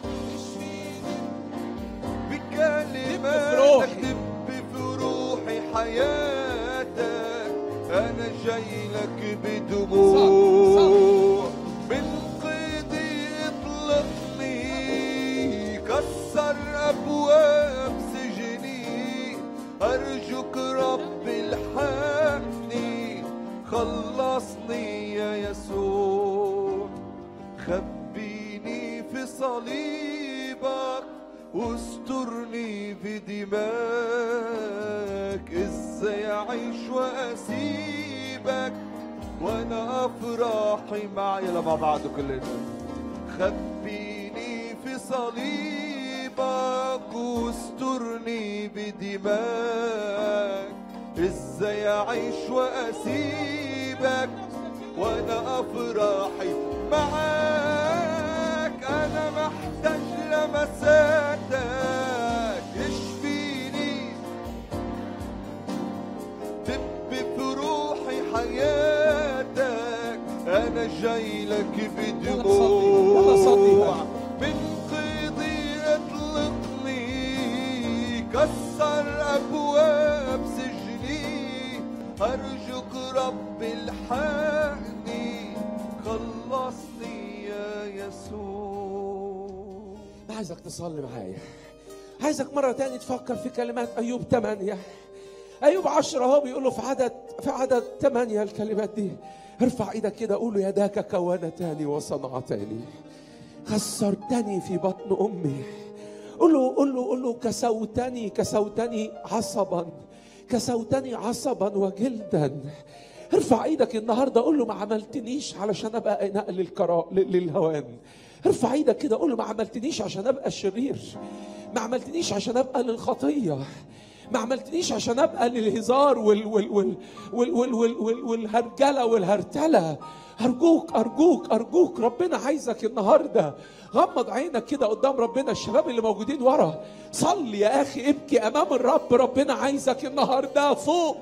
بكلماتك دب في روحي حياتك. أنا جاي لك بدموع من قيدي اطلقني. كسر أبواب سجني أرجوك رب الحقني. خلصني يا يسوع. خبيني في صليبك واسترني في دماغك. ازاي اعيش واسيبك وانا افراحي معي. يلا مع بعض كلنا. خبيني في صليبك واسترني بدماغك. ازاي اعيش واسيبك وانا افراحي معاك. انا محتاج لمساتك اشفيني دب في روحي حياتك. انا جاي لك بدموع من قيدي اطلقني. كسر ابواب سجني ارجوك رب الحقني. خلصني يا يسوع. عايزك تصلي معايا. عايزك مرة تاني تفكر في كلمات أيوب 8. أيوب 10 هو بيقوله في عدد 8 الكلمات دي. ارفع ايدك كده قول له يداك كونتاني وصنعتاني. خسرتني في بطن أمي. قول له كسوتني عصبا وجلدا. ارفع ايدك النهارده قول له ما عملتنيش علشان ابقى نقل للهوان. ارفع ايدك كده قول له ما عملتنيش عشان ابقى شرير. ما عملتنيش عشان ابقى للخطيه. ما عملتنيش عشان ابقى للهزار والهرجله والهرتله. ارجوك ربنا عايزك النهارده. غمض عينك كده قدام ربنا. الشباب اللي موجودين ورا صلي يا اخي ابكي امام الرب. ربنا عايزك النهارده فوق.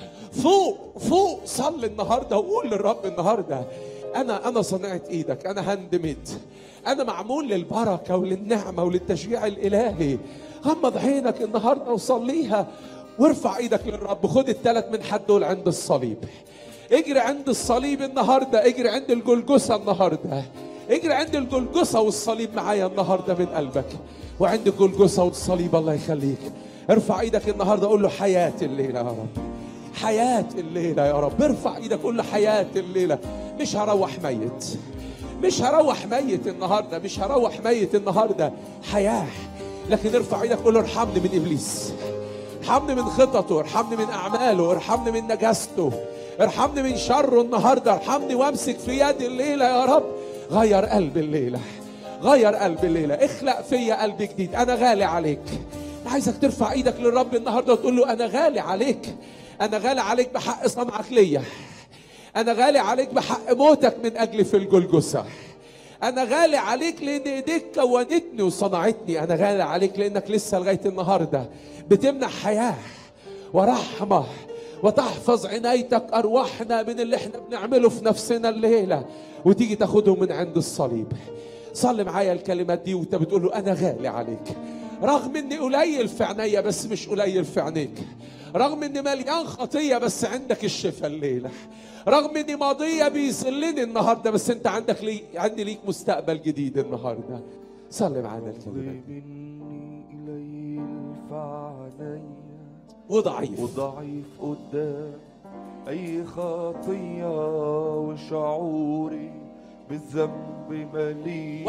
صلي النهارده وقول للرب النهارده انا صنعت ايدك. انا هندمت. انا معمول للبركه وللنعمه وللتشجيع الالهي. غمض عينك النهارده وصليها وارفع ايدك للرب. خد الثلاث منحات دول عند الصليب. اجري عند الصليب النهارده. اجري عند الجلجثه النهارده. اجري عند الجلجثه والصليب معايا النهارده من قلبك. وعند الجلجثه والصليب الله يخليك. ارفع ايدك النهارده قول له حياه الليله يا رب. حياه الليله يا رب. ارفع ايدك قول له حياه الليله. مش هروح ميت النهارده. مش هروح ميت النهارده. حياه. لكن ارفع ايدك قول له ارحمني من ابليس. ارحمني من خططه. ارحمني من اعماله. ارحمني من نجاسته. ارحمني من شره النهارده. ارحمني وامسك في يد الليله يا رب. غير قلب الليله. اخلق فيا قلب جديد. انا غالي عليك. عايزك ترفع ايدك للرب النهارده وتقول له انا غالي عليك. انا غالي عليك بحق صنعك ليا. انا غالي عليك بحق موتك من اجلي في الجلجثه. انا غالي عليك لان ايديك كونتني وصنعتني. انا غالي عليك لانك لسه لغايه النهارده بتمنح حياه ورحمه وتحفظ عنايتك ارواحنا من اللي احنا بنعمله في نفسنا الليله وتيجي تاخدهم من عند الصليب. صلي معايا الكلمات دي وانت بتقول له انا غالي عليك. رغم اني قليل في عينيا بس مش قليل في عينيك. رغم اني مليان خطيه بس عندك الشفاء الليله. رغم اني ماضيه بيذلني النهارده بس انت عندي ليك مستقبل جديد النهارده. صلي معانا الكلمات دي. وضعيف قدام اي خطيه وشعوري بالذنب مليء.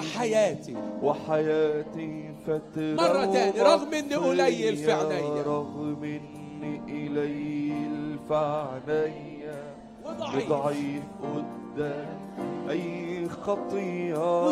وحياتي فترة مرة تاني. رغم اني قليل في عينيا. رغم اني قليل في عينيا. وضعيف قدام اي خطية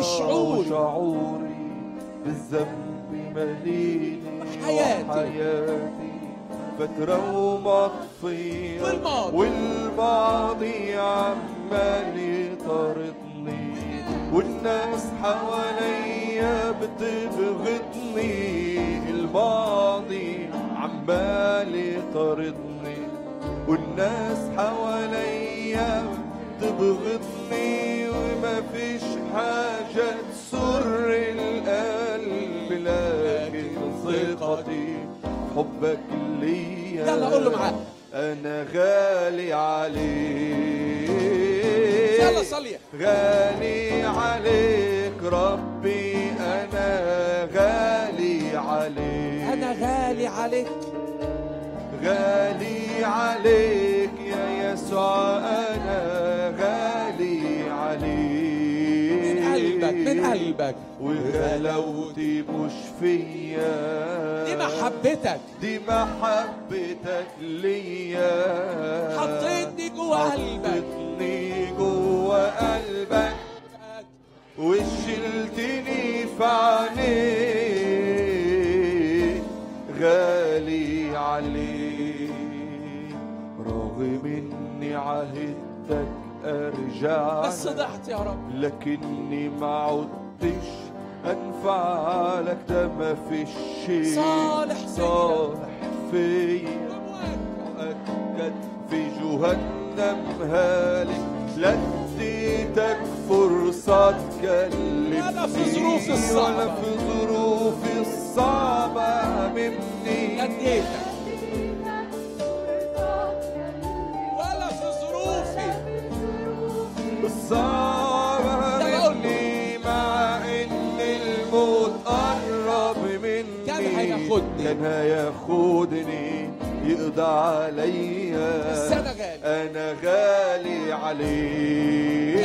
وشعوري بالذنب مليء. وحياتي فترة ومطفية والماضي عمال يطاردني والناس حواليا بتبغضني. الماضي عمال يطاردني والناس حواليا بتبغضني وما فيش حاجة تسر القلب لكن ثقتي حبك ليا. يلا قول له معاك. أنا غالي عليك. يلا صلي. غالي عليك ربي أنا غالي عليك. أنا غالي عليك. غالي عليك يا يسوع أنا غالي عليك. من قلبك من قلبك. وغلاوتي مش فيا، دي محبتك، دي محبتك ليا. حطيتني جوا قلبك، حطيتني جوا قلبك وشلتني في عينيك. غالي عليك رغم اني عهدتك ارجع بس ضحت يا رب، لكني ما عدتش انفع لك. ده ما فيش شيء صالح فيا مؤكد في جهنم هالك. لا اديتك فرصة تكلمني ولا في ظروفي الصعبة، ولا في ظروفي الصعبة مني. لا اديتك ولا في ظروفي الصعبة مني. مع ان الموت قرب مني كان هياخدني يقضى عليا. بس أنا غالي، أنا غالي عليك.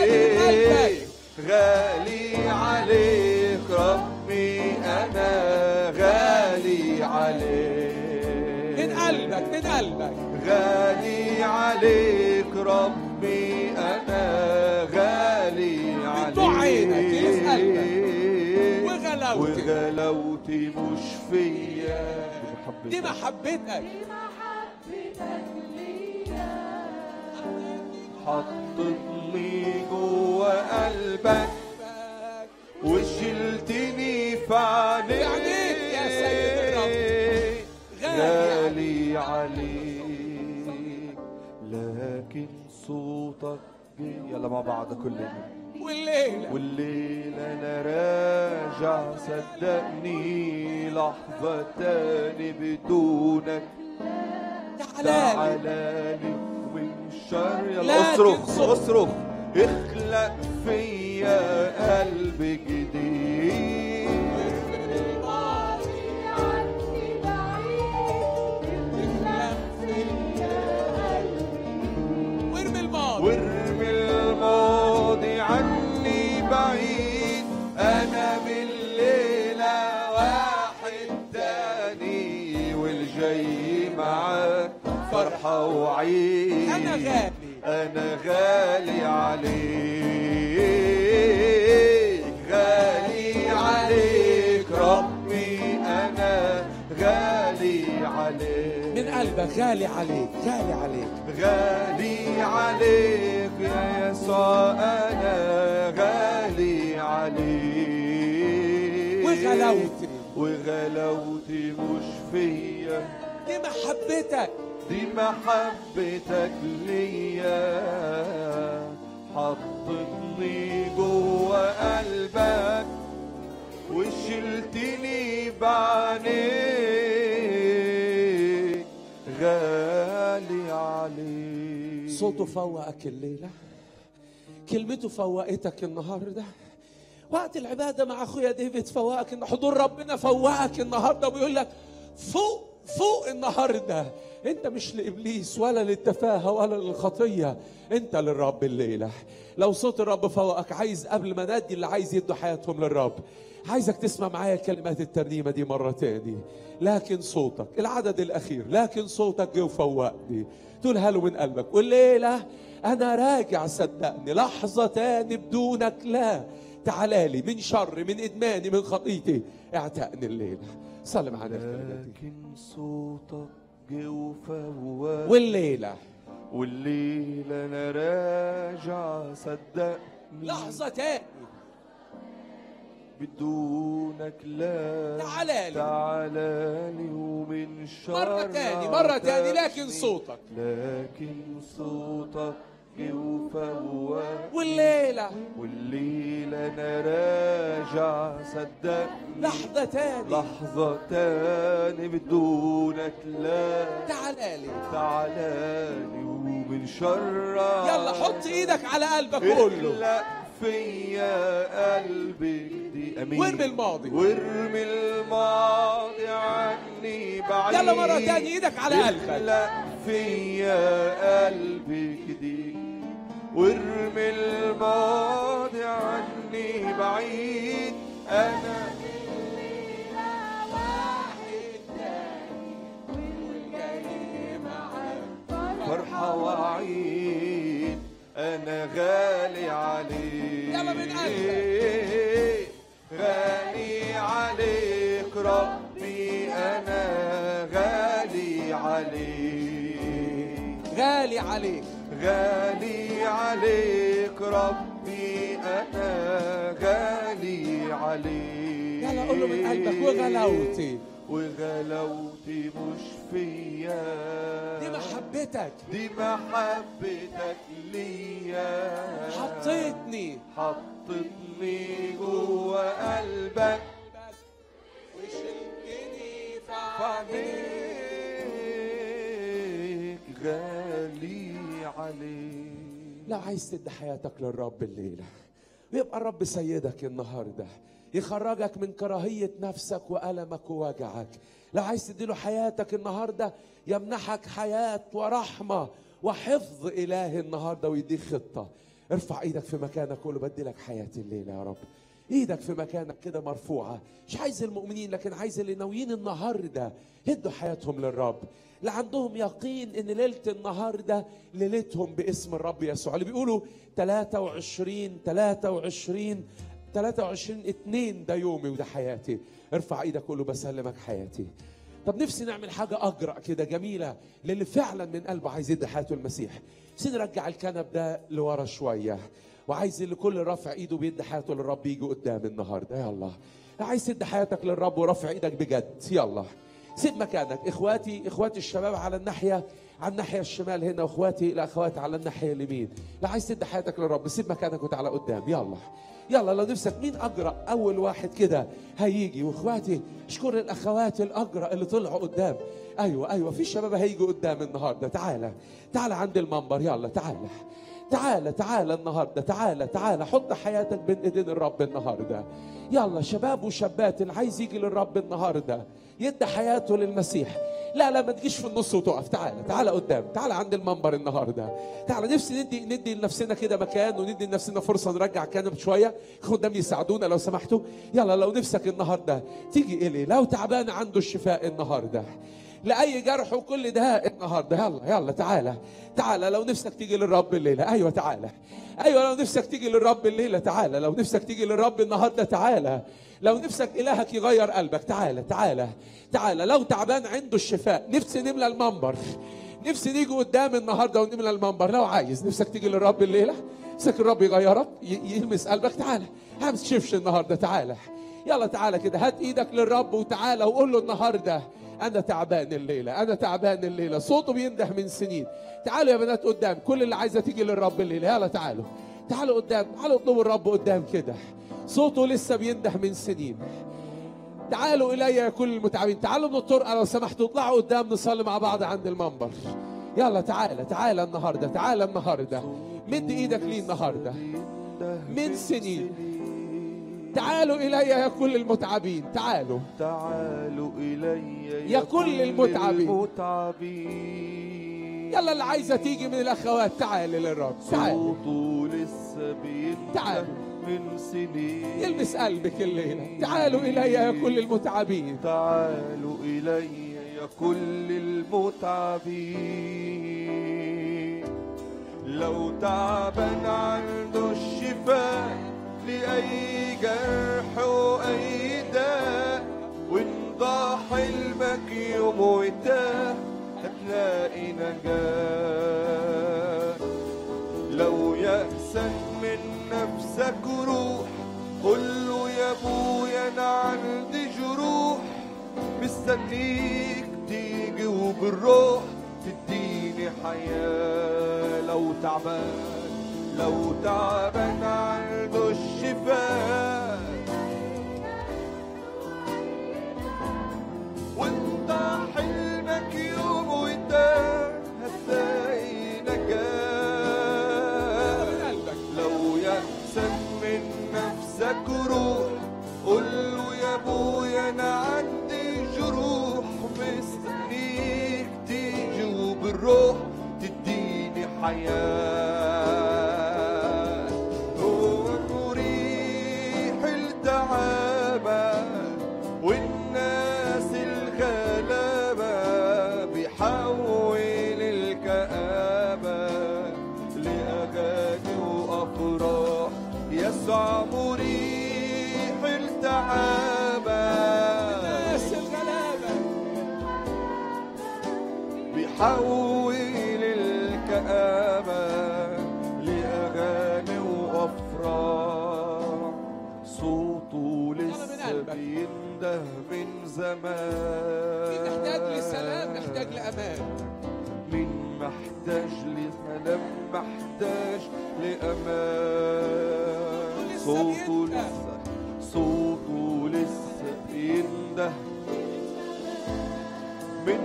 غالي عليك ربي أنا غالي عليك. من قلبك من قلبك. غالي عليك ربي أنا غالي عليك. من عينك اللي في قلبك. وغلاوتي مش فيا، دي محبتك. حطتني جوا قلبك وشلتني في عينيك يا سيد الرب. غالي عليك لكن صوتك يلا مع بعض كلنا. والليلة أنا راجع صدقني لحظة تاني بدونك. تعالالي من شر يلا اصرخ اخلق فيا قلب جديد. وارمي الماضي عني بعيد. انا بالليلة واحد تاني والجاي معاك فرحة وعيد. انا غالي عليك. غالي عليك ربي انا غالي عليك. من قلبك غالي عليك. غالي عليك. غالي عليك يا يسوع أنا غالي عليك. وغلاوتي مش فيا، دي محبتك، دي محبتك ليا. حطتني جوا قلبك وشلتني بعينيك. غالي عليك. صوته فوقك الليلة، كلمته فوقتك النهاردة، وقت العبادة مع أخويا ديفيد فوقك، إن حضور ربنا فوقك النهاردة ويقول لك فوق النهاردة. أنت مش لإبليس ولا للتفاهة ولا للخطية، أنت للرب الليلة. لو صوت الرب فوقك، عايز قبل ما نادي اللي عايز يدوا حياتهم للرب، عايزك تسمع معايا كلمات الترنيمة دي مرة تاني. لكن صوتك العدد الأخير، لكن صوتك جه وفوقني، تقولها له من قلبك. والليلة أنا راجع صدقني لحظة تاني بدونك لا. تعالالي من شر، من إدماني، من خطيتي، اعتقني الليلة. صلي معانا في كلماتي. لكن صوتك جه وفوق والليلة انا راجع صدقني لحظة تاني بدونك لا تعالالي تعالالي ومن شر مرة تاني لكن صوتك جه وفوق والليلة انا راجع صدقني لحظة تاني بدونك لا تعالالي ومن شر يلا حط ايدك على قلبك وقول له اخلق فيا قلبك دي امين وارمي الماضي عني بعيد يلا مرة تاني ايدك على قلبك اخلق فيا قلبك دي وارمي الماضي عني بعيد انا فرحة وعيد أنا غالي عليك يلا من قلبك غالي عليك ربي أنا غالي عليك غالي عليك ربي أنا غالي عليك يلا قول له من قلبك وغلاوتي مش فيا دي محبتك ليا حطيتني جوا قلبك وشلتني في عينيك غالي عليك. لو عايز تدي حياتك للرب الليلة ويبقى الرب سيدك النهاردة يخرجك من كراهية نفسك وألمك ووجعك، لو عايز تديله حياتك النهاردة يمنحك حياة ورحمة وحفظ إله النهاردة ويديك خطة، ارفع ايدك في مكانك وقول له بدي لك حياتي الليلة يا رب. ايدك في مكانك كده مرفوعة، مش عايز المؤمنين لكن عايز اللي ناويين النهاردة يدوا حياتهم للرب، اللي عندهم يقين ان ليلة النهاردة ليلتهم باسم الرب يسوع، اللي بيقولوا 23/2 ده يومي وده حياتي. ارفع ايدك وقول له بسلمك حياتي. طب نفسي نعمل حاجة أجرأ كده جميلة للي فعلا من قلبه عايز يدي حياته المسيح. نفسي نرجع الكنب ده لورا شوية، وعايز اللي كل رافع ايده بيدي حياته للرب يجي قدام النهارده. يلا عايز تدي حياتك للرب ورافع ايدك بجد، يلا سيب مكانك. اخواتي الشباب على الناحية الشمال هنا، واخواتي الاخوات على الناحية اليمين. لا عايز تدي حياتك للرب سيب مكانك وتعالى قدام. يلا لو نفسك مين أجرأ أول واحد كده هيجي. واخواتي اشكر الأخوات الأجرأ اللي طلعوا قدام. أيوة في الشباب هيجوا قدام النهاردة. تعالى عند المنبر. يلا تعالى النهاردة. تعالى حط حياتك بين ايدين الرب النهاردة. يلا شباب وشابات اللي عايز يجي للرب النهاردة يدي حياته للمسيح، لا ما تجيش في النص وتقف. تعالى قدام، تعالى عند المنبر النهارده. تعالى نفسي ندي لنفسنا كده مكان وندي لنفسنا فرصه نرجع كنب شويه. خدام يساعدونا لو سمحتوا. يلا لو نفسك النهارده تيجي الي، لو تعبان عنده الشفاء النهارده، لاي جرح وكل ده النهارده. يلا تعالى لو نفسك تيجي للرب الليله. ايوه لو نفسك تيجي للرب الليله تعالى. لو نفسك تيجي للرب النهارده تعالى. لو نفسك إلهك يغير قلبك تعالى. لو تعبان عنده الشفاء، نفسي نملى المنبر، نفسي نيجي قدام النهارده ونملى المنبر. لو عايز نفسك تيجي للرب الليله، نفسك الرب يغيرك يلمس قلبك، تعالى. ما تشوفش النهارده. تعالى كده، هات ايدك للرب وتعالى وقول له النهارده أنا تعبان الليلة. صوته بينده من سنين. تعالوا يا بنات قدام، كل اللي عايزة تيجي للرب الليلة. يلا تعالوا قدام، تعالوا اطلبوا الرب قدام كده. صوته لسه بينده من سنين. تعالوا إلي يا كل المتعبين. تعالوا من الطرقة لو سمحتوا اطلعوا قدام نصلي مع بعض عند المنبر. يلا تعالى النهاردة. مد ايدك ليه النهاردة من سنين. تعالوا إلي يا كل المتعبين. تعالوا إلي يا كل المتعبين. يلا اللي عايزة تيجي من الأخوات تعالي للرب. صوته لسه بينده من سنين. يلمس قلبك الليلة. تعالوا إلي يا كل المتعبين. تعالوا إلي يا كل المتعبين. لو تعبان عنده الشفاء لأي جرح وأي داء، وإن ضاع حلمك يوم وتاه هتلاقي نجاة. لو يأسا من نفسك روح، قل له يا ابويا انا عندي جروح، مستنيك تيجي وبالروح تديني حياة. لو تعبان عنده الشفاء، وانت حلمك يوم وده هتلاقي نجاة. لو يأسا من نفسك روح، قل له يا ابويا انا عندي جروح، مستنيك تيجي وبالروح تديني حياة. هو مريح التعابة والناس الغلابة، بيحول الكآبة لأغاني وأفراح. يسوع مريح التعابة والناس الغلابة، بيحول الكآبة لأغاني وأفراح. صوته لسه بينده من زمان. محتاج لسلام، محتاج لأمان. مين محتاج لسلام، محتاج لأمان. صوته لسه بينده من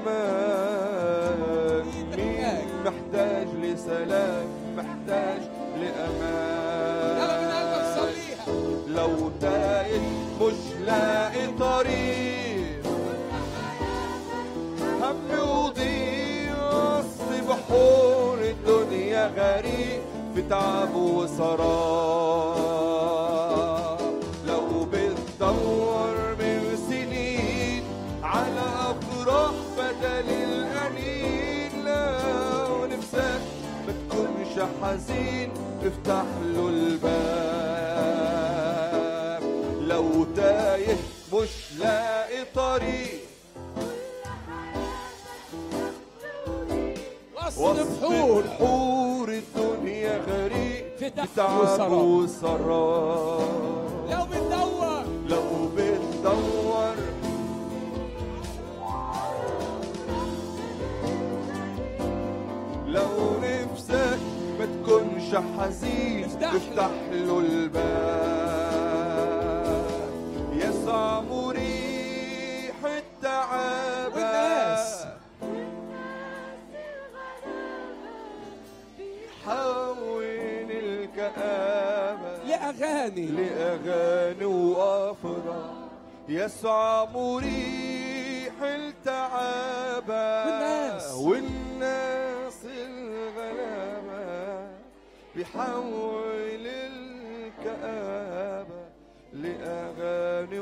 زمان. مين محتاج لسلام، محتاج لأمان. لو تايه مش لاقي طريق، هم وضيق وسط بحور الدنيا غريق، في تعب وسراب. لو بتدور من سنين على أفراح بدل الأنين، لو نفسك ما تكونش حزين افتح له الباب. لو تايه مش لاقي طريق، وسط بحور الدنيا غريق، في تعب وسراب. لو بتدور لو نفسك ما تكونش حزين افتح له الباب. يسوع مريح التعابة، حول الكآبة لأغاني وأفراح. يسوع مريح التعابة والناس الغلابة، بيحول الكآبة لأغاني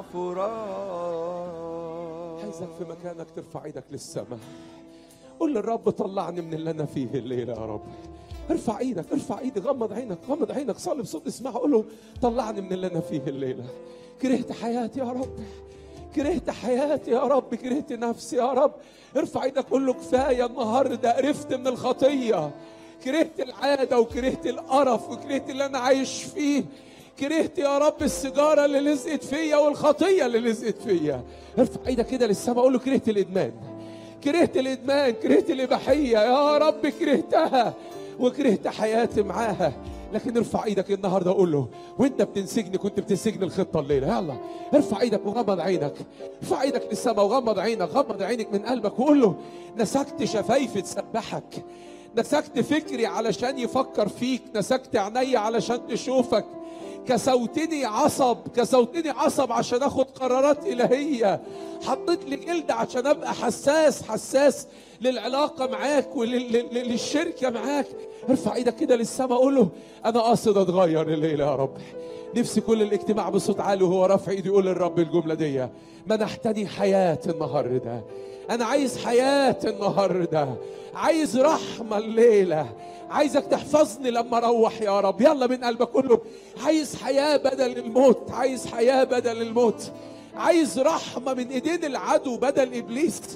وأفراح. عايزك في مكانك ترفع ايدك للسماء، قول للرب طلعني من اللي انا فيه الليله يا رب. ارفع ايدك، ارفع ايدك، غمض عينك، صلي بصوت اسمعه، قول له طلعني من اللي انا فيه الليله. كرهت حياتي يا رب، كرهت حياتي يا رب، كرهت نفسي يا رب. ارفع ايدك قول له كفايه النهارده، قرفت من الخطيه، كرهت العاده وكرهت القرف وكرهت اللي انا عايش فيه. كرهت يا رب السيجاره اللي لزقت فيا والخطيه اللي لزقت فيا. ارفع ايدك كده للسماء قول له كرهت الادمان، كرهت الاباحيه يا رب، كرهتها وكرهت حياتي معاها. لكن ارفع ايدك النهارده قول له وانت بتنسجني كنت بتنسجني الخطه الليله. يلا ارفع ايدك وغمض عينك، ارفع ايدك للسماء وغمض عينك، غمض عينك من قلبك وقول له نسكت شفايفي تسبحك، نسكت فكري علشان يفكر فيك، نسكت عيني علشان تشوفك، كسوتني عصب عشان اخد قرارات الهيه، حطيت لي جلد عشان ابقى حساس للعلاقه معاك وللشركه معاك. ارفع ايدك كده للسماء قول له انا قاصد اتغير الليله يا رب. نفسي كل الاجتماع بصوت عالي وهو رافع ايده يقول للرب الجمله دي، منحتني حياه النهارده، انا عايز حياه النهارده، عايز رحمه الليله، عايزك تحفظني لما اروح يا رب. يلا من قلبك قول له عايز حياه بدل الموت، عايز حياه بدل الموت، عايز رحمه من ايدين العدو بدل ابليس،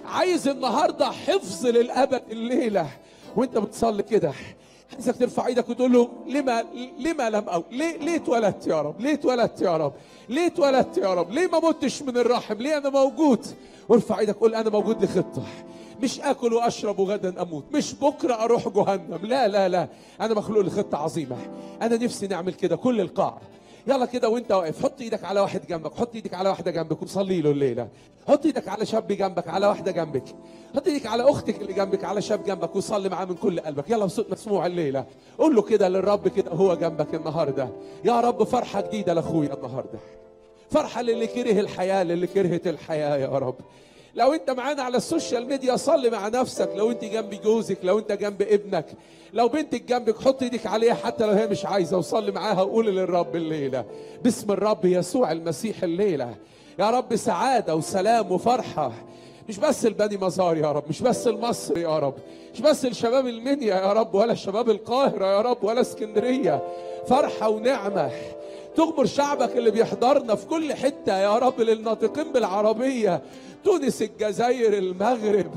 عايز النهارده حفظ للابد الليله وانت بتصلي كده. عايزك ترفع ايدك وتقول له لما لم او ليه اتولدت يا رب؟ ليه اتولدت يا رب؟ ليه اتولدت يا رب؟ ليه ما متش من الرحم؟ ليه انا موجود؟ وارفع ايدك قول انا موجود لخطه، مش اكل واشرب وغدا اموت، مش بكره اروح جهنم، لا لا لا، انا مخلوق لخطه عظيمه. انا نفسي نعمل كده كل القاعه. يلا كده وانت واقف حط ايدك على واحد جنبك، حط ايدك على واحده جنبك وصلي له الليله. حط ايدك على شاب جنبك، على واحده جنبك. حط ايدك على اختك اللي جنبك، على شاب جنبك وصلي معاه من كل قلبك. يلا بصوت مسموع الليله قول له كده للرب كده هو جنبك النهارده. يا رب فرحه جديده لاخويا النهارده، فرحه للي كره الحياه، للي كرهت الحياه يا رب. لو انت معانا على السوشيال ميديا صلي مع نفسك، لو انت جنب جوزك، لو انت جنب ابنك، لو بنتك جنبك حط ايدك عليها حتى لو هي مش عايزه وصلي معاها وقول للرب الليله باسم الرب يسوع المسيح الليله يا رب سعاده وسلام وفرحه، مش بس البني مزار يا رب، مش بس المصري يا رب، مش بس الشباب المنيا يا رب، ولا شباب القاهره يا رب، ولا اسكندريه. فرحه ونعمه تغمر شعبك اللي بيحضرنا في كل حته يا رب، للناطقين بالعربيه، تونس، الجزائر، المغرب،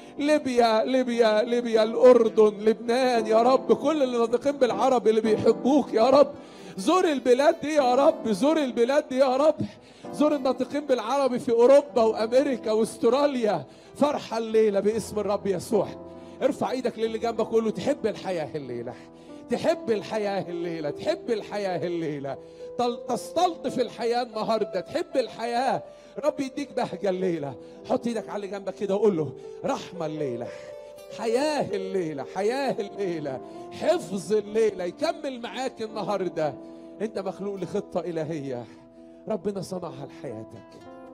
ليبيا، الأردن، لبنان يا رب، كل اللي ناطقين بالعربي اللي بيحبوك يا رب. زور البلاد دي يا رب، زور البلاد دي يا رب، زور الناطقين بالعربي في أوروبا وأمريكا وأستراليا. فرحة الليلة باسم الرب يسوع. ارفع ايدك للي جنبك وقول له تحب الحياة الليلة، تحب الحياة الليلة، تحب الحياة الليلة، تستلطف الحياة النهاردة، تحب الحياة. رب يديك بهجة الليلة. حط ايدك على اللي جنبك كده وقول له رحمة الليلة، حياة الليلة، حياة الليلة، حفظ الليلة يكمل معاك النهاردة. انت مخلوق لخطة إلهية ربنا صنعها لحياتك.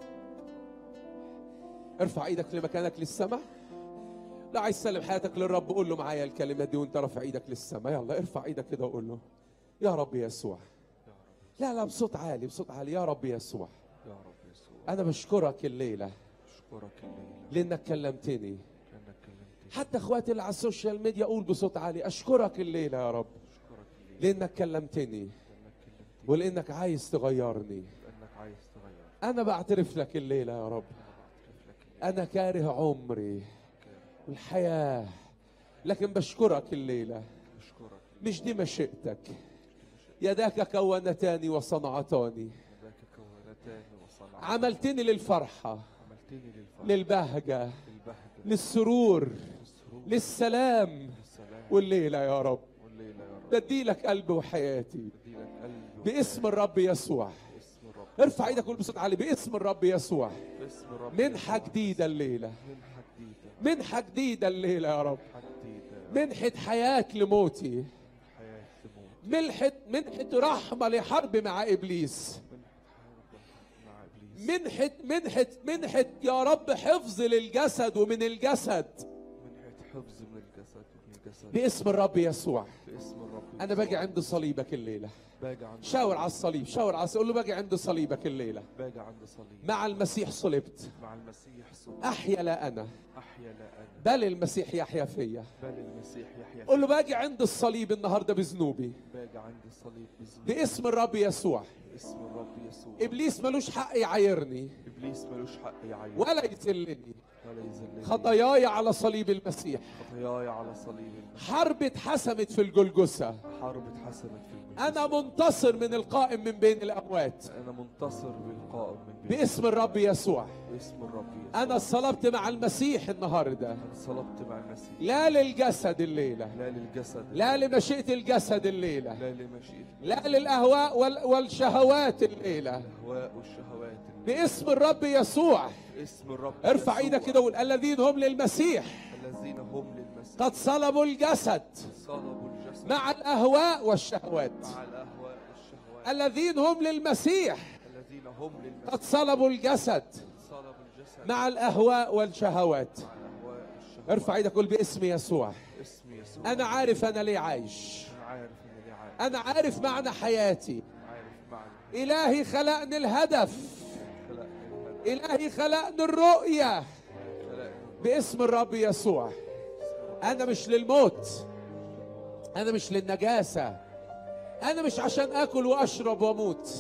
ارفع ايدك لمكانك للسماء. لا عايز تسلم حياتك للرب قول له معايا الكلمة دي وانت رافع ايدك للسماء. يلا ارفع ايدك كده وقول له يا رب يسوع. لا بصوت عالي، بصوت عالي. يا رب يسوع، يا رب يسوع أنا بشكرك الليلة، أشكرك الليلة لأنك كلمتني. لأنك كلمتني. حتى إخواتي اللي على السوشيال ميديا قول بصوت عالي أشكرك الليلة يا رب، أشكرك الليلة لأنك كلمتني لأنك كلمتني ولأنك عايز تغيرني. لأنك عايز تغير. أنا بعترف لك الليلة يا رب، أنا كاره عمري والحياة، لكن بشكرك الليلة. أشكرك مش دي مشيئتك، يداك كونتاني وصنعتاني، لذاك كونتان وصنعت. عملتني للفرحة، عملتني للفرح للبهجة، للبهجة للسرور، للسرور للسلام. للسلام. والليلة يا رب والليلة يا رب بدي لك قلبي وحياتي بدي لك قلبي باسم الرب يسوع. باسم الرب. ارفع ايدك وقول بصوت عالي باسم الرب يسوع. باسم الرب. منحة جديدة الليلة، منحة جديدة. منحة جديدة الليلة يا رب، منحة جديدة. منحة حياة لموتي، حياة تموت. منحة رحمة لحرب مع إبليس، مع إبليس. منحة يا رب حفظ للجسد ومن الجسد منحة حفظ من الجسد ومن الجسد. باسم الرب يسوع. باسم الرب. أنا باجي عند صليبك الليلة. باجي عند شاور على الصليب، شاور على الصليب، قول له باجي عند صليبك الليلة. باجي عند صليب. مع المسيح صلبت، مع المسيح صلب. أحيا لا أنا أحيا لا أنا بل المسيح يحيا فيا. بل المسيح يحيا. قول له باجي عند الصليب النهارده بذنوبي باجي عند الصليب باسم الرب يسوع. باسم الرب يسوع. إبليس ملوش حق يعايرني إبليس ملوش حق يعين ولا يذلني. ولا يذلني. خطاياي على صليب المسيح، خطاياي على صليب المسيح. حرب اتحسمت في الجلجثة. حرب اتحسمت في المسيح. أنا منتصر من القائم من بين الأموات أنا منتصر بالقائم من بين. باسم الرب يسوع. باسم الرب يسوع. أنا صلبت مع المسيح النهارده، أنا صلبت مع المسيح. لا للجسد الليلة، لا للجسد. لا لمشيئة الجسد الليلة، لا لمشيئة. لا للأهواء والشهوات الليلة الأهواء والشهوات. باسم الرب يسوع. باسم الرب. ارفع يسوع. ايدك كده وقول الذين هم للمسيح الذين هم للمسيح. قد صلبوا الجسد صلبوا الجسد مع الأهواء والشهوات. مع الأهواء والشهوات. الذين هم للمسيح الذين هم للمسيح. قد صلبوا الجسد صلبوا الجسد مع الأهواء والشهوات. مع الأهواء والشهوات. ارفع ايدك قول باسم يسوع. اسم يسوع. أنا عارف أنا ليه عايش، أنا عارف إن لي عارف. أنا عارف معنى حياتي. عارف معنى. إلهي خلقني الهدف، خلقني. إلهي خلقني الرؤية خلقني. باسم الرب يسوع. أنا مش للموت، أنا مش للنجاسة، أنا مش عشان آكل وأشرب وأموت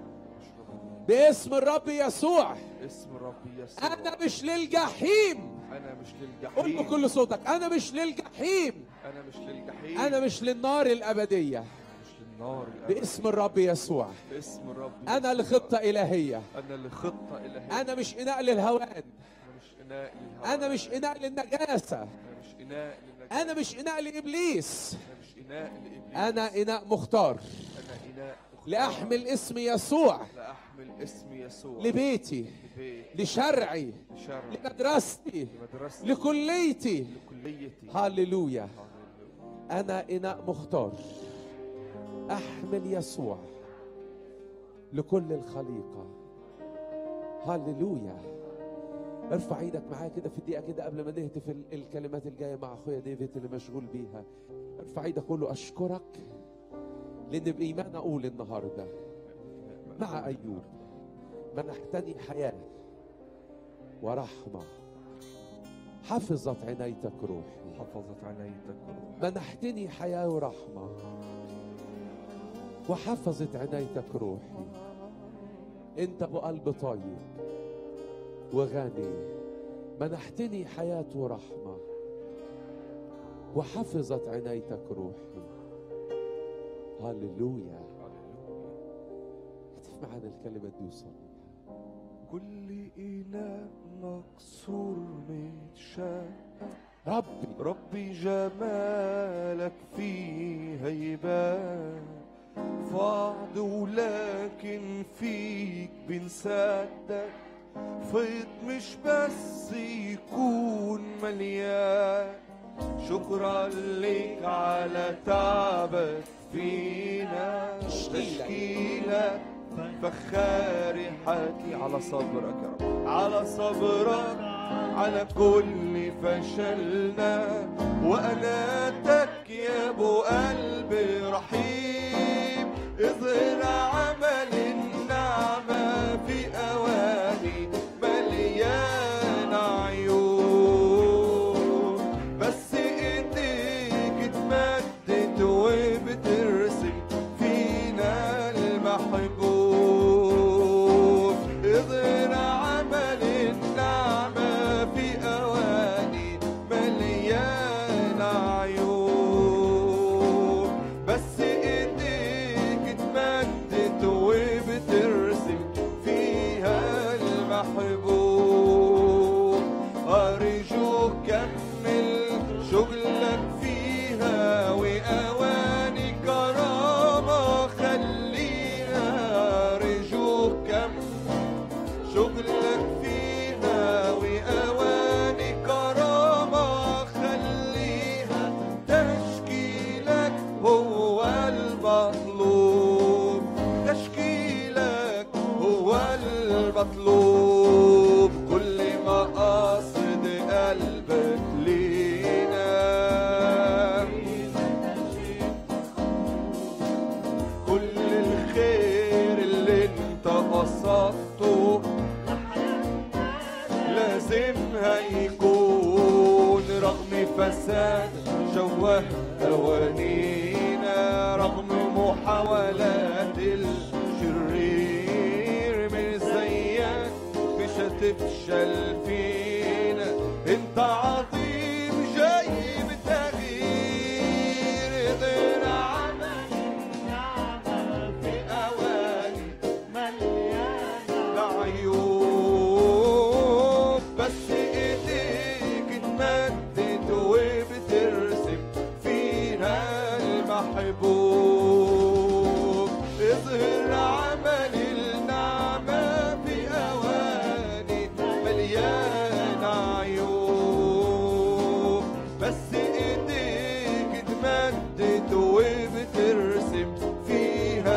باسم الرب يسوع. اسم الرب يسوع. أنا مش للجحيم، مش قول للجحيم. بكل صوتك انا مش للجحيم، انا مش للجحيم. انا مش للنار الابديه. مش للنار الأبدية. باسم الرب يسوع باسم الرب انا يسوع. لخطه الهيه. انا لخطة إلهية. انا مش اناء للهوان، أنا مش إناء للهوى. انا مش اناء للنجاسه، أنا مش إناء للنجاة. انا مش اناء لابليس، أنا مش إناء لإبليس. انا اناء مختار أنا إناء مختار. لاحمل اسم يسوع لأحمل اسم يسوع لبيتي، لبيتي، لشرعي، لشرعي، لمدرستي، لمدرستي، لكليتي. لكليتي. هاليلويا. هاليلويا. أنا إناء مختار أحمل يسوع لكل الخليقة. هاليلويا. ارفع ايدك معايا كده في الدقيقة كده قبل ما نهتف الكلمات الجاية مع أخويا ديفيد اللي مشغول بيها. ارفع ايدك قول له أشكرك لأن بإيمان أقول النهاردة مع أيوب منحتني حياة ورحمة، حفظت عنايتك روحي. حفظت عنايتك روحي. منحتني حياة ورحمة وحفظت عنايتك روحي. انت بقلب طيب وغني، منحتني حياة ورحمة وحفظت عنايتك روحي. هاليلويا. اهتف معانا الكلمة دي وصلي. كل إناء مكسور متشقق ربي جمالك فيه هيبان فعد، ولكن فيك بنصدق فيض مش بس يكون مليان. شكرا ليك على تعبك فينا، تشكيلك فخاري حكي على صبرك يا رب، على صبرك على كل فشلنا، وأناتك يا أبو قلبي رحيم. اظهر عمل النعمة في أواني مليان عيون، بس إيديك اتمدت وبترسم فينا المحبوب. اظهر عمل النعمة في أواني مليان عيون، بس إيديك اتمدت وبترسم فيها المحبوب. أرجوك كمل شغلك فيها وأواني كرامة خليها. أرجوك كمل شغلك فيها وأواني كرامة خليها. تشكيلك هو المطلوب، تشكيلك هو المطلوب. كل مقاصد قلبك لينا، كل الخير اللي انت قصدته لازم هيكون، رغم فساد شوه أوانينا، رغم محاولات الشرير من زيك مش هتفشل فينا. انت عظيم جاي بتغيير، غير عمل النعمة في أواني مليانة عيوب، بس ايديك اتمدت وبترسم فينا المحبوب. اظهر عمل النعمة في أواني مليانة عيوب، بس ايديك اتمدت وبترسم فيها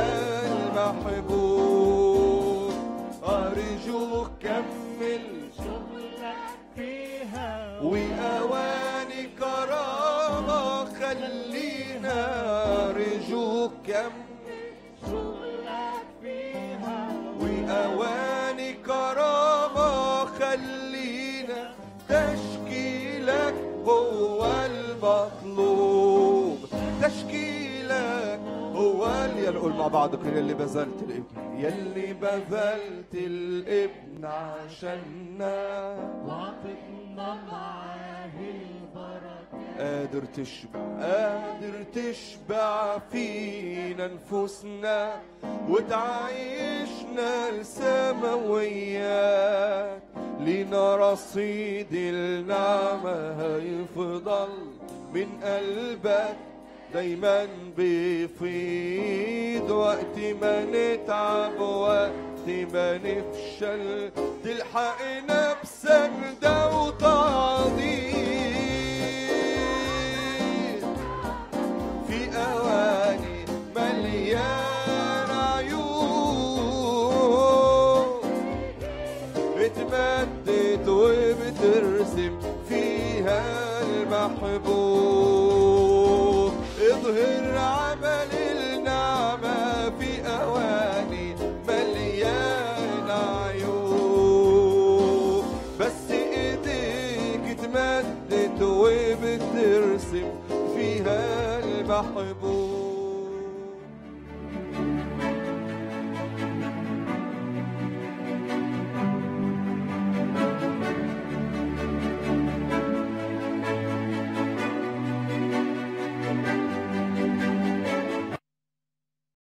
المحبوب. أرجوك كمل شغلك فيها وأواني كرامة خلينا. أرجوك كمل شغلك فيها وأواني كرامة خلينا. تشكيلك هو المطلوب، تشكيلك هو هيا نقول مع بعض كل يلي بذلت الابن، يلي بذلت الابن عشاننا وعطتنا معاه البركة، قادر تشبع فينا نفوسنا وتعيشنا السماويات، لينا رصيد النعمة هيفضل من قلبك دايما بيفيض، وقت ما نتعب وقت ما نفشل تلحق نفسك وتعظيم في أواني مليان عيون بتمدد وبترسم فيها المحبوب، اظهر عمل النعمة في أواني مليان عيون، بس ايديك تمدد وبترسم فيها المحبوب.